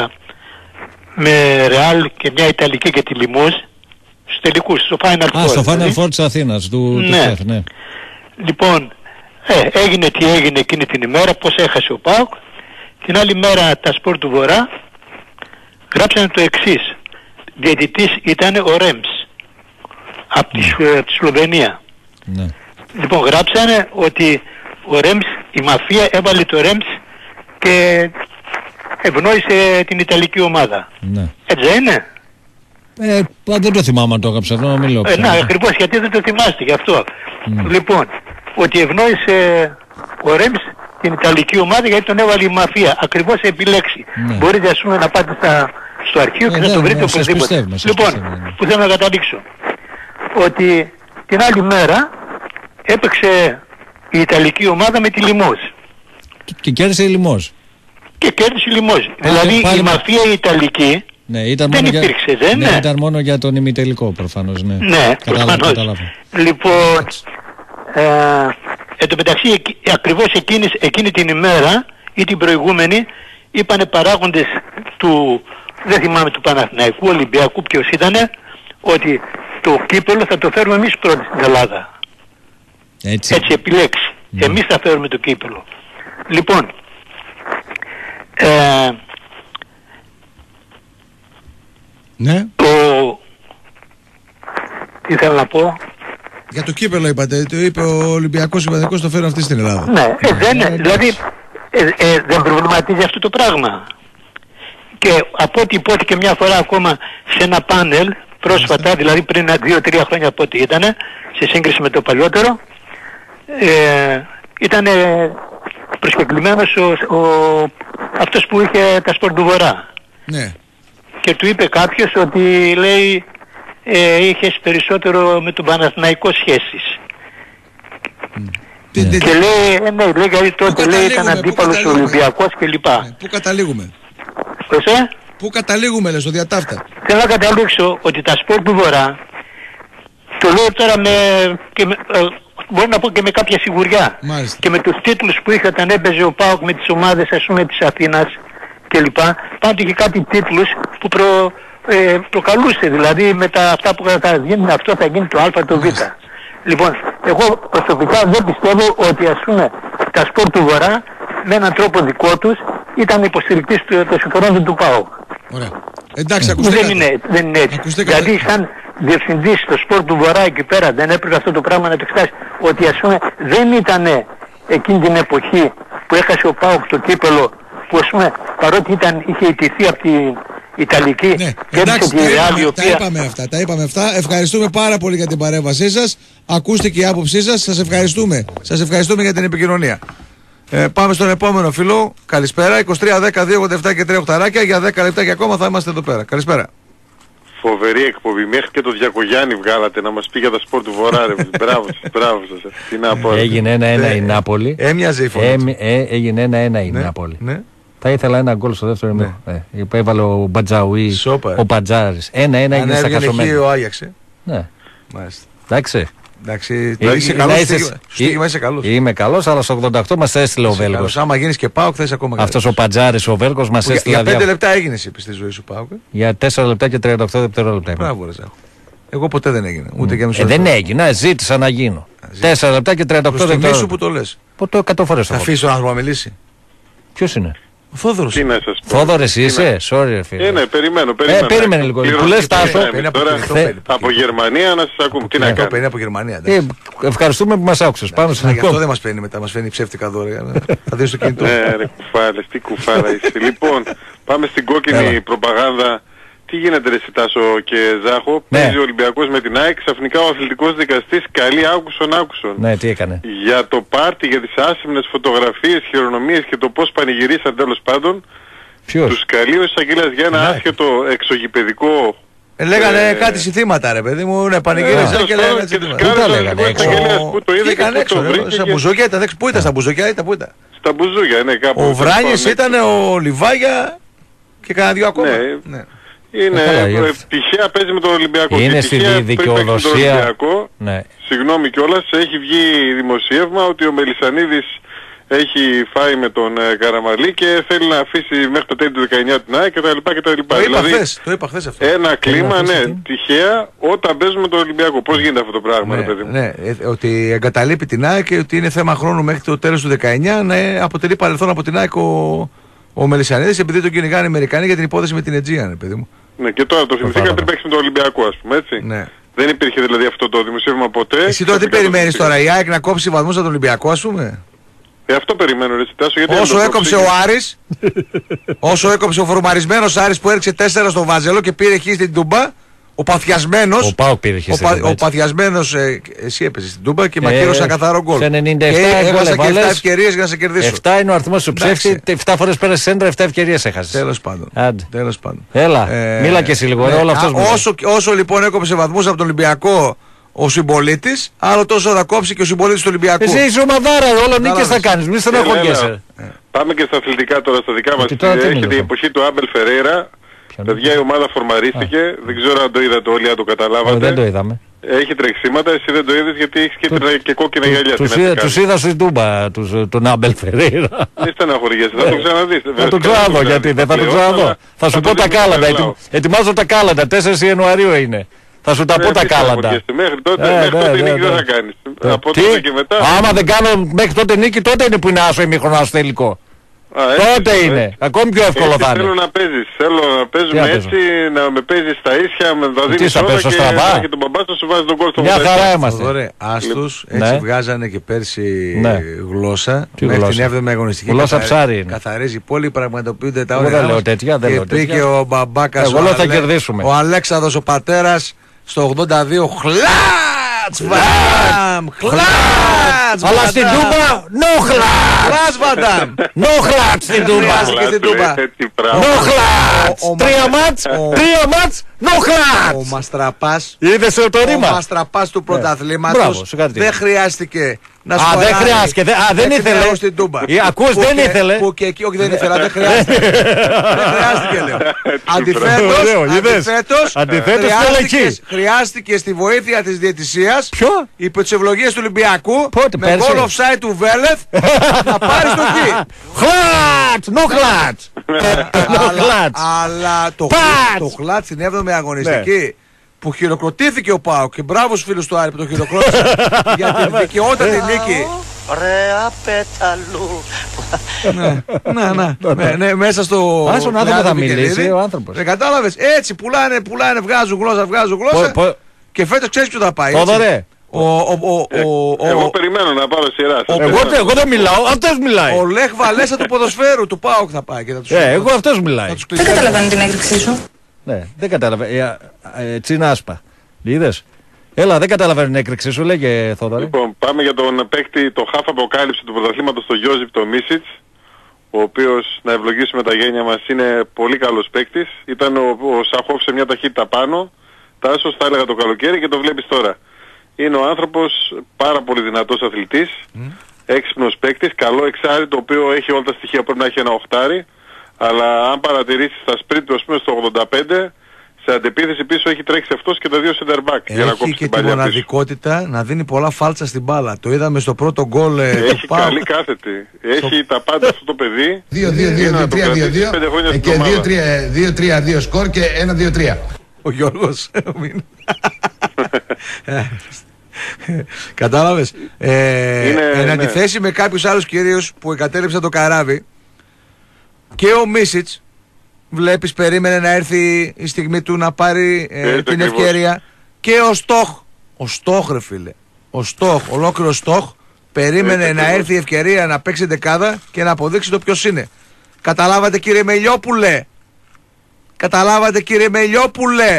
με Ρεάλ και μια Ιταλική και τη Λιμούζ στους τελικούς, στο Final Four. Στο Final Four της Αθήνας, του ΣΕΦ, ναι. Λοιπόν, έγινε τι έγινε εκείνη την ημέρα, πώς έχασε ο ΠΑΟΚ. Την άλλη μέρα τα Σπορ του Βορρά γράψανε το εξής. Διαιτητής ήταν ο Ρέμς από τη Σλοβενία. Ναι. Λοιπόν, γράψανε ότι ο Ρέμς, η μαφία έβαλε το Ρέμς και ευνόησε την Ιταλική ομάδα. Ναι. Έτσι είναι? Δεν το θυμάμαι αν το έγραψε αυτό, να μην λέω. Ναι, ακριβώς, γιατί δεν το θυμάστε γι' αυτό. Λοιπόν, ότι ευνόησε ο Ρέμς την Ιταλική ομάδα γιατί τον έβαλε η μαφία. Ακριβώς επιλέξει. Ναι. Μπορείτε ας πούμε να πάτε στο αρχείο και να το βρείτε οπωσδήποτε. Λοιπόν, που θέλω να καταλήξω. Ότι την άλλη μέρα έπαιξε η Ιταλική ομάδα με τη Λιμόζ. Και κέρδισε η Λιμόζ. Και κέρδισε η Λιμόζ. Δηλαδή η μαφία η Ιταλική δεν υπήρξε, δεν είναι? Ναι, ήταν μόνο για τον ημιτελικό προφανώς. Ναι, ναι, προφανώς. Λοιπόν, εν τω μεταξύ ακριβώς εκείνη την ημέρα ή την προηγούμενη είπανε παράγοντες του, δεν θυμάμαι, του Παναθηναϊκού, Ολυμπιακού, ποιος ήτανε, ότι το κύπελλο θα το φέρουμε εμείς πρώτοι στην Ελλάδα. Έτσι επιλέξει. Εμείς θα φέρουμε το κύπελλο. Λοιπόν, ναι. Τι θέλω να πω? Για το κύπελλο είπατε, το είπε ο Ολυμπιακός Υπαδικός, το φέρουν αυτή στην Ελλάδα. Ναι, δηλαδή δεν προβληματίζει αυτό το πράγμα. Και από ό,τι υπόθηκε μια φορά ακόμα σε ένα πάνελ πρόσφατα, δηλαδή πριν 2-3 χρόνια από ό,τι ήτανε, σε σύγκριση με το παλιότερο, ήταν προσκεκλημένος αυτός που είχε τα Σπορ του Βορρά. Ναι. Και του είπε κάποιος ότι λέει είχες περισσότερο με τον Παναθηναϊκό σχέσεις. Και λέει, ναι, λέει γιατί τότε λέει ήταν αντίπαλος Ολυμπιακός κλπ. Πού καταλήγουμε? Πού καταλήγουμε λες, ο διατάφτα? Θέλω να καταλήξω ότι τα Σπορ του Βορρά, το λέω τώρα μπορώ να πω και με κάποια σιγουριά. Μάλιστα. Και με τους τίτλους που είχε όταν έπαιζε ο ΠΑΟΚ με τις ομάδες ας πούμε της Αθήνας κλπ. Πάντοτε είχε κάτι τίτλους που προκαλούσε, δηλαδή με αυτά που θα γίνει αυτό θα γίνει το Α, το Β. Λοιπόν, εγώ προσωπικά δεν πιστεύω ότι ας πούμε τα Σπορ του Βορρά με έναν τρόπο δικό τους ήταν υποστηρικτής των συμφερόντων του ΠΑΟΚ. Ωραία. Εντάξει, ακούστε. Δεν είναι έτσι. Γιατί διευθυντής στο σπορ του Βορρά εκεί πέρα δεν έπρεπε αυτό το πράγμα να το εξετάσει? Ότι ας πούμε δεν ήταν εκείνη την εποχή που έχασε ο ΠΑΟΚ το κύπελο, που ας πούμε παρότι είχε ιτηθεί από την Ιταλική, ναι, και εντάξει, τη Real, η οποία... τα είπαμε αυτά. Ευχαριστούμε πάρα πολύ για την παρέμβασή σας. Ακούστηκε η άποψή σας. Σας ευχαριστούμε. Σας ευχαριστούμε για την επικοινωνία. Πάμε στον επόμενο φίλο. Καλησπέρα. 23, 10, 2, 87 και 3 οχταράκια. Για 10 λεπτά και ακόμα θα είμαστε εδώ πέρα. Καλησπέρα. Φοβερή εκπομπή. Μέχρι και το Διακογιάννη βγάλατε να μας πει για τα σπορ του Βορρά. Μπράβο σας. Τι να πω. Έγινε 1-1 η Νάπολη. Έμοιαζε η φωνή. Έγινε 1-1 η Νάπολη. Ναι. Θα ήθελα ένα γκολ στο δεύτερο ημίχρονο. Έβαλε ο Μπατζαουί, ο Μπατζάρης. 1-1 έγινε στα χασωμένα. ο Άγιαξε. Ναι. Μάλιστα. Εντάξει. Είσαι καλός, στίγμα είσαι καλός. Είμαι καλός, αλλά στο 88 μας έστειλε ο Βέλγος. Άμα γίνεις και ΠΑΟΚ θα είσαι ακόμα καλός. Αυτός ο Μπατζάρης, ο Βέλγος μας έστειλε. Για 5 λεπτά έγινες στη ζωή σου ΠΑΟΚ. Για 4 λεπτά και 38 δευτερόλεπτα. Μπράβο ρε Ζάχο. Εγώ ποτέ δεν έγινα. Ούτε και μισό. Δεν έγινα, ζήτησα να γίνω. 4 λεπτά και 38 δευτερόλεπτα. Προς που το λες. Το 100 φορές. Θα αφήσει τον άνθρωπο να μιλήσει. Ποιος είναι? Ο Θόδωρος. Τι να σας πω. Θόδωρες είσαι, sorry φίλε. Ναι, περιμένω. Περίμενε λίγο. Που λες Τάσο. Από Γερμανία να σας ακούμε. Τι να κάνω. Παίρνει από Γερμανία. Ευχαριστούμε που μας άκουσες. Πάμε στο γι' αυτό δεν μας παίρνει μετά. Μας φαίνει ψεύτικα δώρα. Θα δεις το κινητό. Ναι ρε κουφάλες, τι κουφάλα είσαι. Λοιπόν, πάμε στην κόκκινη προπαγάνδα. Τι γίνεται ρε Τάσο και Ζάχο? Παίζει ο Ολυμπιακός με την ΑΕΚ, ξαφνικά ο αθλητικός δικαστής καλεί άκουσον. Ναι, τι έκανε? Για το πάρτι, για τις άσημνες φωτογραφίες, χειρονομίες και το πώς πανηγυρίσαν τέλος πάντων. Ποιος? Τους καλεί ο εισαγγελέας για ένα άσχετο εξωγηπαιδικό. Λέγανε κάτι συνθήματα ρε παιδί μου, ναι, πανηγύρισαν και λέγανε συνθήματα. Πού τα λέγανε έξω? Βγήκαν έξω, στα μπουζούκια ήταν, πού ήταν στα μπουζούκια ήταν, πού ήταν? Στα μπουζούκια, ναι, κάπου. Ο Βράνιες ήταν, ο Λιβάγια και κανένα δυο ακόμα. Είναι τυχαία παίζει με τον Ολυμπιακό. Είναι στη δικαιοδοσία. Ναι. Συγγνώμη κιόλας, έχει βγει δημοσίευμα ότι ο Μελισσανίδης έχει φάει με τον Καραμαλή και θέλει να αφήσει μέχρι το τέλη του 19 την ΑΕΚ κτλ. Το είπα χθες αυτό. Ένα κλίμα, ναι, τυχαία όταν παίζουμε με τον Ολυμπιακό. Πώς γίνεται αυτό το πράγμα, ρε παιδί μου? Ναι, ότι εγκαταλείπει την ΑΕΚ και ότι είναι θέμα χρόνου μέχρι το τέλος του 19 να αποτελεί παρελθόν από την ΑΕΚ ο Μελισσανίδης, επειδή τον κυνηγάνε οι Αμερικανοί για την υπόθεση με την Αιτζία, ρε παιδί μου. Ναι, και τώρα το θυμηθήκα πριν παίξει με τον Ολυμπιακό, ας πούμε, έτσι. Ναι. Δεν υπήρχε δηλαδή αυτό το δημοσίευμα ποτέ. Εσύ τώρα τι περιμένεις τώρα, η ΑΕΚ να κόψει βαθμούς από τον Ολυμπιακό, ας πούμε? Αυτό περιμένω, ρε Τάσο, γιατί όσο έκοψε ο Άρης, όσο έκοψε ο φορμαρισμένος Άρης που έριξε 4 στο Βάζελο και πήρε εκεί στην Τούμπα, ο παθιασμένος, ο Πάοκ πήρε ο παθιασμένος, εσύ έπαιζες στην Τούμπα και μακύρωσα καθαρό γκολ. Σε 97 και έχασα και 7 ευκαιρίες για να σε κερδίσω. 7 είναι ο αριθμός του ψεύτη, 7 φορές πέρασε σέντρα, 7 ευκαιρίες έχασες. Τέλος πάντων. Έλα, μίλα και εσύ λίγο, όλο αυτός όσο λοιπόν έκοψε βαθμούς από τον Ολυμπιακό ο συμπολίτης, άλλο τόσο θα κόψει και ο συμπολίτης του Ολυμπιακού. Εσύ είσαι ομαδάρα, όλο νίκες θα κάνεις, μη στεναχωριέσαι. Πάμε και στα αθλητικά τώρα, στα δικά μας. Έχετε η εποχή του Άμπελ Φερέιρα. Παιδιά, η ομάδα φορμαρίστηκε, δεν ξέρω αν το είδατε όλοι, αν το καταλάβατε. Δεν το είδαμε. Έχει τρεξίματα, εσύ δεν το είδες γιατί έχεις και κόκκινα γυαλιά. Τους είδα στην Τούμπα, τον Άμπελ Φερέιρα. Μη στεναχωριέσαι, θα το ξαναδείς. Θα το ξαναδώ, γιατί δεν θα το ξαναδώ. Θα σου πω τα κάλαντα, ετοιμάζω τα κάλαντα, 4 Ιανουαρίου είναι. Θα σου τα πω τα κάλαντα. Μέχρι τότε νίκη δεν θα κάνεις. Από τότε και μετά. Άμα δεν κάνω μέχρι τότε νίκη, τότε είναι που είναι άσο ημίχρονο, άσο τελικό. Τότε είναι. Ακόμη πιο εύκολο θα είναι. Θέλω να παίζεις. Θέλω να παίζουμε έτσι, να με παίζεις στα ίσια, με τα δίνεις όλα και τον μπαμπά σου βάζει τον κόλ στο μια χαρά είμαστε. Ωραία, άστος, έτσι βγάζανε και πέρσι γλώσσα. Μέχρι την 7η αγωνιστική. Γλώσσα ψάρι είναι. Καθαρίζει πόλη, πραγματοποιούνται τα όρια. Δεν λέω τέτοια. Και πήγε ο μπαμπάκας, ο Αλέξανδρος ο πατέρας, στο 82 χλάτς βαντάμ, χλάτς. Αλλά στην Τούμπα no χλάτς βαντάμ, no χλάτς στην Τούμπα, no χλάτς. 3 μάτς no χλάτς. Ο Μαστραπάς, είδες το ρήμα, ο Μαστραπάς του πρωταθλήματος δεν χρειάστηκε να σου δεν χρειάστηκε, δεν ήθελε. Ακούς, δεν ήθελε. Που και εκεί, όχι δεν ήθελα, δεν χρειάστηκε. Δεν χρειάστηκε, λέω. Αντιθέτως, χρειάστηκε στη βοήθεια της διαιτησίας, υπό τις ευλογίες του Ολυμπιακού, με goal offside του Βέλεθ, να πάρει στο χ. Χλάτς, no χλάτς. Αλλά το χλάτς στην 7η αγωνιστική, που χειροκροτήθηκε ο ΠΑΟΚ, και μπράβο στους φίλους του Άρη που το χειροκρότησαν για την δικαιότατη νίκη. Ωραία πέταλου. Ναι, μέσα στο... Άσον άνθρωπο θα μιλήσει ο άνθρωπος. Δεν κατάλαβες, έτσι πουλάνε, βγάζουν γλώσσα. Και φέτος ξέρεις ποιο θα πάει. Θόδωρε. Εγώ περιμένω να πάρω σειρά. Εγώ δεν μιλάω, αυτός μιλάει. Ο Λεχ Βαλέσσα του ποδοσφαίρου του ΠΑΟΚ θα πάει και θα τους... Εγώ αυτός μιλάει. Δεν καταλαβαίνω την έκρηξή σου. Ναι, δεν καταλαβαίνω. Τσίνα άσπα. Είδες. Έλα, δεν καταλαβαίνω την έκρηξή σου, λέγε Θόδωρε. Λοιπόν, πάμε για τον παίκτη, το χαφ αποκάλυψη του πρωταθλήματος, τον Γιώζιπ το Μίσιτς, ο οποίος, να ευλογήσουμε τα γένια μας, είναι πολύ καλός παίκτης. Ήταν ο Σαχόφ σε μια ταχύτητα πάνω, Τάσος θα έλεγα το καλοκαίρι και το βλέπεις τώρα. Είναι ο άνθρωπος πάρα πολύ δυνατός αθλητής, έξυπνος παίκτης, καλό εξάρι, το οποίο έχει όλα τα στοιχεία, πρέπει να έχει ένα οχτάρι, αλλά αν παρατηρήσεις τα σπριτ του, ας πούμε, στο 85, σε αντεπίθεση πίσω έχει τρέξει αυτός και τα δύο center back για να κόψει την παλιά πίσω. Έχει και τη μοναδικότητα να δίνει πολλά φάλτσα στην μπάλα. Το είδαμε στο πρώτο γκολ του ΠΑΟΚ. Έχει καλή κάθετη. Έχει τα πάντα αυτό το παιδί. 2-2-2-3-2-2 και 2-3-2 σκορ και 1-2-3. Ο Γιώργος. Κατάλαβες. Εν αντιθέσει με κάποιους άλλους κυρίους που εγκατέλειψαν το καράβι, και ο Μίσιτς βλέπεις περίμενε να έρθει η στιγμή του να πάρει την ευκαιρία, και ο Στόχ ρε φίλε, ολόκληρο Στόχ περίμενε να έρθει η ευκαιρία να παίξει δεκάδα και να αποδείξει το ποιος είναι. Καταλάβατε κύριε Μελιόπουλε,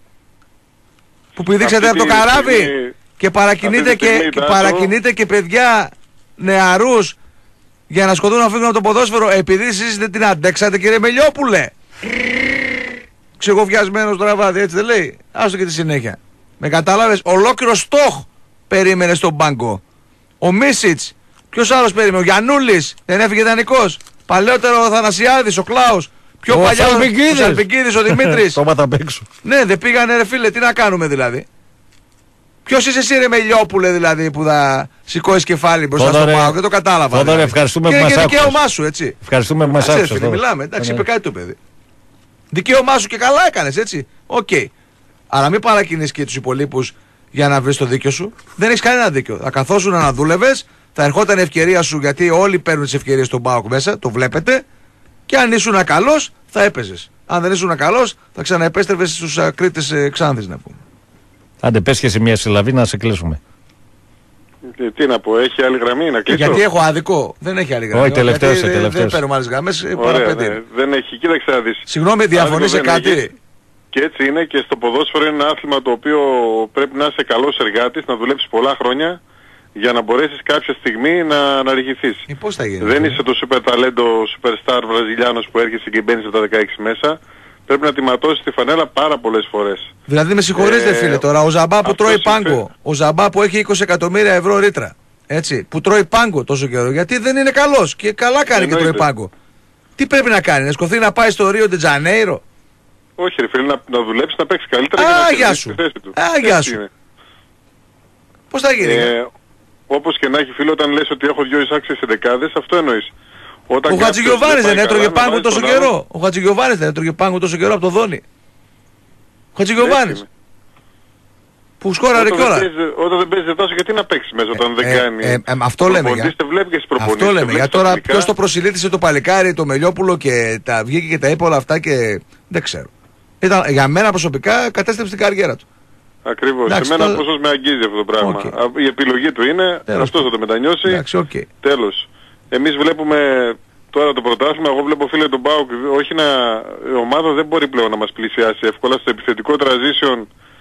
που πηδήξατε από το καράβι και παρακινείτε και παιδιά νεαρούς για να σκοτούν να φύγουν από το ποδόσφαιρο, επειδή εσείς δεν την αντέξατε κύριε Μελιόπουλε. Ξεγοβιασμένος τώρα βράδυ, έτσι δεν λέει. Άστο και τη συνέχεια. Με κατάλαβες, ολόκληρο Στόχ περίμενε στον πάγκο. Ο Μίσιτς, ποιος άλλος περίμενε, ο Γιαννούλης, δεν έφυγε δανεικός. Παλαιότερο ο Θανασιάδης, ο Κλάους. Πιο παλιά ο Σαλπικίδης, ο Δημήτρης. Το μάτα απ' έξω. Ναι, δεν πήγανε ρε φίλε, τι να κάνουμε δηλαδή. Ποιος είσαι εσύ ρε Μελιόπουλε δηλαδή που θα σηκώσεις κεφάλι μπροστά στο ΠΑΟΚ, δεν το κατάλαβα. Δηλαδή. Ευχαριστούμε που μας άκουσες. Και δικαίωμά σου, έτσι. Ευχαριστούμε που μας άκουσες. Μιλάμε, εντάξει, είπε κάτι το παιδί. Δικαίωμά σου και καλά έκανες, έτσι. Οκ. Αλλά μην παρακινείς και τους υπολείπους για να βρεις το δίκιο σου. Δεν έχεις κανένα δίκιο. Θα καθόσουν να δούλευες, θα ερχόταν η ευκαιρία σου, γιατί όλοι παίρνουν τις ευκαιρίες στον ΠΑΟΚ μέσα, το βλέπετε. Και αν ήσουν καλός, θα έπαιζες. Αν δεν ήσουν καλός, θα ξαναεπέστρεφες στους Κρήτες Ξάνθης, να πούμε. Άντε πες και σε μια συλλαβή να σε κλείσουμε. Τι να πω, έχει άλλη γραμμή να κλείσω. Γιατί έχω άδικο, δεν έχει άλλη γραμμή. Όχι, τελευταίος. Δεν παίρνουμε άλλες γραμμές, ναι, δεν έχει, κοίταξε να δεις. Συγγνώμη, διαφωνεί σε κάτι. Έχει. Και έτσι είναι, και στο ποδόσφαιρο είναι ένα άθλημα το οποίο πρέπει να είσαι καλός εργάτης, να δουλέψεις πολλά χρόνια για να μπορέσεις κάποια στιγμή να αναρριχηθείς. Πώς θα γίνει. Δεν είσαι το super ταλέντο, superstar Βραζιλιάνος που έρχεσαι και μπαίνεις από τα 16 μέσα. Πρέπει να τη ματώσεις τη φανέλα πάρα πολλές φορές. Δηλαδή με συγχωρείτε φίλε τώρα, ο Ζαμπά που τρώει πάγκο, ο Ζαμπά που έχει 20 εκατομμύρια ευρώ ρήτρα, έτσι, που τρώει πάγκο τόσο καιρό, γιατί δεν είναι καλός και καλά κάνει και τρώει πάγκο. Τι πρέπει να κάνει, να σκοθεί να πάει στο Ρίο ντε Τζανέιρο? Όχι ρε φίλε, να δουλέψει, να παίξει καλύτερα και να κερδίσει τη θέση του. Γεια σου. Πώς θα γίνει. Όπως και να έχει φίλε, όταν λες ότι έχω δυο εισάξιες σε δεκάδες, αυτό εννοείς. Ο Χατζηγιοβάνης δεν έτρωγε πάγκο τόσο καιρό. Ο Χατζηγιοβάνης δεν έτρωγε πάγκο τόσο καιρό από το Δόνι. Ο Χατζηγιοβάνης. Που σκόραρε κιόλα. Όταν δεν παίζει τόσο, γιατί να παίξει μέσα όταν δεν κάνει. Αυτό λέμε. Αυτό λέμε. Για τώρα ποιος το προσιλήτησε το παλικάρι, το Μελιόπουλο και τα βγήκε και τα είπε όλα αυτά και δεν ξέρω. Για μένα προσωπικά κατέστρεψε την καριέρα του. Ακριβώς. Σε μένα πόσο με αγγίζει αυτό το πράγμα. Η επιλογή του είναι, αυτός θα το μετανιώσει. Τέλος. Εμείς βλέπουμε τώρα το πρωτάθλημα, εγώ βλέπω φίλε τον ΠΑΟΚ, η ομάδα δεν μπορεί πλέον να μας πλησιάσει εύκολα. Στο επιθετικό transition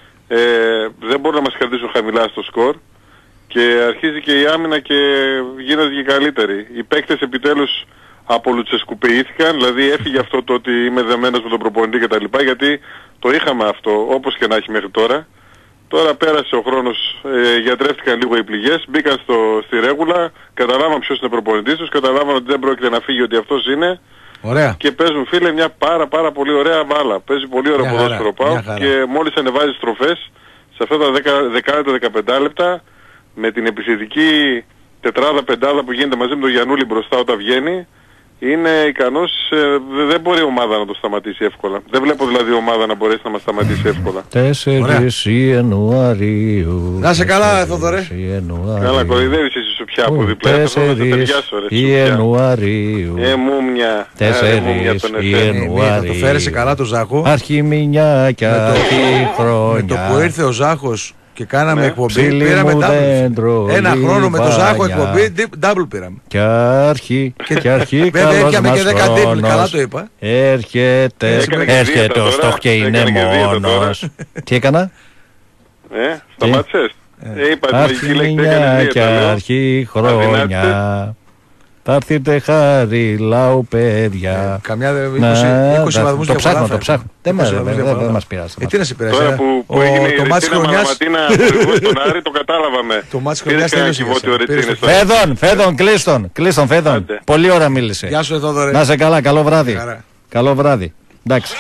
δεν μπορούν να μας κρατήσουν χαμηλά στο σκορ και αρχίζει και η άμυνα και γίνεται και καλύτερη. Οι παίκτες επιτέλους απολουτσεσκουπεήθηκαν, δηλαδή έφυγε αυτό το ότι είμαι δεμένος με τον προπονητή κτλ. Γιατί το είχαμε αυτό όπως και να έχει μέχρι τώρα. Τώρα πέρασε ο χρόνος, γιατρεύτηκαν λίγο οι πληγές, μπήκαν στη ρέγουλα, καταλάβαν ποιος είναι ο προπονητής τους, καταλάβαν ότι δεν πρόκειται να φύγει, ότι αυτός είναι. Ωραία. Και παίζουν φίλε μια πάρα πολύ ωραία μπάλα. Παίζει πολύ ωραίο ποδόσφαιρο ΠΑΟΚ και μόλις ανεβάζει στροφές σε αυτά τα 10-15 λεπτά με την επιθετική τετράδα-πεντάδα που γίνεται μαζί με τον Γιαννούλη μπροστά όταν βγαίνει, είναι ικανός, δεν μπορεί η ομάδα να το σταματήσει εύκολα. Δεν βλέπω δηλαδή η ομάδα να μπορέσει να μας σταματήσει εύκολα. 4 Ιανουαρίου. Να σε καλά Θοδωρέ. Καλά, κοροϊδεύεις εσύ πια από διπλά. 4 Ιανουαρίου. Μούμια. 4 Ιανουαρίου. Το φέρεσε καλά το Ζάχο. Αρχιμηνιά και χρόνια. Με το που ήρθε ο Ζάχος και κάναμε εκπομπή, πήραμε double. Ένα χρόνο με το Ζάχο εκπομπή, double πήραμε. Και αρχή βέβαια έπιαμε και 10 double, καλά το είπα. Έρχεται ο Στοχ και είναι μόνος. Τι έκανα? Σταμάτησες? Αρχιμηνιά και αρχή χρόνια. Θα έρθετε χάρη λαού παιδιά. Καμιά 20 βαθμούς το ψάχνω. Δεν μας πειράζει. Τι να σε πειράζει? Τώρα που έγινε η Ρετσίνα Μαλαματίνα στον Άρη το κατάλαβαμε. Το μάτς χρονιάς τέλειωσε. Φέδων, κλείστον Φέδων. Πολύ ώρα μίλησε. Γεια σου Θόδωρε. Να είσαι καλά, καλό βράδυ. Καλό βράδυ. Εντάξει.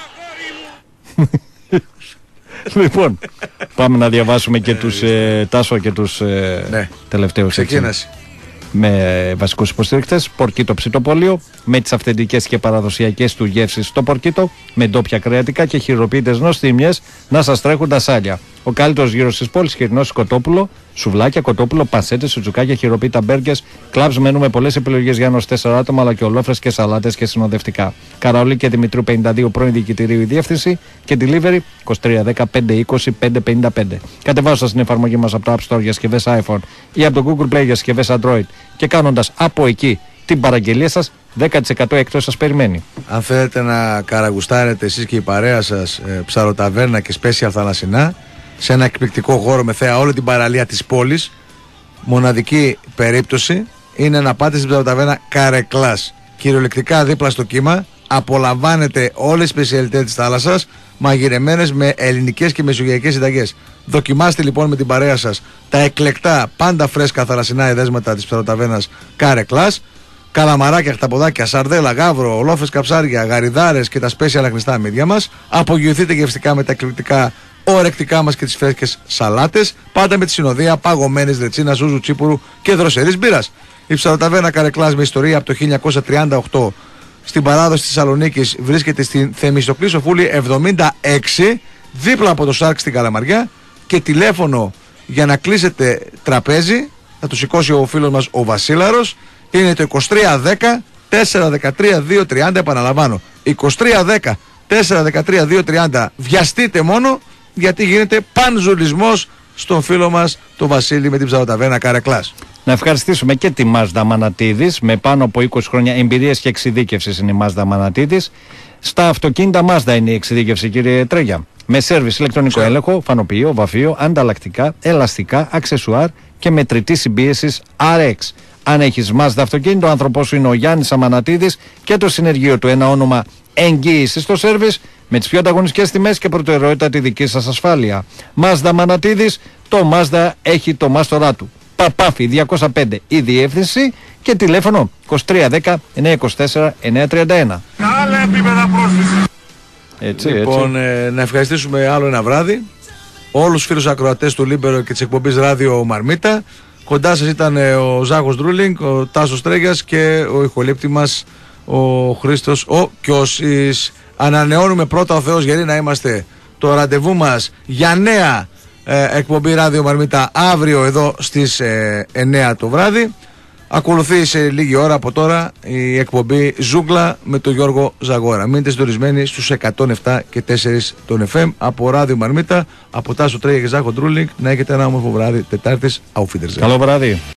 Λοιπόν, πάμε να διαβάσουμε και τους Τάσο και τους τελευταίους. Ξεκίνασε. Με βασικούς υποστηρικτές, Πορκίτο Ψητοπόλιο, με τις αυθεντικές και παραδοσιακές του γεύσεις στο Πορκίτο, με ντόπια κρεατικά και χειροποίητες νοστίμιες να σας τρέχουν τα σάλια. Ο καλύτερος γύρος της πόλης, χοιρινός κοτόπουλο, σουβλάκια, κοτόπουλο, πανσέτες, σουτζουκάκια, χειροποίητα μπέργκες, κλαμπς μενού με πολλές επιλογές για ένας 4 άτομα, αλλά και ολόφρες και σαλάτες και συνοδευτικά. Καραολί και Δημητρίου 52 πρώην διοικητηρίου η διεύθυνση και delivery 2310 520 555. Κατεβάζοντας την εφαρμογή μας από το App Store για συσκευές iPhone ή από το Google Play για συσκευές Android και κάνοντας από εκεί την παραγγελία σας, 10% εκτός σας περιμένει. Αν θέλετε να καραγουστάρετε εσείς και η παρέα σας ψαροταβέρνα και special θαλασσινά, σε ένα εκπληκτικό χώρο με θέα όλη την παραλία της πόλης, μοναδική περίπτωση είναι να πάτε στην ψαροταβέρνα Καρεκλάς. Κυριολεκτικά δίπλα στο κύμα, απολαμβάνετε όλες τις σπεσιαλιτές της θάλασσας, μαγειρεμένες με ελληνικές και μεσογειακές συνταγές. Δοκιμάστε λοιπόν με την παρέα σας τα εκλεκτά, πάντα φρέσκα θαλασσινά εδέσματα της ψαροταβέρνας Καρεκλάς. Καλαμαράκια, χταποδάκια, σαρδέλα, γάβρο, ολόφρες καψάρια, γαριδάρες και τα σπέσια αναχνιστά μύδια μας. Απογειωθείτε γευστικά με τα εκπληκτικά ορεκτικά μας και τις φρέσκες σαλάτες. Πάντα με τη συνοδεία παγωμένης ρετσίνας, ζούζου, τσίπουρου και δροσερής μπύρας. Η ψαροταβέρνα Καρεκλάς με ιστορία από το 1938 στην παράδοση της Θεσσαλονίκης βρίσκεται στην Θεμιστοκλή Σοφούλη 76, δίπλα από το Σάρκ στην Καλαμαριά. Και τηλέφωνο για να κλείσετε τραπέζι, θα το σηκώσει ο φίλος μας ο Βασίλαρος, είναι το 2310 413 230. Επαναλαμβάνω, 2310 413 230. Βιαστείτε μόνο, γιατί γίνεται πανζουλισμός στον φίλο μας τον Βασίλη με την ψαροταβέρνα Καρεκλάς. Να ευχαριστήσουμε και τη Μάζδα Μανατίδης, με πάνω από 20 χρόνια εμπειρίας και εξειδίκευσης είναι η Μάζδα Μανατίδης. Στα αυτοκίνητα Μάζδα είναι η εξειδίκευση, κύριε Τρέγια. Με σέρβις, ηλεκτρονικό έλεγχο, φανοποιείο, βαφείο, ανταλλακτικά, ελαστικά, αξεσουάρ και μετρητή συμπίεσης RX. Αν έχεις Mazda αυτοκίνητο, ο άνθρωπός σου είναι ο Γιάννης Αμανατίδης και το συνεργείο του, ένα όνομα εγγύηση στο σέρβις με τις πιο ανταγωνιστικές τιμές και προτεραιότητα τη δική σας ασφάλεια. Mazda Αμανατίδης, το Mazda έχει το μάστορά του. Παπάφη 205 η διεύθυνση και τηλέφωνο 2310 924 931. Άλλα επίπεδα πρόσθεση. Λοιπόν, να ευχαριστήσουμε άλλο ένα βράδυ όλους τους φίλους ακροατές του Λίμπερο και της εκπομπής Ράδιο Μαρμίτα. Κοντά σας ήταν ο Ζάχος Ντρούλινγκ, ο Τάσος Τρέγιας και ο ηχολήπτη μας ο Χρήστος ο Κιώσης. Ανανεώνουμε πρώτα ο Θεός γεροί να είμαστε το ραντεβού μας για νέα εκπομπή Ράδιο Μαρμίτα αύριο εδώ στις 9 το βράδυ. Ακολουθεί σε λίγη ώρα από τώρα η εκπομπή Ζούγκλα με τον Γιώργο Ζαγόρα. Μείνετε συντονισμένοι στους 107 και 4 των FM από Ράδιο Μαρμίτα, από Τάσο Τρέγια και Ζάχο Ντρούλινγκ. Να έχετε ένα όμορφο βράδυ Τετάρτης. Auf Wiedersehen. Καλό βράδυ.